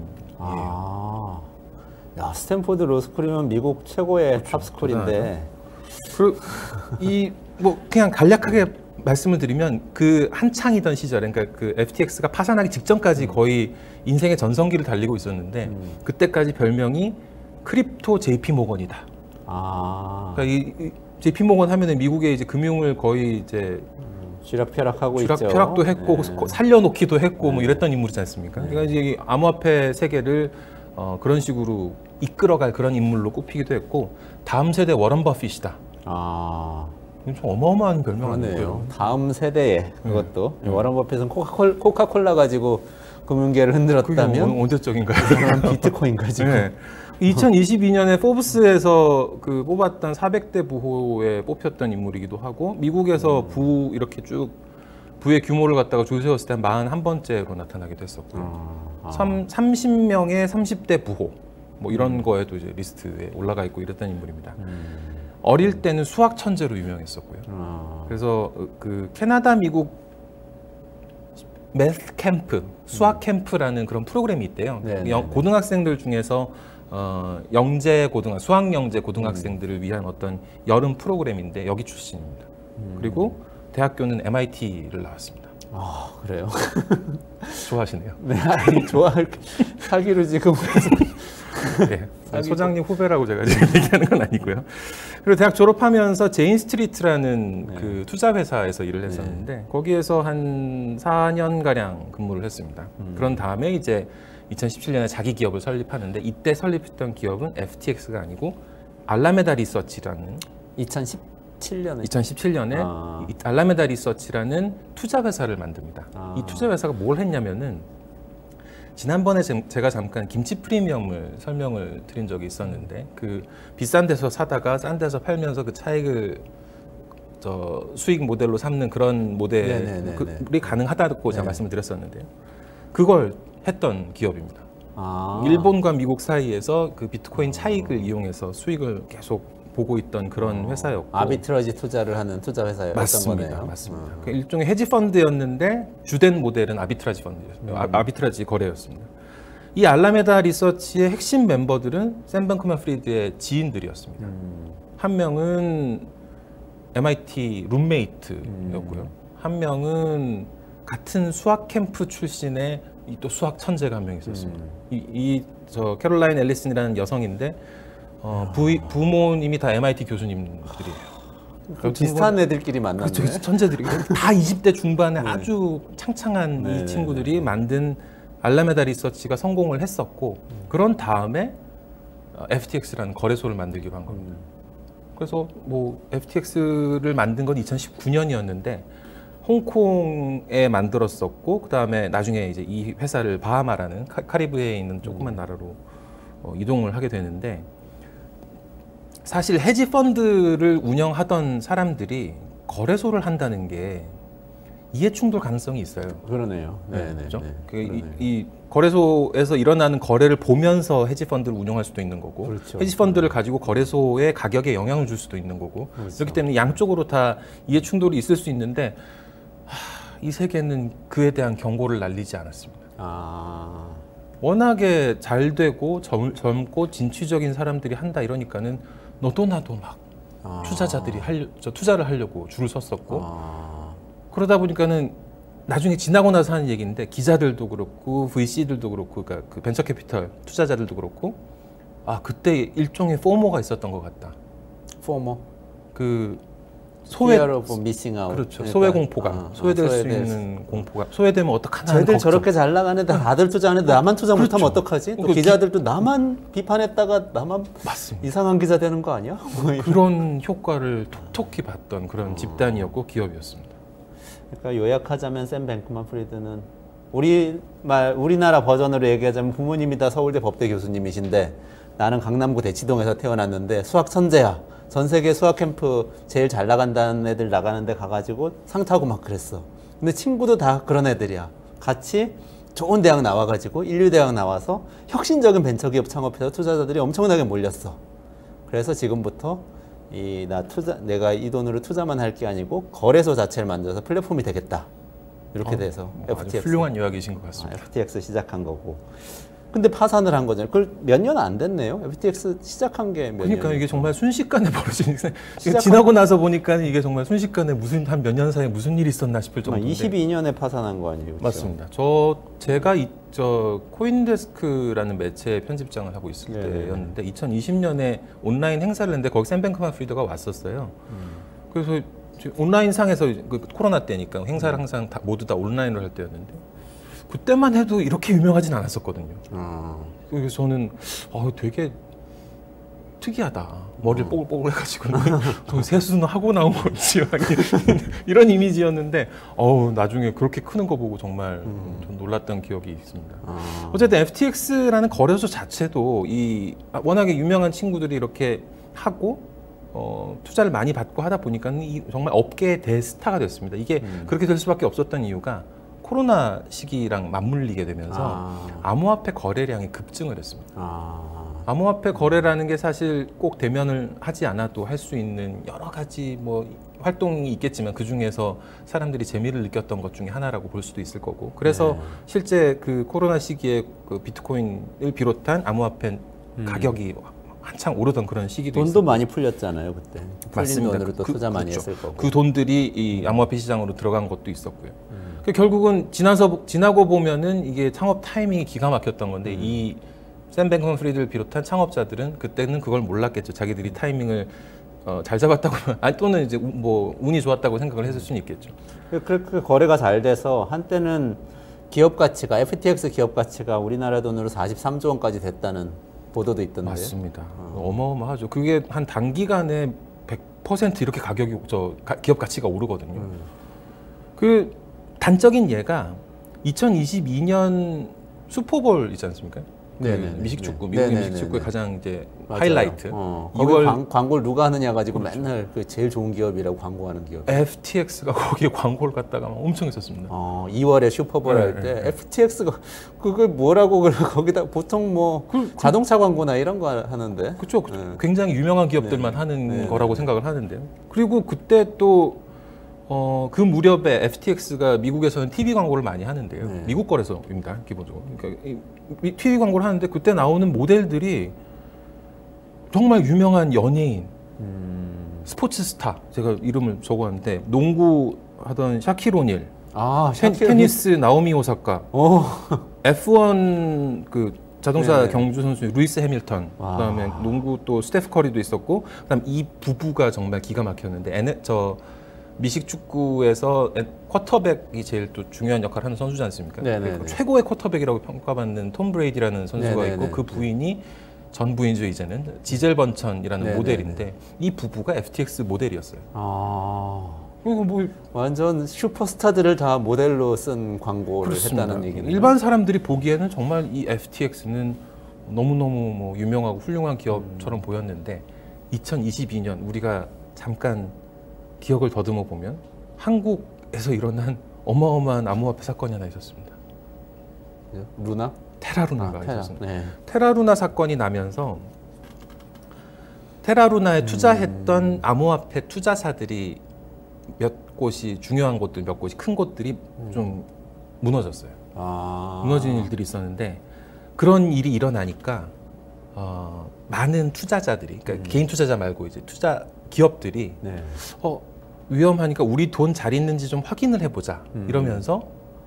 야, 스탠포드 로스쿨이면 미국 최고의 탑스쿨인데. 뭐 그냥 간략하게 말씀을 드리면 그 한창이던 시절에, 그러니까 그 FTX가 파산하기 직전까지 거의 인생의 전성기를 달리고 있었는데 그때까지 별명이 크립토 JP 모건이다. 그러니까 이 JP 모건 하면은 미국의 이제 금융을 거의 이제 쥐락펴락하고 있죠. 쥐락펴락도 했고 살려놓기도 했고 뭐 이랬던 인물이지 않습니까? 그러니까 이제 이 암호화폐 세계를 그런 식으로 이끌어갈 그런 인물로 꼽히기도 했고, 다음 세대 워런 버핏이다. 좀 어마어마한 별명 아니고요. 다음 세대에 그것도 워런 버핏은 코카콜라 가지고 금융계를 흔들었다면 그게 언제적인가요? 비트코인 가지고. 네. 2022년에 포브스에서 그 뽑았던 400대 부호에 뽑혔던 인물이기도 하고, 미국에서 이렇게 쭉 부의 규모를 갖다가 조세웠을 때 41번째로 나타나기도 했었고요. 30명의 30대 부호 뭐 이런 거에도 이제 리스트에 올라가 있고 이랬던 인물입니다. 어릴 때는 수학 천재로 유명했었고요. 그래서 그 캐나다 미국 매스 캠프, 수학 캠프라는 그런 프로그램이 있대요. 고등학생들 중에서 수학 영재 고등학생들을 위한 어떤 여름 프로그램인데 여기 출신입니다. 그리고 대학교는 MIT를 나왔습니다. 그래요? 좋아하시네요. 네, 사기로 지금. 네, 소장님 후배라고 제가 지금 얘기하는 건 아니고요. 그리고 대학 졸업하면서 제인 스트리트라는 그 투자 회사에서 일을 했었는데 거기에서 한 4년가량 근무를 했습니다. 그런 다음에 이제 2017년에 자기 기업을 설립하는데, 이때 설립했던 기업은 FTX가 아니고 알라메다 리서치라는 2017년에 알라메다 리서치라는 투자 회사를 만듭니다. 이 투자 회사가 뭘 했냐면은, 지난번에 제가 잠깐 김치 프리미엄을 설명을 드린 적이 있었는데, 그 비싼 데서 사다가 싼 데서 팔면서 그 차익을 수익 모델로 삼는 그런 모델이 가능하다고 제가 말씀을 드렸었는데요. 그걸 했던 기업입니다. 일본과 미국 사이에서 그 비트코인 차익을 이용해서 수익을 계속 보고 있던 그런 회사였고, 아비트러지 투자를 하는 투자 회사였던 거네요. 맞습니다. 그 일종의 헤지 펀드였는데 주된 모델은 아비트라지 펀드였어요. 아비트라지 거래였습니다. 이 알라메다 리서치의 핵심 멤버들은 샘 뱅크맨 프리드의 지인들이었습니다. 한 명은 MIT 룸메이트였고요. 한 명은 같은 수학 캠프 출신의 또 수학 천재가 한 명 있었습니다. 저 캐롤라인 앨리슨이라는 여성인데 부모님이 다 MIT 교수님들이에요. 비슷한 애들끼리 만났네. 그렇죠. 천재들이 다 20대 중반에 아주 창창한 이 친구들이 만든 알라메다 리서치가 성공을 했었고, 그런 다음에 FTX라는 거래소를 만들기로 한 겁니다. 그래서 뭐 FTX를 만든 건 2019년이었는데 홍콩에 만들었었고, 그 다음에 나중에 이제 이 회사를 바하마라는 카리브해에 있는 조그만 나라로 이동을 하게 되는데, 사실 헤지 펀드를 운영하던 사람들이 거래소를 한다는 게 이해 충돌 가능성이 있어요. 그러네요. 네, 네, 그렇죠? 네. 이 거래소에서 일어나는 거래를 보면서 헤지 펀드를 운영할 수도 있는 거고, 그렇죠. 헤지 펀드를 가지고 거래소의 가격에 영향을 줄 수도 있는 거고, 그렇죠. 그렇기 때문에 양쪽으로 다 이해 충돌이 있을 수 있는데 이 세계는 그에 대한 경고를 날리지 않았습니다. 아, 워낙에 잘 되고 젊고 진취적인 사람들이 한다 이러니까는 너도 나도 막 투자자들이 투자를 하려고 줄을 섰었고, 그러다 보니까는 나중에 지나고 나서 하는 얘기인데 기자들도 그렇고 VC들도 그렇고, 그러니까 그 벤처 캐피털 투자자들도 그렇고, 아 그때 일종의 포모가 있었던 것 같다. 포모. 그 소외 Fear of missing out. 그렇죠. 그러니까, 소외 공포감, 소외될 수 소외될 있는 공포가, 소외되면 어떡하나 하는 쟤들 걱정. 저렇게 잘 나가는데 다들 투자하는데 나만 투자 못하면 그렇죠. 어떡하지? 또 그 기자들도 나만 비판했다가 나만 맞습니다. 이상한 기자 되는 거 아니야? 뭐 이런. 그런 효과를 톡톡히 봤던 그런 집단이었고 기업이었습니다. 그러니까 요약하자면 샘 뱅크만 프리드는 우리나라 버전으로 얘기하자면 부모님이 다 서울대 법대 교수님이신데 나는 강남구 대치동에서 태어났는데 수학 천재야. 전 세계 수학 캠프 제일 잘 나간다는 애들 나가는데 가가지고 상 타고 막 그랬어. 근데 친구도 다 그런 애들이야. 같이 좋은 대학 나와가지고 인류대학 나와서 혁신적인 벤처기업 창업해서 투자자들이 엄청나게 몰렸어. 그래서 지금부터 내가 이 돈으로 투자만 할 게 아니고 거래소 자체를 만들어서 플랫폼이 되겠다. 이렇게 돼서 아주 FTX. 훌륭한 요약이신 것 같습니다. FTX 시작한 거고. 근데 파산을 한 거잖아요. 그걸 몇 년 안 됐네요. FTX 시작한 게 몇 년? 그러니까 이게 정말 순식간에 벌어지는 지나고 나서 보니까 이게 정말 순식간에 무슨 한 몇 년 사이에 무슨 일이 있었나 싶을 정도인데 22년에 파산한 거 아니에요? 그렇죠? 맞습니다. 제가 코인데스크라는 매체 편집장을 하고 있을 때였는데 2020년에 온라인 행사를 했는데 거기 샘 뱅크만 프리드가 왔었어요. 그래서 온라인 상에서 코로나 때니까 행사를 항상 모두 다 온라인으로 할 때였는데 그때만 해도 이렇게 유명하진 않았었거든요. 그래서 저는 되게 특이하다. 머리를 뽀글뽀글 해가지고 세수는 하고 나온 건지 이런 이미지였는데 나중에 그렇게 크는 거 보고 정말 좀 놀랐던 기억이 있습니다. 어쨌든 FTX라는 거래소 자체도 워낙에 유명한 친구들이 이렇게 하고 투자를 많이 받고 하다 보니까 정말 업계의 대스타가 됐습니다. 이게 그렇게 될 수밖에 없었던 이유가 코로나 시기랑 맞물리게 되면서 암호화폐 거래량이 급증을 했습니다. 암호화폐 거래라는 게 사실 꼭 대면을 하지 않아도 할 수 있는 여러 가지 활동이 있겠지만 그 중에서 사람들이 재미를 느꼈던 것 중에 하나라고 볼 수도 있을 거고, 그래서 실제 그 코로나 시기에 그 비트코인을 비롯한 암호화폐 가격이 한창 오르던 그런 시기도 돈도 있었고. 많이 풀렸잖아요 그때. 맞습니다. 풀린 돈으로 또 투자 많이 그렇죠. 했을 거고. 그 돈들이 이 암호화폐 시장으로 들어간 것도 있었고요. 결국은 지나고 보면은 이게 창업 타이밍이 기가 막혔던 건데 이 샘 뱅크만 프리드를 비롯한 창업자들은 그때는 그걸 몰랐겠죠. 자기들이 타이밍을 잘 잡았다고 또는 이제 운이 좋았다고 생각을 했을 수는 있겠죠. 그 거래가 잘 돼서 한때는 기업 가치가 FTX 기업 가치가 우리나라 돈으로 43조 원까지 됐다는 보도도 있던데. 맞습니다. 어마어마하죠. 그게 한 단기간에 100% 이렇게 기업 가치가 오르거든요. 그 단적인 예가 2022년 슈퍼볼 있지 않습니까? 미식축구, 미국의 미식축구의 가장 이제 맞아요. 하이라이트. 거기 광고를 누가 하느냐 가지고 맨날 그 제일 좋은 기업이라고 광고하는 기업. FTX가 거기에 광고를 갖다가 엄청 했었습니다. 2월에 슈퍼볼 할 때 FTX가 그걸 뭐라고 거기다 보통 자동차 광고나 이런 거 하는데. 그렇죠. 굉장히 유명한 기업들만 하는 거라고 생각을 하는데요. 그리고 그때 또 그 무렵에 FTX가 미국에서는 TV 광고를 많이 하는데요. 미국 거래소입니다, 기본적으로. 그러니까 TV 광고를 하는데 그때 나오는 모델들이 정말 유명한 연예인, 스포츠 스타, 제가 이름을 적어왔는데 농구 하던 샤킬 오닐, 테니스 나오미 오사카, F1 그 자동차 경주 선수 루이스 해밀턴, 그다음에 농구 또 스테프 커리도 있었고, 그다음 이 부부가 정말 기가 막혔는데 미식 축구에서 쿼터백이 제일 또 중요한 역할을 하는 선수지 않습니까? 최고의 쿼터백이라고 평가받는 톰 브레이디라는 선수가 있고 그 부인이 전 부인이죠 이제는 지젤 번천이라는 모델인데 이 부부가 FTX 모델이었어요. 그리고 완전 슈퍼스타들을 다 모델로 쓴 광고를 했다는 얘기는. 일반 사람들이 보기에는 정말 이 FTX는 너무너무 유명하고 훌륭한 기업처럼 보였는데 2022년 우리가 잠깐 기억을 더듬어 보면 한국에서 일어난 어마어마한 암호화폐 사건이 하나 있었습니다. 루나? 테라루나가 테라. 있었습니다. 네. 테라루나 사건이 나면서 테라루나에 투자했던 암호화폐 투자사들이 몇 곳이 중요한 곳들 몇 곳이 큰 곳들이 좀 무너졌어요. 무너지는 일들이 있었는데 그런 일이 일어나니까 많은 투자자들이 그러니까 개인 투자자 말고 이제 투자 기업들이 네. 위험하니까 우리 돈 잘 있는지 좀 확인을 해보자 이러면서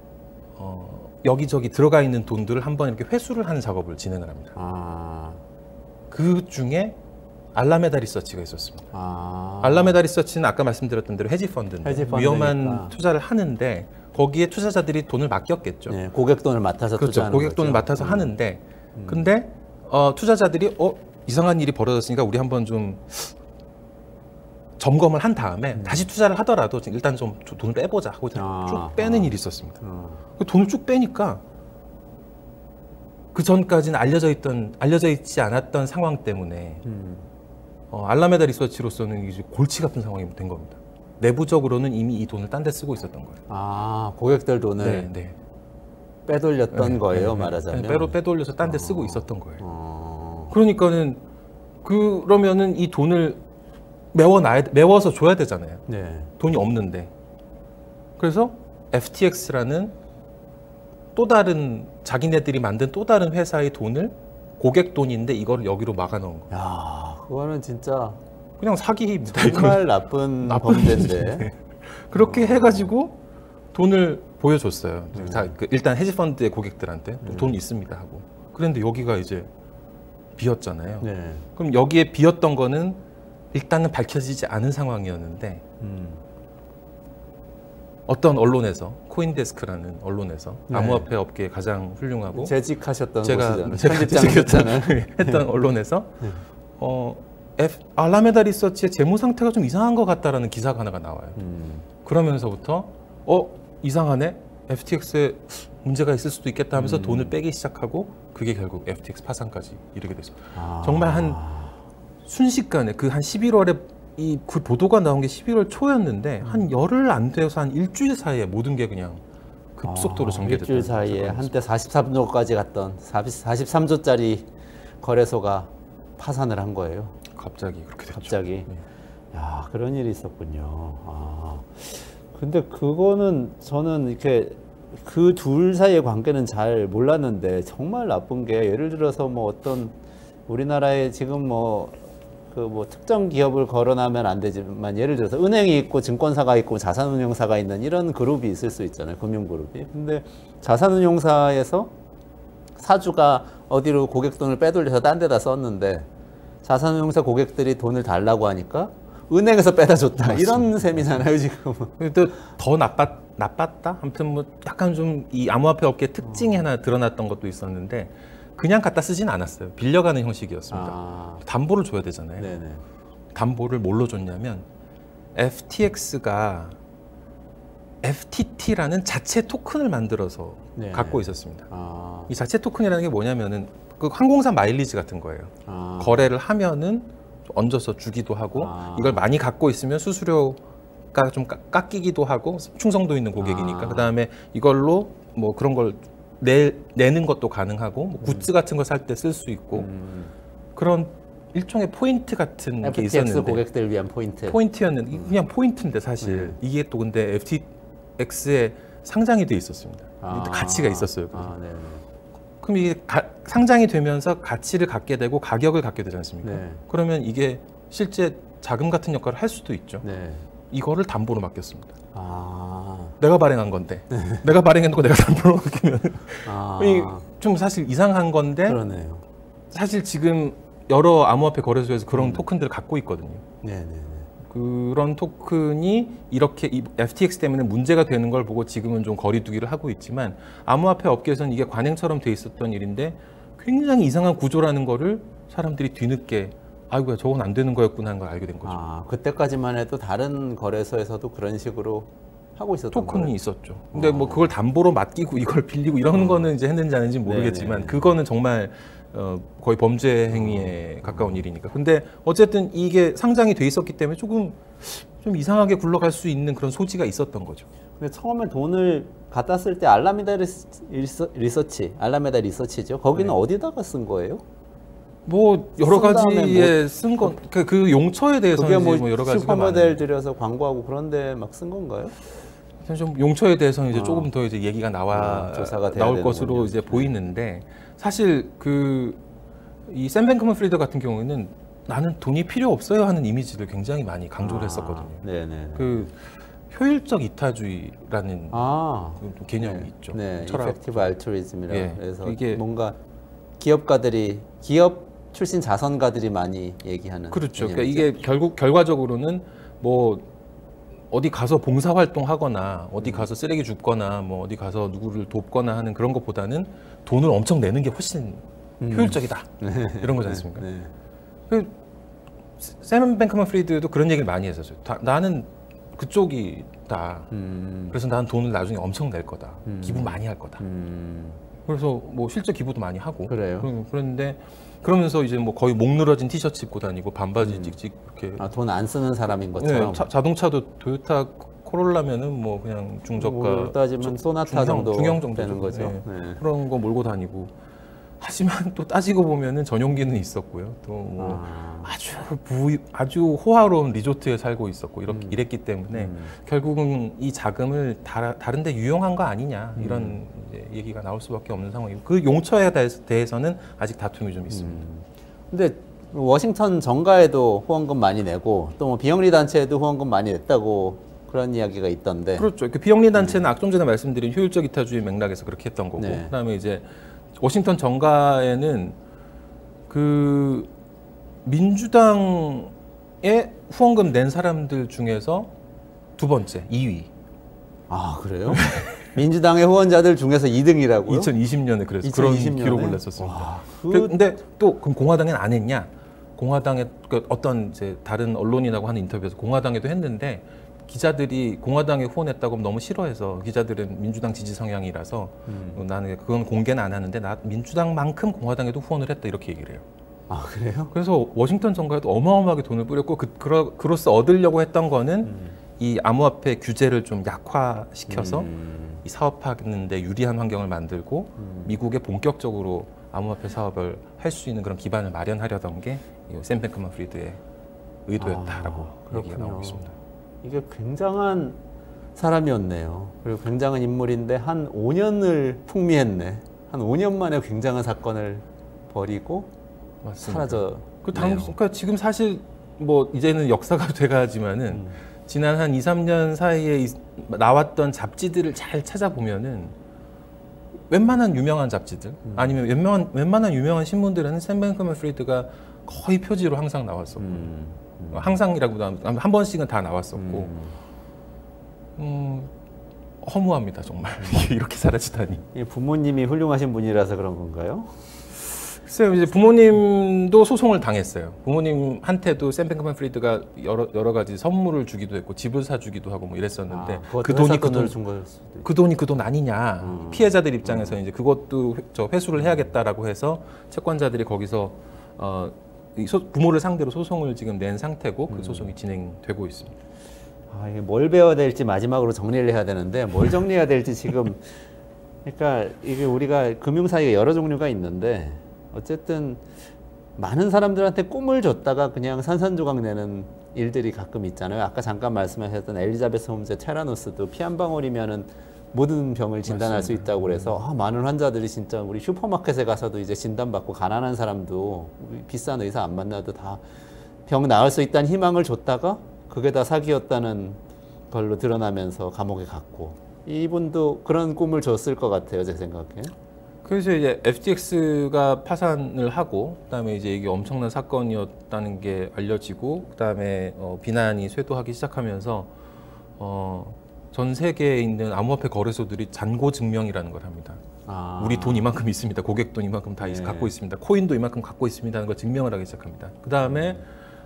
여기저기 들어가 있는 돈들을 한번 이렇게 회수를 하는 작업을 진행을 합니다. 그 중에 알라메다 리서치가 있었습니다. 알라메다 리서치는 아까 말씀드렸던 대로 헤지펀드인데 위험한 투자를 하는데 거기에 투자자들이 돈을 맡겼겠죠. 네, 고객 돈을 맡아서 그렇죠. 투자하는 고객 거죠. 돈을 맡아서 하는데 근데 투자자들이 이상한 일이 벌어졌으니까 우리 한번 좀 점검을 한 다음에 다시 투자를 하더라도 일단 좀 돈을 빼보자 하고 쭉 빼는 일이 있었습니다. 그 돈을 쭉 빼니까 그 전까지는 알려져 있지 않았던 상황 때문에 알라메다 리서치로서는 이제 골치 같은 상황이 된 겁니다. 내부적으로는 이미 이 돈을 딴 데 쓰고 있었던 거예요. 고객들 돈을 네. 빼돌렸던 거예요, 말하자면. 빼돌려서 딴 데 쓰고 있었던 거예요. 그러니까는 그러면은 이 돈을 메워서 줘야 되잖아요. 네. 돈이 없는데. 그래서 FTX라는 또 다른 자기네들이 만든 또 다른 회사의 돈을 고객 돈인데 이걸 여기로 막아 넣은 거예요. 야, 그거는 진짜 그냥 사기입니다. 정말 나쁜 범죄인데. 네. 그렇게 해가지고 돈을 보여줬어요. 일단 헤지펀드의 고객들한테 돈 있습니다 하고. 그런데 여기가 이제 비었잖아요. 네. 그럼 여기에 비었던 거는 일단은 밝혀지지 않은 상황이었는데 어떤 언론에서 코인데스크라는 언론에서 암호화폐 업계에 가장 훌륭하고 재직하셨던 제가 곳이잖아요. 재직했던 했던 언론에서 알라메다 리서치의 재무 상태가 좀 이상한 것 같다라는 기사가 하나가 나와요. 그러면서부터 이상하네. FTX에 문제가 있을 수도 있겠다 하면서 돈을 빼기 시작하고 그게 결국 FTX 파산까지 이르게 됐습니다. 정말 한 순식간에 그 한 11월에 그 보도가 나온 게 11월 초였는데 한 열흘 안 돼서 한 일주일 사이에 모든 게 그냥 급속도로 전개됐던 일주일 사이에 한때 43조까지 갔던 43조짜리 거래소가 파산을 한 거예요. 갑자기 그렇게 됐죠. 갑자기. 네. 야, 그런 일이 있었군요. 근데 그거는 저는 이렇게 그 둘 사이의 관계는 잘 몰랐는데 정말 나쁜 게 예를 들어서 뭐 어떤 우리나라에 지금 특정 기업을 거론하면 안 되지만 예를 들어서 은행이 있고 증권사가 있고 자산운용사가 있는 이런 그룹이 있을 수 있잖아요. 금융그룹이. 근데 자산운용사에서 사주가 어디로 고객 돈을 빼돌려서 딴 데다 썼는데 자산운용사 고객들이 돈을 달라고 하니까 은행에서 빼다 줬다. 이런 셈이잖아요, 지금. 근데 더 나빴다? 아무튼 뭐 약간 좀 이 암호화폐 업계의 특징이 하나 드러났던 것도 있었는데 그냥 갖다 쓰진 않았어요. 빌려가는 형식이었습니다. 담보를 줘야 되잖아요. 네네. 담보를 뭘로 줬냐면 FTX가 FTT라는 자체 토큰을 만들어서 네네. 갖고 있었습니다. 이 자체 토큰이라는 게 뭐냐면은 그 항공사 마일리지 같은 거예요. 거래를 하면은 얹어서 주기도 하고 이걸 많이 갖고 있으면 수수료가 좀 깎이기도 하고 충성도 있는 고객이니까 그다음에 이걸로 뭐 그런 걸 내는 것도 가능하고 뭐 굿즈 같은 거 살 때 쓸 수 있고 그런 일종의 포인트 같은 게 FTX 있었는데 고객들을 위한 포인트. 포인트였는데 그냥 포인트인데 사실 이게 또 근데 FTX에 상장이 돼 있었습니다. 가치가 있었어요. 네네. 그럼 이게 상장이 되면서 가치를 갖게 되고 가격을 갖게 되지 않습니까? 네. 그러면 이게 실제 자금 같은 역할을 할 수도 있죠. 네. 이거를 담보로 맡겼습니다. 내가 발행한 건데 내가 발행해놓고 내가 담보로 맡기면 좀 사실 이상한 건데 그러네요. 사실 지금 여러 암호화폐 거래소에서 그런 토큰들을 갖고 있거든요. 네네네. 그런 토큰이 이렇게 이 FTX 때문에 문제가 되는 걸 보고 지금은 좀 거리두기를 하고 있지만 암호화폐 업계에서는 이게 관행처럼 돼 있었던 일인데 굉장히 이상한 구조라는 거를 사람들이 뒤늦게 아이고야 저건 안 되는 거였구나 하는 걸 알게 된 거죠. 그때까지만 해도 다른 거래소에서도 그런 식으로 하고 있었던 토큰이 거예요? 있었죠. 근데 뭐 그걸 담보로 맡기고 이걸 빌리고 이런 거는 이제 했는지 안 했는지 모르겠지만 네네. 그거는 정말 거의 범죄 행위에 가까운 일이니까. 근데 어쨌든 이게 상장이 돼 있었기 때문에 조금 좀 이상하게 굴러갈 수 있는 그런 소지가 있었던 거죠. 근데 처음에 돈을 갖다 쓸 때 알라메다 리서치죠. 거기는 어디다가 쓴 거예요? 뭐 여러 쓴 다음에 가지에 쓴 건 그 용처에 대해서는 그게 뭐 여러 가지가 슈퍼모델 많아요. 들여서 광고하고 그런데 막 쓴 건가요? 좀 용처에 대해서는 이제 조금 더 이제 얘기가 조사가 돼야 나올 것으로 되는군요. 이제 보이는데 사실 이 샘 뱅크먼 프리드 같은 경우에는 나는 돈이 필요 없어요 하는 이미지를 굉장히 많이 강조를 했었거든요. 네네. 그 효율적 이타주의라는 그 개념이 있죠. 네, 철학. 이펙티브 알트루이즘이라고. 예, 그래서 이게 뭔가 기업 출신 자선가들이 많이 얘기하는. 그렇죠. 그러니까 개념이죠. 이게 결과적으로는 뭐 어디 가서 봉사 활동하거나 어디 가서 쓰레기 줍거나 뭐 어디 가서 누구를 돕거나 하는 그런 것보다는 돈을 엄청 내는 게 훨씬 효율적이다. 이런 거지 않습니까? 네. 샘 뱅크먼 프리드도 그런 얘기를 많이 했었어요. 나는 그쪽이다. 그래서 나는 돈을 나중에 엄청 낼 거다. 기부 많이 할 거다. 그래서 뭐 실제 기부도 많이 하고. 그래요? 그런데 그러면서 이제 뭐 거의 목 늘어진 티셔츠 입고 다니고 반바지 찍찍 이렇게. 돈 안 쓰는 사람인 것처럼. 네, 자동차도 토요타 코롤라면은 뭐 그냥 중저가. 뭐 따지면 소나타 정도 중형 정도 되는 거죠. 네. 네. 그런 거 몰고 다니고. 하지만 또 따지고 보면은 전용기는 있었고요. 또 뭐 아주 호화로운 리조트에 살고 있었고 이랬기 때문에 결국은 이 자금을 다른 데 유용한 거 아니냐 이런 이제 얘기가 나올 수밖에 없는 상황이고 그 용처에 대해서는 아직 다툼이 좀 있습니다. 근데 워싱턴 정가에도 후원금 많이 내고 또 뭐 비영리 단체에도 후원금 많이 냈다고 그런 이야기가 있던데. 그렇죠. 그 비영리 단체는 좀 전에 말씀드린 효율적 이타주의 맥락에서 그렇게 했던 거고 네. 그다음에 이제 워싱턴 정가에는 그 민주당에 후원금 낸 사람들 중에서 두 번째 2위. 아 그래요? 민주당의 후원자들 중에서 2등이라고요? 2020년에 그래서 2020년에? 그런 기록을 냈었습니다. 와, 근데 또 그럼 공화당엔 안 했냐? 공화당에 어떤 이제 다른 언론인하고 하는 인터뷰에서 공화당에도 했는데 기자들이 공화당에 후원했다고 하면 너무 싫어해서 기자들은 민주당 지지 성향이라서 나는 그건 공개는 안 하는데 나 민주당만큼 공화당에도 후원을 했다 이렇게 얘기를 해요. 아 그래요? 그래서 워싱턴 정가에도 어마어마하게 돈을 뿌렸고 그로써 얻으려고 했던 거는 이 암호화폐 규제를 좀 약화시켜서 이 사업하는 데 유리한 환경을 만들고 미국에 본격적으로 암호화폐 사업을 할 수 있는 그런 기반을 마련하려던 게 샘 뱅크먼 프리드의 의도였다라고 얘기가 나오고 있습니다. 이게 굉장한 사람이었네요. 그리고 굉장한 인물인데 한 5년을 풍미했네. 한 5년 만에 굉장한 사건을 벌이고 맞습니다. 사라져. 그러니까 지금 사실 뭐 이제는 역사가 돼가지만은 지난 한 2, 3년 사이에 나왔던 잡지들을 잘 찾아보면은 웬만한 유명한 잡지들 아니면 웬만한 유명한 신문들에는 샘 뱅크먼 프리드가 거의 표지로 항상 나왔었고 항상이라고도 한 번씩은 다 나왔었고 허무합니다 정말 이렇게 사라지다니. 부모님이 훌륭하신 분이라서 그런 건가요? 글쎄요, 이제 부모님도 소송을 당했어요. 부모님한테도 샘 뱅크먼 프리드가 여러 가지 선물을 주기도 했고 집을 사주기도 하고 뭐 이랬었는데 그 돈이 그 돈 아니냐. 피해자들 입장에서 이제 그것도 회수를 해야겠다라고 해서 채권자들이 거기서 부모를 상대로 소송을 지금 낸 상태고 그 소송이 진행되고 있습니다. 이게 뭘 배워야 될지 마지막으로 정리를 해야 되는데 뭘 정리해야 될지 지금 그러니까 이게 우리가 금융사회가 여러 종류가 있는데 어쨌든 많은 사람들한테 꿈을 줬다가 그냥 산산조각 내는 일들이 가끔 있잖아요. 아까 잠깐 말씀하셨던 엘리자베스 홈즈의 테라노스도 피 한 방울이면은 모든 병을 진단할 맞습니다. 수 있다고 그래서 많은 환자들이 진짜 우리 슈퍼마켓에 가서도 이제 진단받고 가난한 사람도 비싼 의사 안 만나도 다 병 나을 수 있다는 희망을 줬다가 그게 다 사기였다는 걸로 드러나면서 감옥에 갔고 이분도 그런 꿈을 줬을 것 같아요, 제 생각에. 그래서 이제 FTX가 파산을 하고 그다음에 이제 이게 엄청난 사건이었다는 게 알려지고 그다음에 비난이 쇄도하기 시작하면서 전 세계에 있는 암호화폐 거래소들이 잔고 증명이라는 걸 합니다. 우리 돈 이만큼 있습니다. 고객 돈 이만큼 다 갖고 있습니다. 코인도 이만큼 갖고 있습니다 하는 걸 증명을 하기 시작합니다. 그다음에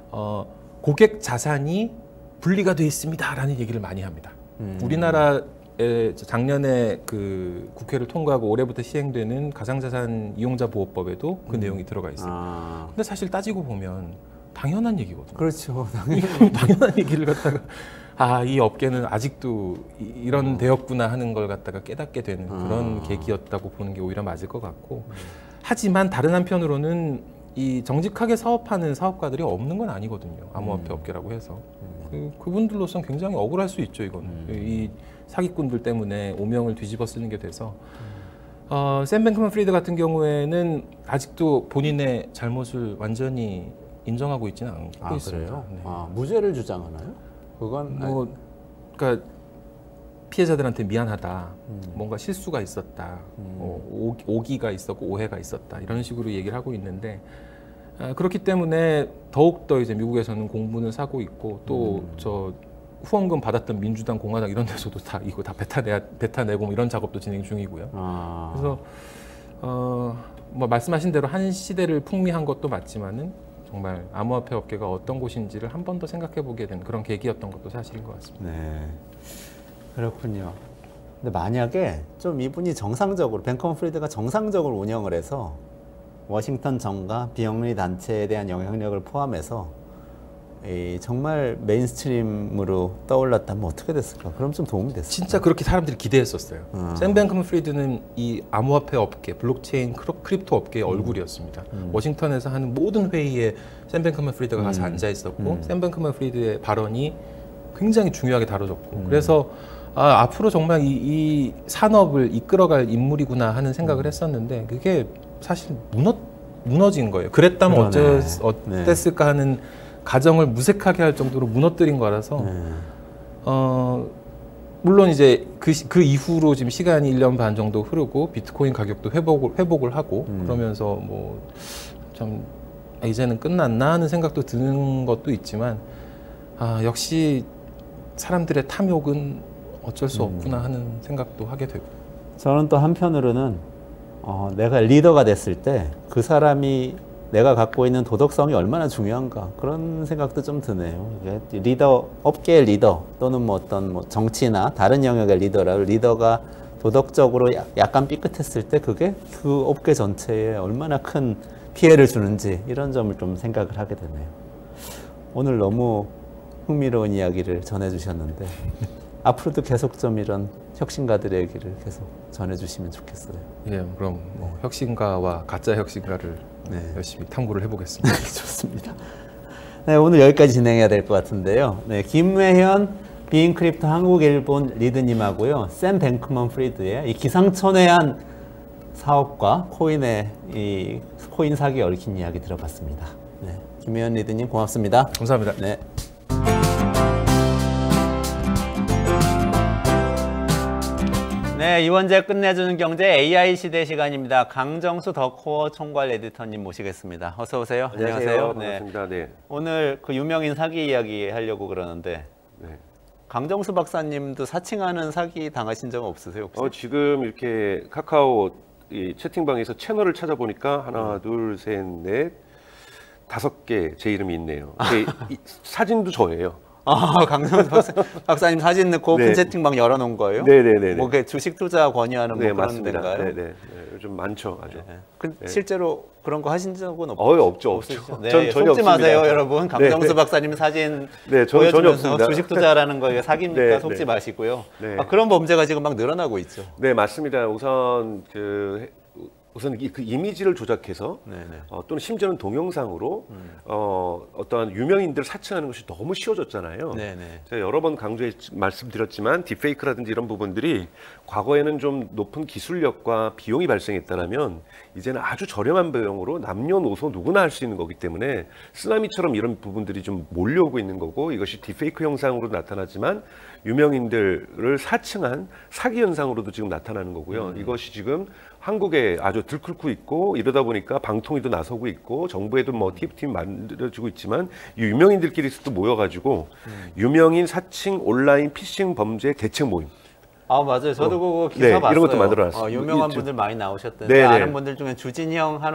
고객 자산이 분리가 돼 있습니다라는 얘기를 많이 합니다. 우리나라 작년에 그 국회를 통과하고 올해부터 시행되는 가상자산 이용자 보호법에도 그 내용이 들어가 있어요. 근데 사실 따지고 보면 당연한 얘기거든요. 그렇죠. 당연한 얘기를 갖다가 이 업계는 아직도 이런 되었구나 하는 걸 갖다가 깨닫게 되는 그런 계기였다고 보는 게 오히려 맞을 것 같고, 하지만 다른 한편으로는 이 정직하게 사업하는 사업가들이 없는 건 아니거든요. 암호화폐 업계라고 해서 그분들로서는 굉장히 억울할 수 있죠. 이거는 이 사기꾼들 때문에 오명을 뒤집어 쓰는 게 돼서 샘 뱅크먼 프리드 같은 경우에는 아직도 본인의 잘못을 완전히 인정하고 있지는 않고 있습니다. 그래요? 네. 무죄를 주장하나요? 그건 그러니까 피해자들한테 미안하다, 뭔가 실수가 있었다, 오기가 있었고 오해가 있었다 이런 식으로 얘기를 하고 있는데, 그렇기 때문에 더욱 더 이제 미국에서는 공분을 사고 있고, 또 저 후원금 받았던 민주당, 공화당 이런 데서도 다 이거 다 뱉어내고 뭐 이런 작업도 진행 중이고요. 그래서 뭐 말씀하신 대로 한 시대를 풍미한 것도 맞지만은 정말 암호화폐 업계가 어떤 곳인지를 한 번 더 생각해 보게 된 그런 계기였던 것도 사실인 것 같습니다. 네, 그렇군요. 근데 만약에 좀 이분이 정상적으로, 뱅크먼 프리드가 정상적으로 운영을 해서 워싱턴 정가, 비영리 단체에 대한 영향력을 포함해서 정말 메인스트림으로 떠올랐다면 어떻게 됐을까? 그럼 좀 도움이 됐을까? 진짜 그렇게 사람들이 기대했었어요. 샘 뱅크먼 프리드는 이 암호화폐 업계, 블록체인, 크립토 업계의 얼굴이었습니다. 워싱턴에서 하는 모든 회의에 샘 뱅크먼 프리드가 가서 앉아 있었고, 샘 뱅크먼 프리드의 발언이 굉장히 중요하게 다뤄졌고, 그래서 앞으로 정말 이 산업을 이끌어갈 인물이구나 하는 생각을 했었는데, 그게 사실 무너진 거예요. 그랬다면 어땠을까 하는 가정을 무색하게 할 정도로 무너뜨린 거라서, 물론 이제 그 이후로 지금 시간이 1년 반 정도 흐르고 비트코인 가격도 회복을 하고 그러면서 뭐 좀 이제는 끝났나 하는 생각도 드는 것도 있지만, 역시 사람들의 탐욕은 어쩔 수 없구나 하는 생각도 하게 되고. 저는 또 한편으로는 내가 리더가 됐을 때 그 사람이 내가 갖고 있는 도덕성이 얼마나 중요한가, 그런 생각도 좀 드네요. 이게 리더, 업계의 리더 또는 뭐 어떤 정치나 다른 영역의 리더가 도덕적으로 약간 삐끗했을 때 그게 그 업계 전체에 얼마나 큰 피해를 주는지, 이런 점을 좀 생각을 하게 되네요. 오늘 너무 흥미로운 이야기를 전해주셨는데 앞으로도 계속 좀 이런 혁신가들의 얘기를 계속 전해주시면 좋겠어요. 예, 그럼 뭐 혁신가와 가짜 혁신가를 열심히 탐구를 해보겠습니다. 좋습니다. 네, 오늘 여기까지 진행해야 될 것 같은데요. 네, 김외현 비인크립토 한국일본 리드님하고요, 샘 뱅크먼 프리드의 이 기상천외한 사업과 이 코인 사기에 얽힌 이야기 들어봤습니다. 네, 김외현 리드님 고맙습니다. 감사합니다. 네. 네, 이원재 끝내주는 경제 AI 시대 시간입니다. 강정수 더코어 총괄 에디터님 모시겠습니다. 어서 오세요. 안녕하세요. 반갑습니다. 네. 오늘 그 유명인 사기 이야기 하려고 그러는데, 네. 강정수 박사님도 사칭하는 사기 당하신 적 없으세요 혹시? 지금 이렇게 카카오 이 채팅방에서 채널을 찾아보니까 하나, 둘, 셋, 넷, 5개 제 이름이 있네요. 이 사진도 저예요. 강정수 박사님 사진 넣고 오픈 채팅방 열어놓은 거예요? 네네네. 뭐 주식 투자 권유하는 뭐 그런 맞습니다. 데인가요? 네네. 요즘 많죠, 아주. 네. 실제로 그런 거 하신 적은 없죠? 없죠. 네, 전 전혀 속지 없습니다. 마세요, 여러분. 강정수 박사님 사진 네, 전혀 보여주면서 없습니다. 주식 투자라는 거에 사기입니까? 네, 속지 마시고요. 네. 그런 범죄가 지금 막 늘어나고 있죠. 네, 맞습니다. 우선 그 이미지를 조작해서 또는 심지어는 동영상으로 어떠한 유명인들을 사칭하는 것이 너무 쉬워졌잖아요. 제가 여러 번 말씀드렸지만 딥페이크라든지 이런 부분들이 과거에는 좀 높은 기술력과 비용이 발생했다면 이제는 아주 저렴한 비용으로 남녀노소 누구나 할 수 있는 거기 때문에 쓰나미처럼 이런 부분들이 좀 몰려오고 있는 거고, 이것이 딥페이크 형상으로 나타나지만 유명인들을 사칭한 사기 현상으로도 지금 나타나는 거고요. 이것이 지금 한국에 아주 들끓고 있고, 이러다 보니까 방통위도 나서고 있고 정부에도 뭐 TF팀 만들어지고 있지만 이 유명인들끼리도 모여가지고 유명인 사칭 온라인 피싱 범죄 대책 모임. 맞아요. 저도 그거 기사 봤어요. 이런 것도 만들어놨어요. 유명한 분들 많이 나오셨던데, 아는 분들 중에 주진형 하나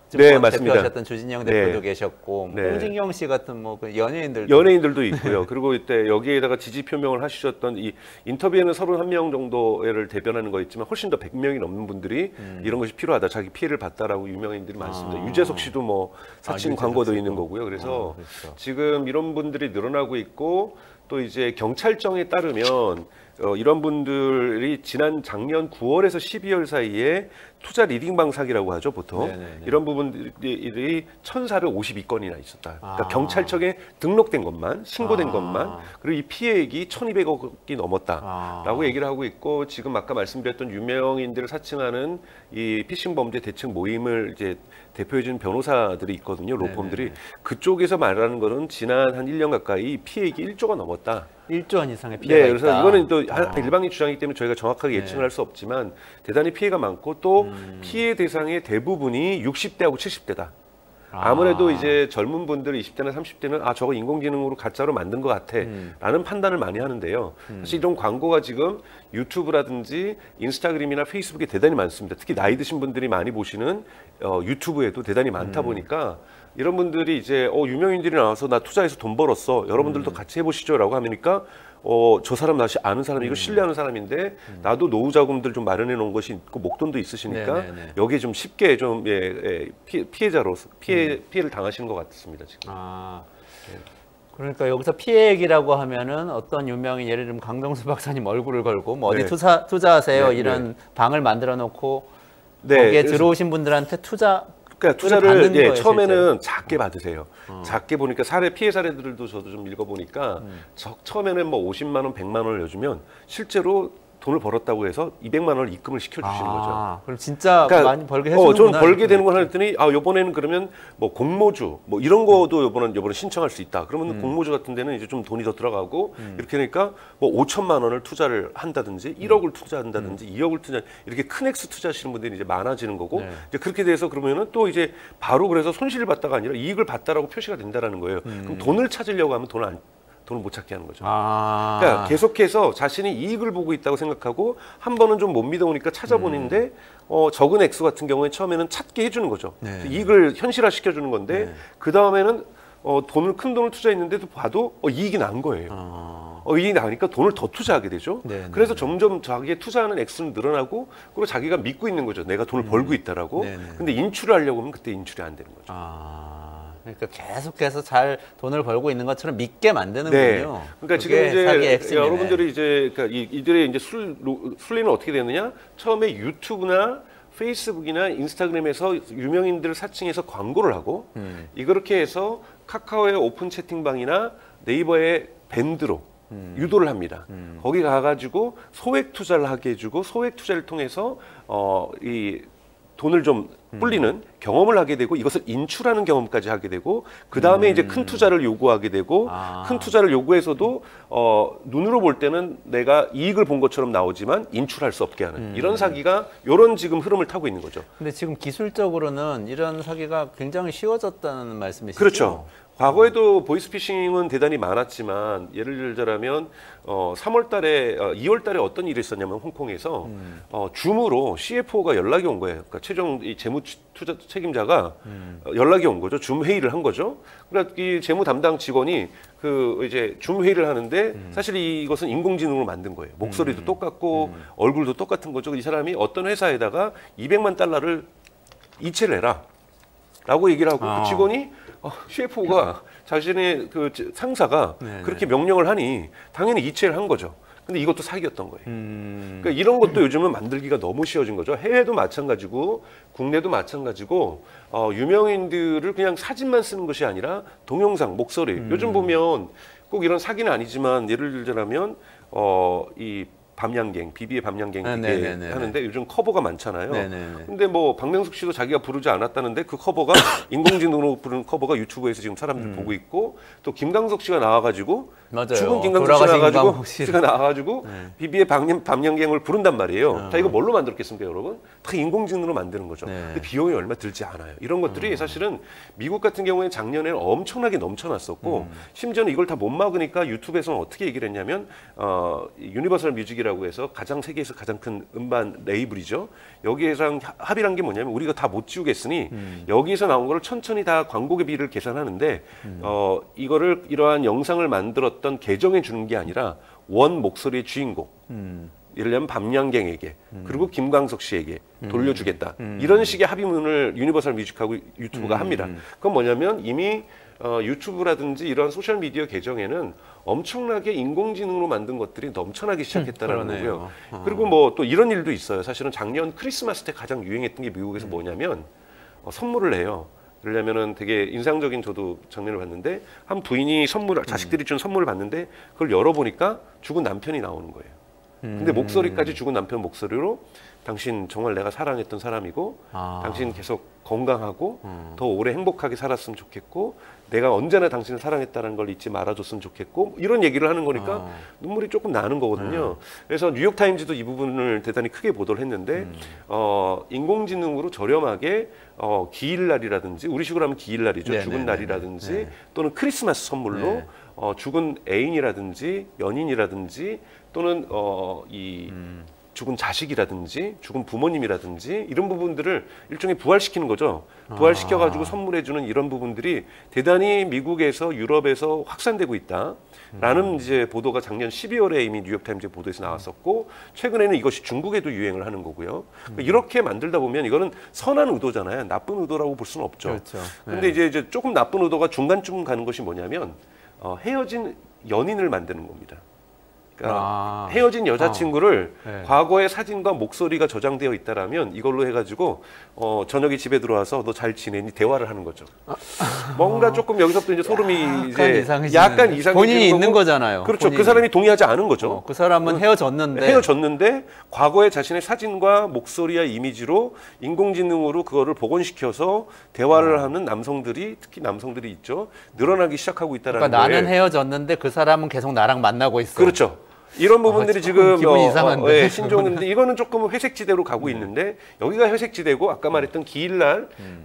증권 맞습니다. 대표하셨던 주진영 대표도 계셨고 네. 홍진경 씨 같은 뭐 그 연예인들도 있고요. 그리고 이때 여기에다가 지지 표명을 하셨던 이 인터뷰에는 31명 정도를 대변하는 거 있지만 훨씬 더 100명이 넘는 분들이 이런 것이 필요하다. 자기 피해를 봤다라고 유명인들이 많습니다. 유재석 씨도 뭐 사칭 광고도 있는 거고요. 그래서 그렇죠. 지금 이런 분들이 늘어나고 있고 또 이제 경찰청에 따르면 이런 분들이 지난 작년 9월에서 12월 사이에 투자 리딩방 사기라고 하죠, 보통. 네네네. 이런 부분들이 1,452건이나 있었다. 그러니까 경찰청에 등록된 것만, 신고된 것만, 그리고 이 피해액이 1,200억이 넘었다라고 얘기를 하고 있고, 지금 아까 말씀드렸던 유명인들을 사칭하는 이 피싱 범죄 대책 모임을 이제 대표해준 변호사들이 있거든요, 로펌들이. 네네네. 그쪽에서 말하는 거는 지난 한 1년 가까이 피해액이 1조가 넘었다. 1조 원 이상의 피해가 그래서 있다. 이거는 또 일방의 주장이기 때문에 저희가 정확하게 예측을 할 수 없지만 대단히 피해가 많고 또 피해 대상의 대부분이 60대하고 70대다. 아무래도 이제 젊은 분들 20대나 30대는 저거 인공지능으로 가짜로 만든 것 같아 라는 판단을 많이 하는데요. 사실 이런 광고가 지금 유튜브라든지 인스타그램이나 페이스북에 대단히 많습니다. 특히 나이 드신 분들이 많이 보시는 유튜브에도 대단히 많다 보니까 이런 분들이 이제 유명인들이 나와서 나 투자해서 돈 벌었어. 여러분들도 같이 해보시죠 라고 하니까 저 사람 나 아는 사람 이거 신뢰하는 사람인데 나도 노후 자금들 좀 마련해 놓은 것이 있고 목돈도 있으시니까 네네네. 여기에 좀 쉽게 좀 피해자로서 피해를 당하시는 것 같습니다 지금. 그러니까 여기서 피해액이라고 하면은 어떤 유명인 예를 들면 강병수 박사님 얼굴을 걸고 뭐 어디 네. 투자하세요 네, 이런 방을 만들어 놓고 네, 거기에 그래서- 들어오신 분들한테 그러니까 투자를 받는 거예요, 처음에는 작게 받으세요. 작게 보니까 피해 사례들도 저도 좀 읽어보니까 처음에는 뭐 50만 원, 100만 원을 내주면 실제로 돈을 벌었다고 해서 200만 원을 입금을 시켜주시는 거죠. 그럼 진짜 그러니까 많이 벌게 해주는구나. 좀 벌게 되는 걸 했더니 요번에는 그러면 뭐 공모주 뭐 이런 거도 요번에 신청할 수 있다. 그러면 공모주 같은 데는 이제 좀 돈이 더 들어가고 이렇게 하니까 뭐 5천만 원을 투자를 한다든지 1억을 투자한다든지 2억을 투자 이렇게 큰 액수 투자하시는 분들이 이제 많아지는 거고 이제 그렇게 돼서 그러면은 또 이제 바로 그래서 손실을 봤다가 아니라 이익을 봤다라고 표시가 된다라는 거예요. 그럼 돈을 찾으려고 하면 돈을 못 찾게 하는 거죠. 그러니까 계속해서 자신이 이익을 보고 있다고 생각하고 한 번은 좀 못 믿어오니까 찾아보는데 적은 액수 같은 경우에 처음에는 찾게 해주는 거죠. 이익을 현실화 시켜주는 건데 그 다음에는 큰 돈을 투자했는데도 봐도 이익이 난 거예요. 이익이 나니까 돈을 더 투자하게 되죠. 그래서 점점 자기의 투자하는 액수는 늘어나고 그리고 자기가 믿고 있는 거죠. 내가 돈을 벌고 있다라고. 근데 인출을 하려고 하면 그때 인출이 안 되는 거죠. 그러니까 계속해서 잘 돈을 벌고 있는 것처럼 믿게 만드는군요. 그러니까 지금 이제 여러분들이 이제 그러니까 이들의 이제 순리는 어떻게 되느냐? 처음에 유튜브나 페이스북이나 인스타그램에서 유명인들을 사칭해서 광고를 하고 이렇게 해서 카카오의 오픈 채팅방이나 네이버의 밴드로 유도를 합니다. 거기 가가지고 소액 투자를 하게 해주고 소액 투자를 통해서 이 돈을 좀 불리는 경험을 하게 되고 이것을 인출하는 경험까지 하게 되고 그 다음에 이제 큰 투자를 요구하게 되고 큰 투자를 요구해서도 눈으로 볼 때는 내가 이익을 본 것처럼 나오지만 인출할 수 없게 하는 이런 사기가 이런 지금 흐름을 타고 있는 거죠. 근데 지금 기술적으로는 이런 사기가 굉장히 쉬워졌다는 말씀이시죠? 그렇죠. 과거에도 보이스피싱은 대단히 많았지만 예를 들자면 2월 달에 어떤 일이 있었냐면 홍콩에서 줌으로 CFO가 연락이 온 거예요. 그러니까 최종 이 재무 투자 책임자가 연락이 온 거죠. 줌 회의를 한 거죠. 그러니까 이 재무 담당 직원이 이제 줌 회의를 하는데 사실 이것은 인공지능으로 만든 거예요. 목소리도 똑같고 얼굴도 똑같은 거죠. 이 사람이 어떤 회사에다가 200만 달러를 이체를 해라. 라고 얘기를 하고 그 직원이 CFO가 자신의 그 상사가 그렇게 명령을 하니 당연히 이체를 한 거죠. 근데 이것도 사기였던 거예요. 그러니까 이런 것도 요즘은 만들기가 너무 쉬워진 거죠. 해외도 마찬가지고 국내도 마찬가지고 유명인들을 그냥 사진만 쓰는 것이 아니라 동영상, 목소리. 요즘 보면 꼭 이런 사기는 아니지만 예를 들자면 이 밤양갱, 비비의 밤양갱 하는데 요즘 커버가 많잖아요. 근데 뭐 박명숙 씨도 자기가 부르지 않았다는데 그 커버가 인공지능으로 부른 커버가 유튜브에서 지금 사람들 보고 있고 또 김광석 씨가 나와가지고 죽은 김광석 씨가 나와가지고 비비의 밤양갱을 부른단 말이에요. 다 이거 뭘로 만들었겠습니까, 여러분? 다 인공지능으로 만드는 거죠. 근데 비용이 얼마 들지 않아요. 이런 것들이 사실은 미국 같은 경우에 작년에는 엄청나게 넘쳐났었고 심지어는 이걸 다 못 막으니까 유튜브에서는 어떻게 얘기를 했냐면 유니버설 뮤직이라고 레이블이라고 해서 세계에서 가장 큰 음반 레이블이죠. 여기에서 합의를 한 게 뭐냐면 우리가 다 못 지우겠으니 여기에서 나온 거를 천천히 다 광고비를 계산하는데 이거를 이러한 영상을 만들었던 계정에 주는 게 아니라 원 목소리의 주인공 예를 들면 밤양갱에게 그리고 김광석 씨에게 돌려주겠다. 이런 식의 합의문을 유니버설 뮤직하고 유튜브가 합니다. 그건 뭐냐면 이미 유튜브라든지 이런 소셜미디어 계정에는 엄청나게 인공지능으로 만든 것들이 넘쳐나기 시작했다는 거고요. 그리고 뭐 또 이런 일도 있어요. 사실은 작년 크리스마스 때 가장 유행했던 게 미국에서 뭐냐면 선물을 해요. 그러려면은 되게 인상적인 저도 장면을 봤는데 한 부인이 자식들이 준 선물을 봤는데 그걸 열어보니까 죽은 남편이 나오는 거예요. 근데 목소리까지 죽은 남편 목소리로 당신 정말 내가 사랑했던 사람이고 당신 계속 건강하고 더 오래 행복하게 살았으면 좋겠고 내가 언제나 당신을 사랑했다는 걸 잊지 말아줬으면 좋겠고 이런 얘기를 하는 거니까 눈물이 조금 나는 거거든요. 그래서 뉴욕타임즈도 이 부분을 대단히 크게 보도를 했는데 인공지능으로 저렴하게 기일날이라든지 우리식으로 하면 기일날이죠. 죽은 날이라든지 또는 크리스마스 선물로 죽은 애인이라든지 연인이라든지 또는 죽은 자식이라든지 죽은 부모님이라든지 이런 부분들을 일종의 부활시키는 거죠. 부활시켜가지고 선물해주는 이런 부분들이 대단히 미국에서 유럽에서 확산되고 있다라는 이제 보도가 작년 12월에 이미 뉴욕타임즈 보도에서 나왔었고 최근에는 이것이 중국에도 유행을 하는 거고요. 그러니까 이렇게 만들다 보면 이거는 선한 의도잖아요. 나쁜 의도라고 볼 수는 없죠. 그렇죠. 근데 이제 조금 나쁜 의도가 중간쯤 가는 것이 뭐냐면 헤어진 연인을 만드는 겁니다. 그러니까 헤어진 여자친구를 과거의 사진과 목소리가 저장되어 있다라면 이걸로 해가지고 저녁에 집에 들어와서 너 잘 지내니 대화를 하는 거죠. 뭔가 조금 여기서부터 이제 소름이 이제 약간 이상해지는 본인이 있는 거잖아요. 그렇죠. 본인이. 그 사람이 동의하지 않은 거죠. 그 사람은 헤어졌는데 과거의 자신의 사진과 목소리와 이미지로 인공지능으로 그거를 복원시켜서 대화를 하는 남성들이 특히 남성들이 있죠. 늘어나기 시작하고 있다라는 그러니까 거예요. 나는 헤어졌는데 그 사람은 계속 나랑 만나고 있어. 그렇죠. 이런 부분들이 지금 기분이 이상한데. 신종인데 이거는 조금 회색지대로 가고 있는데 여기가 회색지대고 아까 말했던 기일날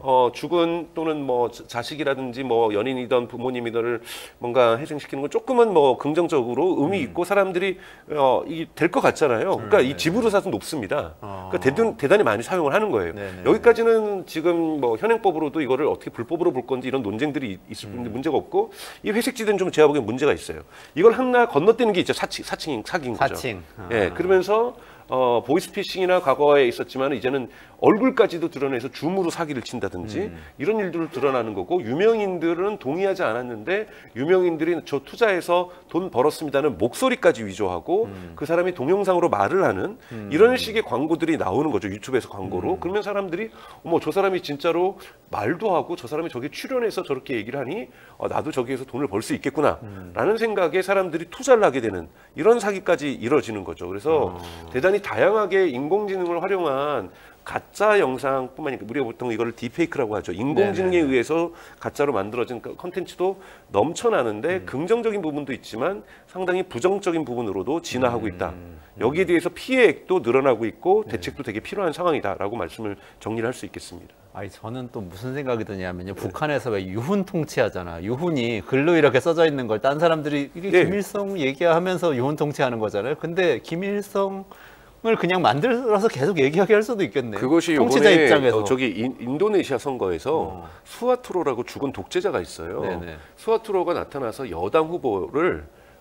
죽은 또는 뭐 자식이라든지 뭐 연인이든 부모님이든 뭔가 희생시키는 건 조금은 뭐 긍정적으로 의미 있고 사람들이 이게 될 것 같잖아요. 그러니까 이 지불의사도 높습니다. 그러니까 대단히 많이 사용을 하는 거예요. 여기까지는 지금 뭐 현행법으로도 이거를 어떻게 불법으로 볼 건지 이런 논쟁들이 있을 텐데 문제가 없고 이 회색지대는 좀 제가 보기엔 문제가 있어요. 이걸 하나 건너뛰는 게 있죠. 사칭 사기인 거죠. 예, 그러면서 보이스피싱이나 과거에 있었지만 이제는 얼굴까지도 드러내서 줌으로 사기를 친다든지 이런 일들을 드러나는 거고 유명인들은 동의하지 않았는데 유명인들이 저 투자해서 돈 벌었습니다는 목소리까지 위조하고 그 사람이 동영상으로 말을 하는 이런 식의 광고들이 나오는 거죠. 유튜브에서 광고로. 그러면 사람들이 어머 저 사람이 진짜로 말도 하고 저 사람이 저기 출연해서 저렇게 얘기를 하니 나도 저기에서 돈을 벌 수 있겠구나 라는 생각에 사람들이 투자를 하게 되는 이런 사기까지 이뤄지는 거죠. 그래서 대단히 다양하게 인공지능을 활용한 가짜 영상뿐만 아니라 우리가 보통 이거를 딥페이크라고 하죠. 인공지능에 의해서 가짜로 만들어진 컨텐츠도 넘쳐나는데 긍정적인 부분도 있지만 상당히 부정적인 부분으로도 진화하고 있다. 여기에 대해서 피해액도 늘어나고 있고 대책도 되게 필요한 상황이다라고 말씀을 정리를 할 수 있겠습니다. 아니 저는 또 무슨 생각이 드냐면요. 북한에서 왜 유훈 통치하잖아. 유훈이 글로 이렇게 써져 있는 걸 딴 사람들이 이게 김일성 얘기하면서 유훈 통치하는 거잖아요. 근데 김일성을 그냥 만들어서 계속 얘기하게 할 수도 있겠네요. 그것이 통치자 이번에 입장에서. 저기 인도네시아 선거에서 수하투로라고 죽은 독재자가 있어요. 수하투로가 나타나서 여당 후보를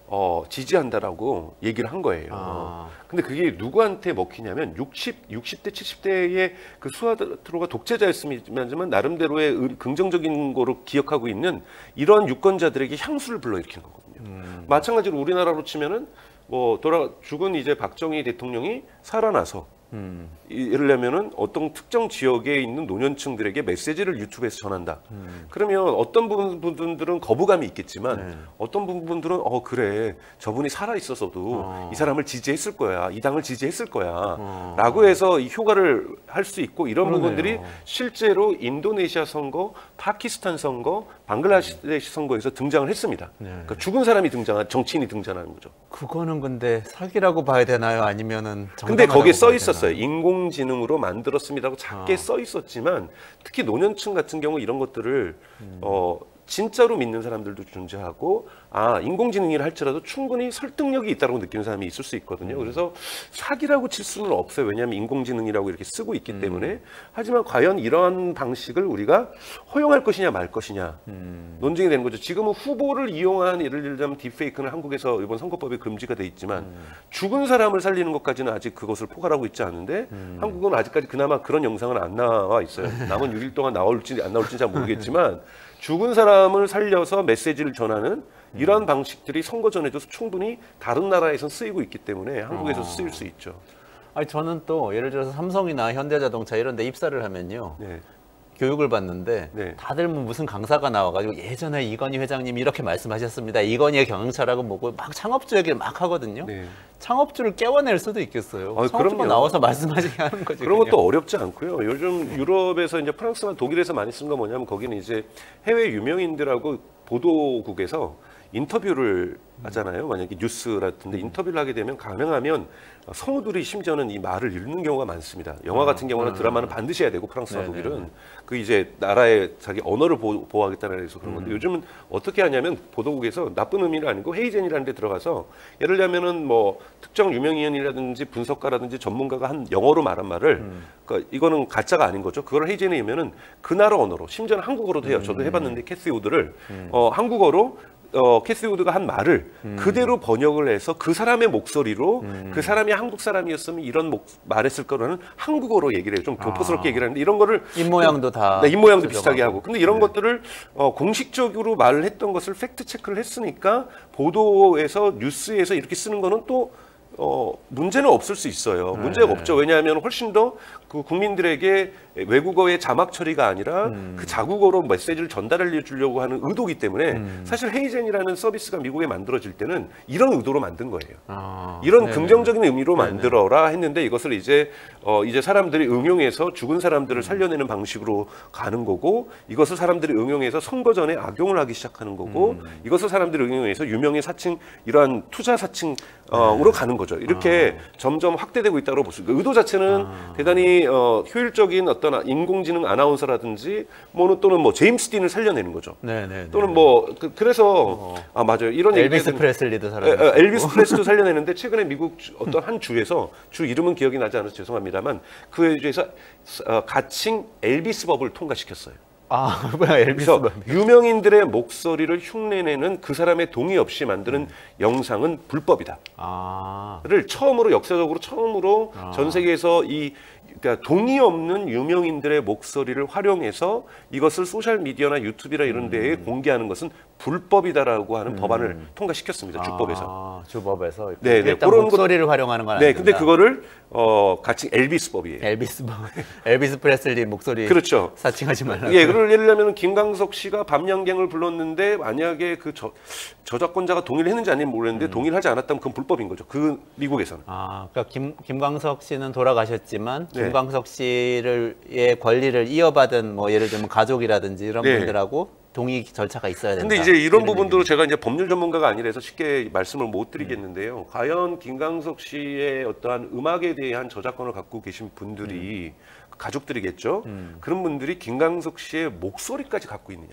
지지한다라고 얘기를 한 거예요. 근데 그게 누구한테 먹히냐면 60대, 70대의 그 수하투로가 독재자였으면 나름대로의 긍정적인 거로 기억하고 있는 이런 유권자들에게 향수를 불러일으키는 거거든요. 마찬가지로 우리나라로 치면은 죽은 이제 박정희 대통령이 살아나서 이러려면은 어떤 특정 지역에 있는 노년층들에게 메시지를 유튜브에서 전한다. 그러면 어떤 분들은 거부감이 있겠지만 어떤 분들은 그래 저분이 살아 있어서도 이 사람을 지지했을 거야, 이 당을 지지했을 거야라고 해서 이 효과를 할 수 있고 이런 부분들이 실제로 인도네시아 선거, 파키스탄 선거, 방글라데시 선거에서 등장을 했습니다. 그러니까 죽은 사람이 정치인이 등장하는 거죠. 그거는 근데 사기라고 봐야 되나요? 아니면은 근데 거기에 써 있었어요. 인공지능으로 만들었습니다고 작게 써 있었지만 특히 노년층 같은 경우 이런 것들을 진짜로 믿는 사람들도 존재하고 인공지능이라 할지라도 충분히 설득력이 있다고 느끼는 사람이 있을 수 있거든요. 그래서 사기라고 칠 수는 없어요. 왜냐하면 인공지능이라고 이렇게 쓰고 있기 때문에. 하지만 과연 이러한 방식을 우리가 허용할 것이냐 말 것이냐 논쟁이 되는 거죠. 지금은 후보를 이용한 예를 들자면 딥페이크는 한국에서 이번 선거법에 금지가 돼 있지만 죽은 사람을 살리는 것까지는 아직 그것을 포괄하고 있지 않은데 한국은 아직까지 그나마 그런 영상은 안 나와 있어요. 남은 6일 동안 나올지 안 나올지 잘 모르겠지만 죽은 사람을 살려서 메시지를 전하는 이러한 방식들이 선거 전에도 충분히 다른 나라에서 쓰이고 있기 때문에 한국에서 쓰일 수 있죠. 아니 저는 또 예를 들어서 삼성이나 현대자동차 이런 데 입사를 하면요. 교육을 받는데 다들 뭐 무슨 강사가 나와가지고 예전에 이건희 회장님이 이렇게 말씀하셨습니다. 이건희의 경영철학은 뭐고 막 창업주 얘기를 막 하거든요. 창업주를 깨워낼 수도 있겠어요. 창업주가 나와서 말씀하시게 하는 거죠. 그런 것도 어렵지 않고요. 요즘 유럽에서 이제 프랑스나 독일에서 많이 쓰는 건 뭐냐면 거기는 이제 해외 유명인들하고 보도국에서 인터뷰를 하잖아요. 만약에 뉴스라든지 인터뷰를 하게 되면 가능하면 성우들이 심지어는 이 말을 읽는 경우가 많습니다. 영화 같은 경우는 드라마는 반드시 해야 되고 프랑스와 독일은 그 이제 나라의 자기 언어를 보호하겠다는 해서 그런 건데 요즘은 어떻게 하냐면 보도국에서 나쁜 의미는 아니고 헤이젠이라는 데 들어가서 예를 들면은 뭐 특정 유명인이라든지 분석가라든지 전문가가 한 영어로 말한 말을 그러니까 이거는 가짜가 아닌 거죠. 그걸 헤이젠에 의면은 그 나라 언어로 심지어는 한국어로도 해요. 저도 해봤는데 캐시 우드를 한국어로 캐시 우드가 한 말을 그대로 번역을 해서 그 사람의 목소리로 그 사람이 한국 사람이었으면 이런 말했을 거라는 한국어로 얘기를 해요. 좀 교포스럽게 얘기를 하는데 이런 거를 입모양도 다 입모양도 비슷하게 하고 근데 이런 것들을 공식적으로 말을 했던 것을 팩트 체크를 했으니까 보도에서 뉴스에서 이렇게 쓰는 거는 또 문제는 없을 수 있어요. 문제가 없죠. 왜냐하면 훨씬 더 그 국민들에게 외국어의 자막 처리가 아니라 그 자국어로 메시지를 전달해 주려고 하는 의도기 때문에 사실 헤이젠이라는 서비스가 미국에 만들어질 때는 이런 의도로 만든 거예요. 이런 긍정적인 의미로 만들어라 했는데 이것을 이제 사람들이 응용해서 죽은 사람들을 살려내는 방식으로 가는 거고 이것을 사람들이 응용해서 선거 전에 악용을 하기 시작하는 거고 이것을 사람들이 응용해서 유명의 사칭 이러한 투자 사칭으로 가는 거죠. 이렇게 점점 확대되고 있다고 볼 수 있습니다. 의도 자체는 대단히 효율적인 어떤 인공지능 아나운서라든지 또는 뭐 제임스 딘을 살려내는 거죠. 또는 뭐 그래서 맞아요. 이런 엘비스 프레슬리도 엘비스 프레슬리도 살려내는데 최근에 미국 어떤 한 주에서 주 이름은 기억이 나지 않아서 죄송합니다만 그 주에서 가칭 엘비스 법을 통과시켰어요. 뭐야 엘비스 법. 유명인들의 목소리를 흉내내는 그 사람의 동의 없이 만드는 영상은 불법이다. 를 처음으로 역사적으로 전 세계에서 그러니까 동의 없는 유명인들의 목소리를 활용해서 이것을 소셜 미디어나 유튜브나 이런 데에 공개하는 것은 불법이다라고 하는 법안을 통과시켰습니다. 주법에서. 주법에서. 일단 그런 목소리를 활용하는 건 아닙니다. 근데 그거를 같이 엘비스 법이에요. 엘비스 프레슬리 목소리 그렇죠. 사칭하지 말라고. 예를 들면 김광석 씨가 밤양갱을 불렀는데 만약에 그 저작권자가 동의를 했는지 아닌지 모르겠는데 동의를 하지 않았다면 그건 불법인 거죠. 그 미국에서는. 그러니까 김광석 씨는 돌아가셨지만 김광석 씨의 권리를 이어받은 뭐 예를 들면 가족이라든지 이런 분들하고 동의 절차가 있어야 된다. 근데 이제 이런 부분도 제가 이제 법률 전문가가 아니라서 쉽게 말씀을 못 드리겠는데요. 과연 김광석 씨의 어떠한 음악에 대한 저작권을 갖고 계신 분들이 가족들이겠죠. 그런 분들이 김광석 씨의 목소리까지 갖고 있느냐.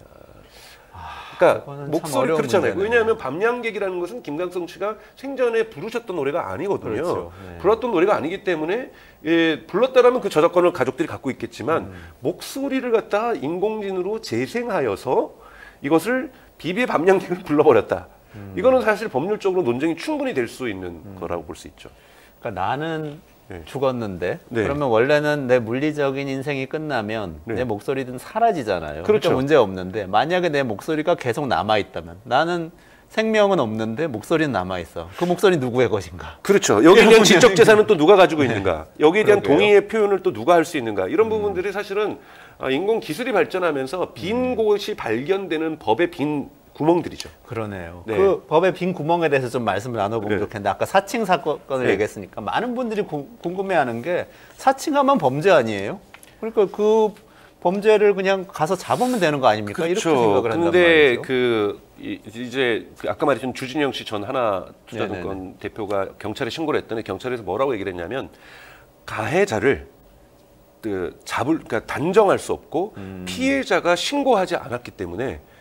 그러니까 목소리 그렇잖아요. 왜냐하면 밤양객이라는 것은 김광석 씨가 생전에 부르셨던 노래가 아니거든요. 그렇죠. 불렀던 노래가 아니기 때문에 불렀다라면 그 저작권을 가족들이 갖고 있겠지만 목소리를 갖다 인공지능으로 재생하여서 이것을 비비의 밤양객을 불러버렸다. 이거는 사실 법률적으로 논쟁이 충분히 될 수 있는 거라고 볼 수 있죠. 그러니까 나는 죽었는데 그러면 원래는 내 물리적인 인생이 끝나면 내 목소리는 사라지잖아요. 그렇죠. 그러니까 문제 없는데 만약에 내 목소리가 계속 남아 있다면 나는 생명은 없는데 목소리는 남아 있어. 그 목소리 누구의 것인가? 그렇죠. 여기에 대한 지적 재산은 또 누가 가지고 있는가? 여기에 대한 동의의 표현을 또 누가 할 수 있는가? 이런 부분들이 사실은 인공 기술이 발전하면서 빈 곳이 발견되는 법의 빈 구멍들이죠. 그러네요. 그 법의 빈 구멍에 대해서 좀 말씀을 나눠보면 좋겠는데 아까 사칭 사건을 얘기했으니까 많은 분들이 궁금해하는 게 사칭하면 범죄 아니에요? 그러니까 그 범죄를 그냥 가서 잡으면 되는 거 아닙니까? 그렇죠. 이렇게 생각을 한단 근데 말이죠. 이제 아까 말했던 주진영 씨 전 하나투자증권 대표가 경찰에 신고를 했더니 경찰에서 뭐라고 얘기를 했냐면 가해자를 그러니까 단정할 수 없고 피해자가 신고하지 않았기 때문에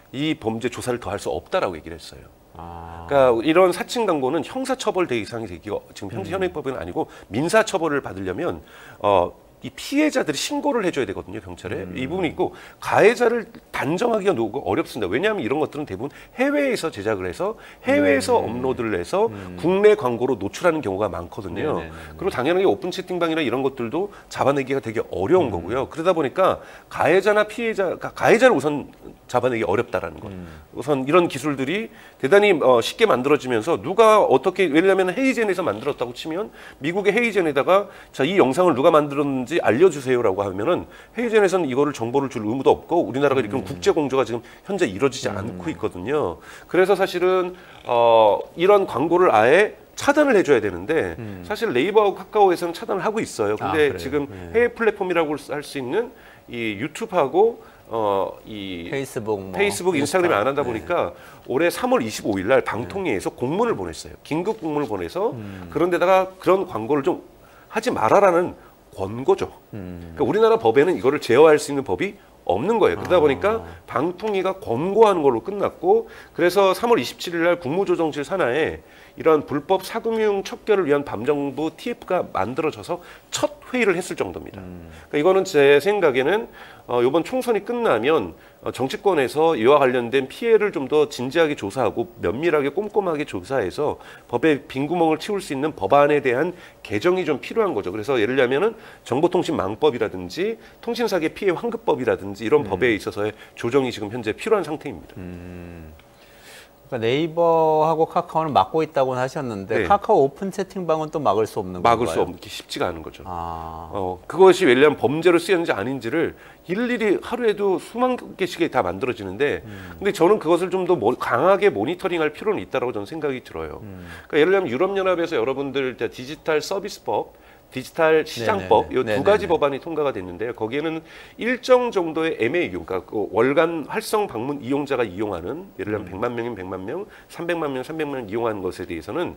이 범죄 조사를 더 할 수 없다라고 얘기를 했어요. 그러니까 이런 사칭 광고는 형사처벌 대상이 되기가 지금 현재 현행법은 아니고 민사처벌을 받으려면 이 피해자들이 신고를 해줘야 되거든요, 경찰에. 이 부분이 있고, 가해자를 단정하기가 어렵습니다. 왜냐하면 이런 것들은 대부분 해외에서 제작을 해서 해외에서 업로드를 해서 국내 광고로 노출하는 경우가 많거든요. 그리고 당연하게 오픈 채팅방이나 이런 것들도 잡아내기가 되게 어려운 거고요. 그러다 보니까 가해자나 가해자를 우선 잡아내기 어렵다라는 것. 우선 이런 기술들이 대단히 쉽게 만들어지면서 누가 어떻게, 왜냐하면 헤이젠에서 만들었다고 치면 미국의 헤이젠에다가 자, 이 영상을 누가 만들었는지 알려주세요라고 하면은 헤이젠에서는 이거를 정보를 줄 의무도 없고 우리나라가 이런 국제 공조가 지금 현재 이루어지지 않고 있거든요. 그래서 사실은 이런 광고를 아예 차단을 해줘야 되는데 사실 네이버하고 카카오에서는 차단을 하고 있어요. 근데 지금 해외 플랫폼이라고 할 수 있는 이 유튜브하고 이 페이스북, 인스타그램이 안 한다 보니까 올해 3월 25일 날 방통위에서 공문을 보냈어요. 긴급 공문을 보내서 그런 데다가 그런 광고를 좀 하지 말아라는 권고죠. 그러니까 우리나라 법에는 이거를 제어할 수 있는 법이 없는 거예요. 그러다 보니까 방통위가 권고하는 걸로 끝났고, 그래서 3월 27일 날 국무조정실 산하에 이런 불법 사금융 척결을 위한 밤정부 TF가 만들어져서 첫 회의를 했을 정도입니다. 그러니까 이거는 제 생각에는 이번 총선이 끝나면 정치권에서 이와 관련된 피해를 좀 더 진지하게 조사하고 면밀하게 꼼꼼하게 조사해서 법의 빈구멍을 채울 수 있는 법안에 대한 개정이 좀 필요한 거죠. 그래서 예를 들면은 정보통신망법이라든지 통신사기 피해 환급법이라든지 이런 법에 있어서의 조정이 지금 현재 필요한 상태입니다. 그러니까 네이버하고 카카오는 막고 있다고는 하셨는데 네. 카카오 오픈 채팅방은 또 막을 수 없는 건가요? 막을 수 없는 게 쉽지가 않은 거죠. 그것이 왜냐하면 범죄로 쓰였는지 아닌지를 일일이 하루에도 수만 개씩이 다 만들어지는데 근데 저는 그것을 좀 더 강하게 모니터링할 필요는 있다고 저는 생각이 들어요. 그러니까 예를 들면 유럽연합에서 여러분들 디지털 서비스법, 디지털 시장법 이 두 가지 법안이 통과가 됐는데요. 거기에는 일정 정도의 MAU, 그러니까 그 월간 활성 방문 이용자가 이용하는 예를 들면 100만 명이면 100만 명, 300만 명, 300만 명 이용하는 것에 대해서는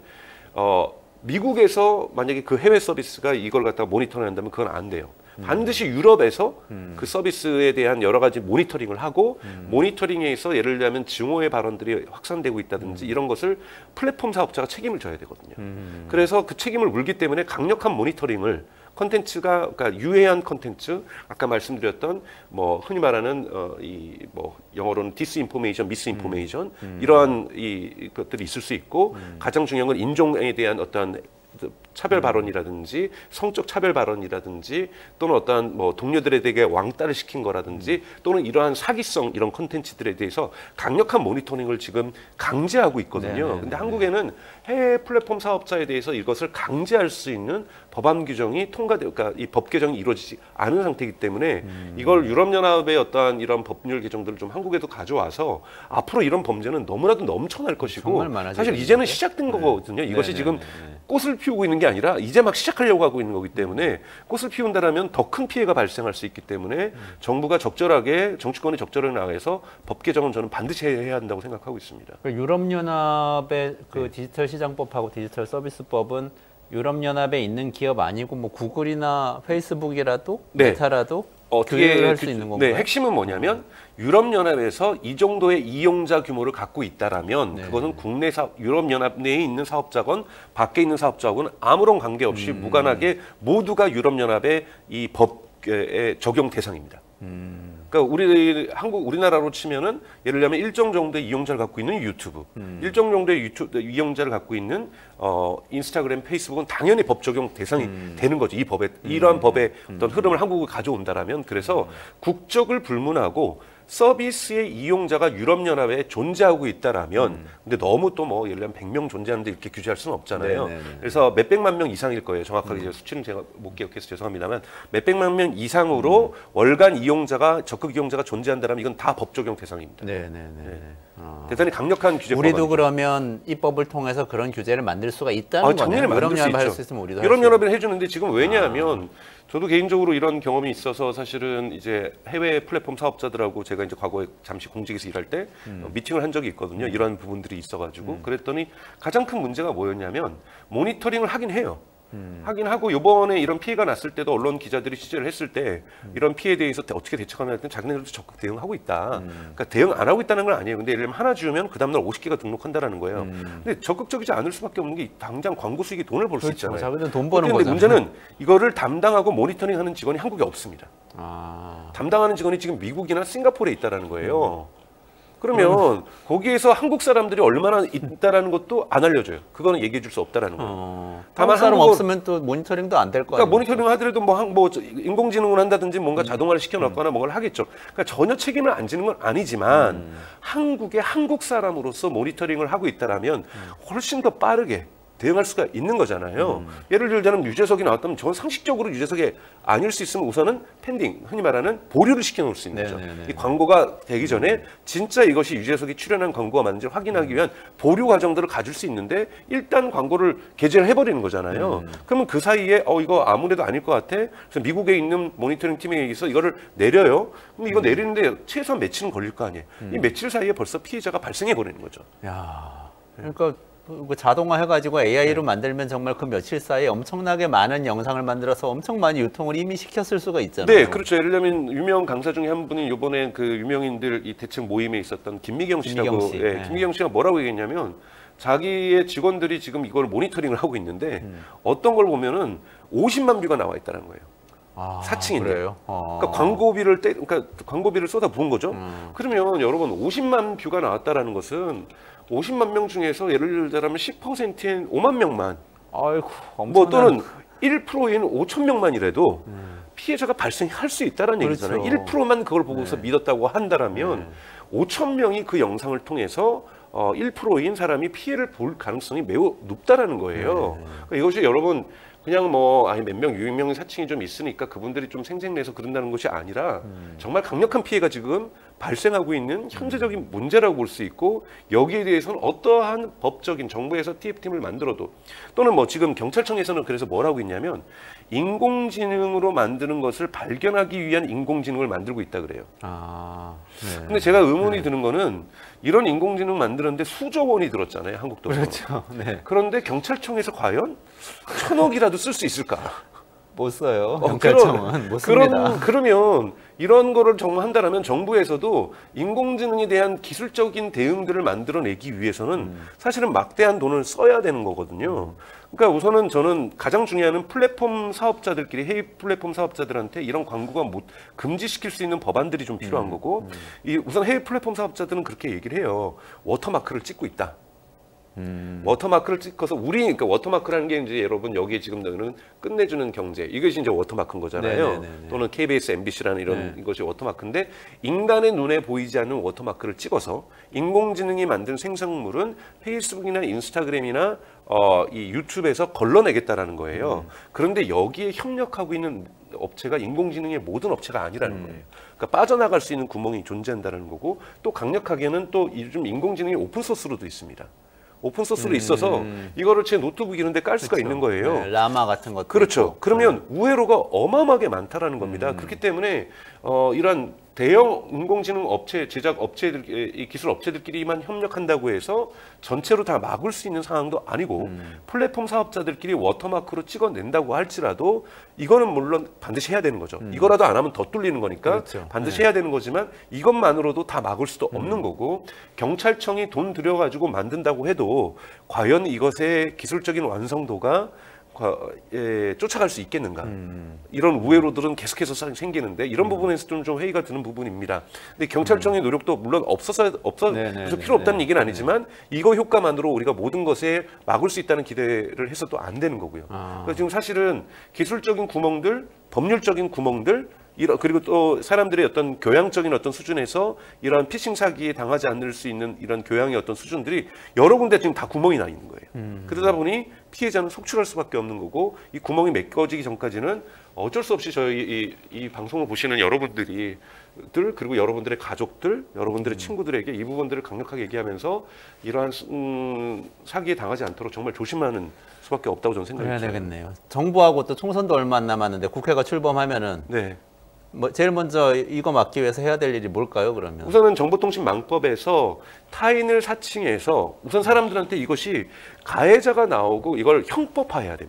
미국에서 만약에 그 해외 서비스가 이걸 갖다가 모니터링 한다면 그건 안 돼요. 반드시 유럽에서 그 서비스에 대한 여러 가지 모니터링을 하고 모니터링에서 예를 들면 증오의 발언들이 확산되고 있다든지 이런 것을 플랫폼 사업자가 책임을 져야 되거든요. 그래서 그 책임을 물기 때문에 강력한 모니터링을 컨텐츠가 그러니까 유해한 컨텐츠 아까 말씀드렸던 뭐 흔히 말하는 이 뭐 영어로는 디스인포메이션, 미스인포메이션 이러한 이 것들이 있을 수 있고 가장 중요한 건 인종에 대한 어떤 차별 발언이라든지 성적 차별 발언이라든지 또는 어떠한 뭐 동료들에 대해 왕따를 시킨 거라든지 또는 이러한 사기성 이런 콘텐츠들에 대해서 강력한 모니터링을 지금 강제하고 있거든요. 근데 한국에는 해외 플랫폼 사업자에 대해서 이것을 강제할 수 있는 법안 규정이 그러니까 이 법 개정이 이루어지지 않은 상태이기 때문에 이걸 유럽연합의 어떠한 이런 법률 개정들을 좀 한국에도 가져와서 앞으로 이런 범죄는 너무나도 넘쳐날 것이고 사실 이제는 시작된 거거든요. 이것이 지금 꽃을 피우고 있는 게 아니라 이제 막 시작하려고 하고 있는 거기 때문에 꽃을 피운다라면 더 큰 피해가 발생할 수 있기 때문에 정부가 적절하게 정치권이 적절하게 나가서 법 개정은 저는 반드시 해야 한다고 생각하고 있습니다. 유럽연합의 그 디지털 시장법하고 디지털 서비스법은 유럽연합에 있는 기업 아니고 뭐 구글이나 페이스북이라도 메타라도 교육을 할 수 있는 건가요? 네, 핵심은 뭐냐면 유럽연합에서 이 정도의 이용자 규모를 갖고 있다라면 그것은 국내 유럽연합 내에 있는 사업자건 밖에 있는 사업자건 아무런 관계없이 무관하게 모두가 유럽연합의 이 법에 적용 대상입니다. 그러니까 우리나라로 치면은 예를 들면 일정 정도의 이용자를 갖고 있는 유튜브, 일정 정도의 이용자를 갖고 있는 인스타그램, 페이스북은 당연히 법 적용 대상이 되는 거죠. 이 법에 이러한 법의 어떤 흐름을 한국에 가져온다라면 그래서 국적을 불문하고 서비스의 이용자가 유럽연합에 존재하고 있다라면 근데 너무 또 뭐 예를 들면 100명 존재하는데 이렇게 규제할 수는 없잖아요. 그래서 몇백만 명 이상일 거예요. 정확하게 수치는 제가 못 기억해서 죄송합니다만 몇백만 명 이상으로 월간 이용자가 적극 이용자가 존재한다면 이건 다 법 적용 대상입니다. 대단히 강력한 규제. 우리도 그러면 이 법을 통해서 그런 규제를 만들 수가 있다는 거네요. 유럽연합이 할 수 있으면 우리도 유럽연합은 해주는데 지금 왜냐하면 저도 개인적으로 이런 경험이 있어서 사실은 이제 해외 플랫폼 사업자들하고 제가 이제 과거에 잠시 공직에서 일할 때 미팅을 한 적이 있거든요. 이런 부분들이 있어가지고 그랬더니 가장 큰 문제가 뭐였냐면 모니터링을 하긴 해요. 하긴 하고 이번에 이런 피해가 났을 때도 언론 기자들이 취재를 했을 때 이런 피해에 대해서 어떻게 대처하느냐 했더니 자기네들도 적극 대응하고 있다. 그러니까 대응 안 하고 있다는 건 아니에요. 근데 예를 들면 하나 지우면 그 다음날 50개가 등록한다라는 거예요. 근데 적극적이지 않을 수밖에 없는 게 당장 광고 수익이 돈을 벌 수 그렇죠. 있잖아요. 자기들 돈 버는 근데 거잖아요. 문제는 이거를 담당하고 모니터링하는 직원이 한국에 없습니다. 아. 담당하는 직원이 지금 미국이나 싱가포르에 있다라는 거예요. 그러면 거기에서 한국 사람들이 얼마나 있다라는 것도 안 알려줘요. 그거는 얘기해 줄 수 없다라는 거예요. 다만 사람 없으면 또 모니터링도 안 될 거 아니에요. 그러니까 모니터링 하더라도 뭐 인공지능을 한다든지 뭔가 자동화를 시켜놨거나 뭔가를 하겠죠. 그러니까 전혀 책임을 안 지는 건 아니지만 한국의 한국 사람으로서 모니터링을 하고 있다라면 훨씬 더 빠르게 대응할 수가 있는 거잖아요. 예를 들자면 유재석이 나왔다면 저는 상식적으로 유재석이 아닐 수 있으면 우선은 펜딩, 흔히 말하는 보류를 시켜놓을 수 있는 거죠. 이 광고가 되기 전에 진짜 이것이 유재석이 출연한 광고가 맞는지 확인하기 위한 보류 과정들을 가질 수 있는데 일단 광고를 게재를 해버리는 거잖아요. 그러면 그 사이에 이거 아무래도 아닐 것 같아. 그래서 미국에 있는 모니터링 팀에 의해서 이거를 내려요. 그럼 이거 내리는데 최소한 며칠은 걸릴 거 아니에요. 이 며칠 사이에 벌써 피해자가 발생해 버리는 거죠. 야, 그러니까 그 자동화 해가지고 AI로 만들면 정말 그 며칠 사이에 엄청나게 많은 영상을 만들어서 엄청 많이 유통을 이미 시켰을 수가 있잖아요. 네, 그렇죠. 예를 들면 유명 강사 중에 한 분이 이번에 그 유명인들 이 대책 모임에 있었던 김미경 씨라고, 김미경 씨. 네, 김미경 씨가 뭐라고 얘기했냐면 자기의 직원들이 지금 이걸 모니터링을 하고 있는데 어떤 걸 보면은 50만 뷰가 나와 있다는 거예요. 아, 사칭인데. 그래요? 그러니까 광고비를 쏟아 부은 거죠. 그러면 여러분 50만 뷰가 나왔다라는 것은 50만 명 중에서 예를 들자면 10%인 5만 명만, 아이고, 뭐 또는 1%인 5천 명만이라도 피해자가 발생할 수 있다는 그렇죠. 얘기잖아요. 1%만 그걸 보고서 믿었다고 한다라면 5천 명이 그 영상을 통해서 1%인 사람이 피해를 볼 가능성이 매우 높다라는 거예요. 그러니까 이것이 여러분 그냥 몇 명 유명인 사칭이 좀 있으니까 그분들이 좀 생색내서 그런다는 것이 아니라 정말 강력한 피해가 지금 발생하고 있는 현재적인 문제라고 볼 수 있고 여기에 대해서는 어떠한 법적인 정부에서 TF팀을 만들어도 또는 지금 경찰청에서는 그래서 뭐라고 있냐면 인공지능으로 만드는 것을 발견하기 위한 인공지능을 만들고 있다 그래요. 아, 네. 근데 제가 의문이 드는 거는 이런 인공지능 만드는데 수조 원이 들었잖아요. 한국도. 그렇죠. 네. 그런데 경찰청에서 과연 1,000억이라도 쓸 수 있을까? 못 써요. 경찰청은 못 씁니다. 그러면 이런 거를 정말 한다면 정부에서도 인공지능에 대한 기술적인 대응들을 만들어내기 위해서는 사실은 막대한 돈을 써야 되는 거거든요. 그러니까 우선은 저는 가장 중요한 플랫폼 사업자들끼리 해외 플랫폼 사업자들한테 이런 광고가 금지시킬 수 있는 법안들이 좀 필요한 거고 우선 해외 플랫폼 사업자들은 그렇게 얘기를 해요. 워터마크를 찍고 있다. 워터마크를 찍어서 그러니까 워터마크라는 게 이제 여러분 여기에 지금 너는 끝내주는 경제 이것이 이제 워터마크인 거잖아요. 네네네네. 또는 KBS, MBC라는 이런 것이 워터마크인데 인간의 눈에 보이지 않는 워터마크를 찍어서 인공지능이 만든 생성물은 페이스북이나 인스타그램이나 이 유튜브에서 걸러내겠다라는 거예요. 그런데 여기에 협력하고 있는 업체가 인공지능의 모든 업체가 아니라는 거예요. 그러니까 빠져나갈 수 있는 구멍이 존재한다는 거고 또 강력하게는 또 요즘 인공지능이 오픈소스로도 있습니다. 오픈소스로 있어서 이거를 제 노트북 이런 데 깔 수가 있는 거예요. 네, 라마 같은 것도 그렇죠. 있고. 그러면 우회로가 어마어마하게 많다라는 겁니다. 그렇기 때문에 이런 대형 인공지능 업체, 제작 업체들, 이 기술 업체들끼리만 협력한다고 해서 전체로 다 막을 수 있는 상황도 아니고 플랫폼 사업자들끼리 워터마크로 찍어낸다고 할지라도 이거는 물론 반드시 해야 되는 거죠. 이거라도 안 하면 더 뚫리는 거니까 그렇죠. 반드시 해야 되는 거지만 이것만으로도 다 막을 수도 없는 거고 경찰청이 돈 들여가지고 만든다고 해도 과연 이것의 기술적인 완성도가 쫓아갈 수 있겠는가 이런 우회로들은 계속해서 생기는데 이런 부분에서 좀 회의가 드는 부분입니다. 근데 경찰청의 노력도 물론 그래서 필요 없다는 얘기는 아니지만 이거 효과만으로 우리가 모든 것에 막을 수 있다는 기대를 해서도 안 되는 거고요. 그래서 지금 사실은 기술적인 구멍들, 법률적인 구멍들 그리고 또 사람들의 어떤 교양적인 어떤 수준에서 이런 피싱 사기에 당하지 않을 수 있는 이런 교양의 어떤 수준들이 여러 군데 지금 다 구멍이 나 있는 거예요. 그러다 보니 피해자는 속출할 수밖에 없는 거고 이 구멍이 메꿔지기 전까지는 어쩔 수 없이 저희 이 방송을 보시는 여러분들이 그리고 여러분들의 가족들, 여러분들의 친구들에게 이 부분들을 강력하게 얘기하면서 이러한 사기에 당하지 않도록 정말 조심하는 수밖에 없다고 저는 생각합니다. 그래야 되겠네요. 정부하고 또 총선도 얼마 안 남았는데 국회가 출범하면은 네. 제일 먼저 이거 막기 위해서 해야 될 일이 뭘까요, 그러면? 우선은 정보통신망법에서 타인을 사칭해서 우선 사람들한테 이것이 가해자가 나오고 이걸 형법화해야 됩니다.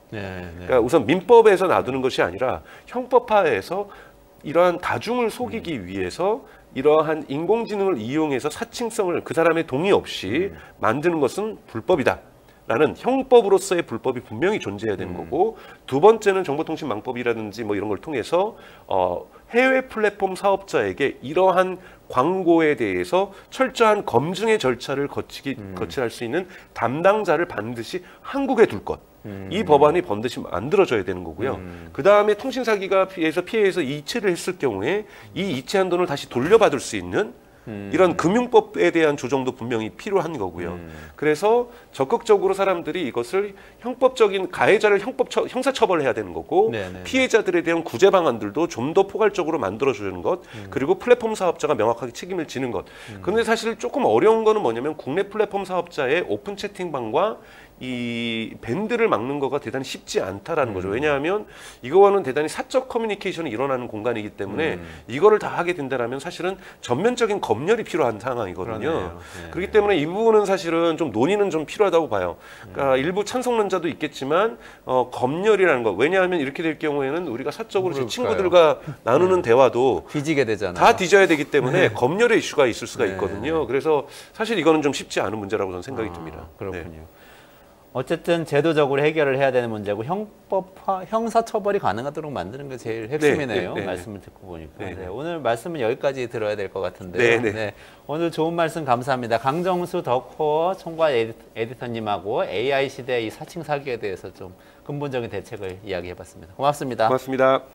그러니까 우선 민법에서 놔두는 것이 아니라 형법화에서 이러한 다중을 속이기 위해서 이러한 인공지능을 이용해서 사칭성을 그 사람의 동의 없이 만드는 것은 불법이다. 라는 형법으로서의 불법이 분명히 존재해야 되는 거고, 두 번째는 정보통신망법이라든지 뭐 이런 걸 통해서 해외 플랫폼 사업자에게 이러한 광고에 대해서 철저한 검증의 절차를 거치할 수 있는 담당자를 반드시 한국에 둘 것. 이 법안이 반드시 만들어져야 되는 거고요. 그 다음에 통신사기가 피해에서 이체를 했을 경우에 이 이체한 돈을 다시 돌려받을 수 있는 이런 금융법에 대한 조정도 분명히 필요한 거고요. 그래서 적극적으로 사람들이 이것을 형법적인 가해자를 형사처벌해야 되는 거고, 피해자들에 대한 구제 방안들도 좀 더 포괄적으로 만들어주는 것, 그리고 플랫폼 사업자가 명확하게 책임을 지는 것. 그런데 사실 조금 어려운 거는 뭐냐면 국내 플랫폼 사업자의 오픈 채팅방과 이 밴드를 막는 거가 대단히 쉽지 않다라는 거죠. 왜냐하면 이거와는 대단히 사적 커뮤니케이션이 일어나는 공간이기 때문에 이거를 다 하게 된다면 사실은 전면적인 검열이 필요한 상황이거든요. 그렇기 때문에 이 부분은 사실은 좀 논의는 좀 필요하다고 봐요. 그러니까 일부 찬성론자도 있겠지만 검열이라는 거. 왜냐하면 이렇게 될 경우에는 우리가 사적으로 제 친구들과 나누는 대화도 뒤지게 되잖아요. 다 뒤져야 되기 때문에 검열의 이슈가 있을 수가 있거든요. 그래서 사실 이거는 좀 쉽지 않은 문제라고 저는 생각이 듭니다. 그렇군요. 어쨌든 제도적으로 해결을 해야 되는 문제고 형법화, 형사처벌이 가능하도록 만드는 게 제일 핵심이네요. 말씀을 듣고 보니까. 오늘 말씀은 여기까지 들어야 될 것 같은데요. 오늘 좋은 말씀 감사합니다. 강정수 더코어 총괄 에디터님하고 AI 시대 이 사칭 사기에 대해서 좀 근본적인 대책을 이야기해봤습니다. 고맙습니다. 고맙습니다.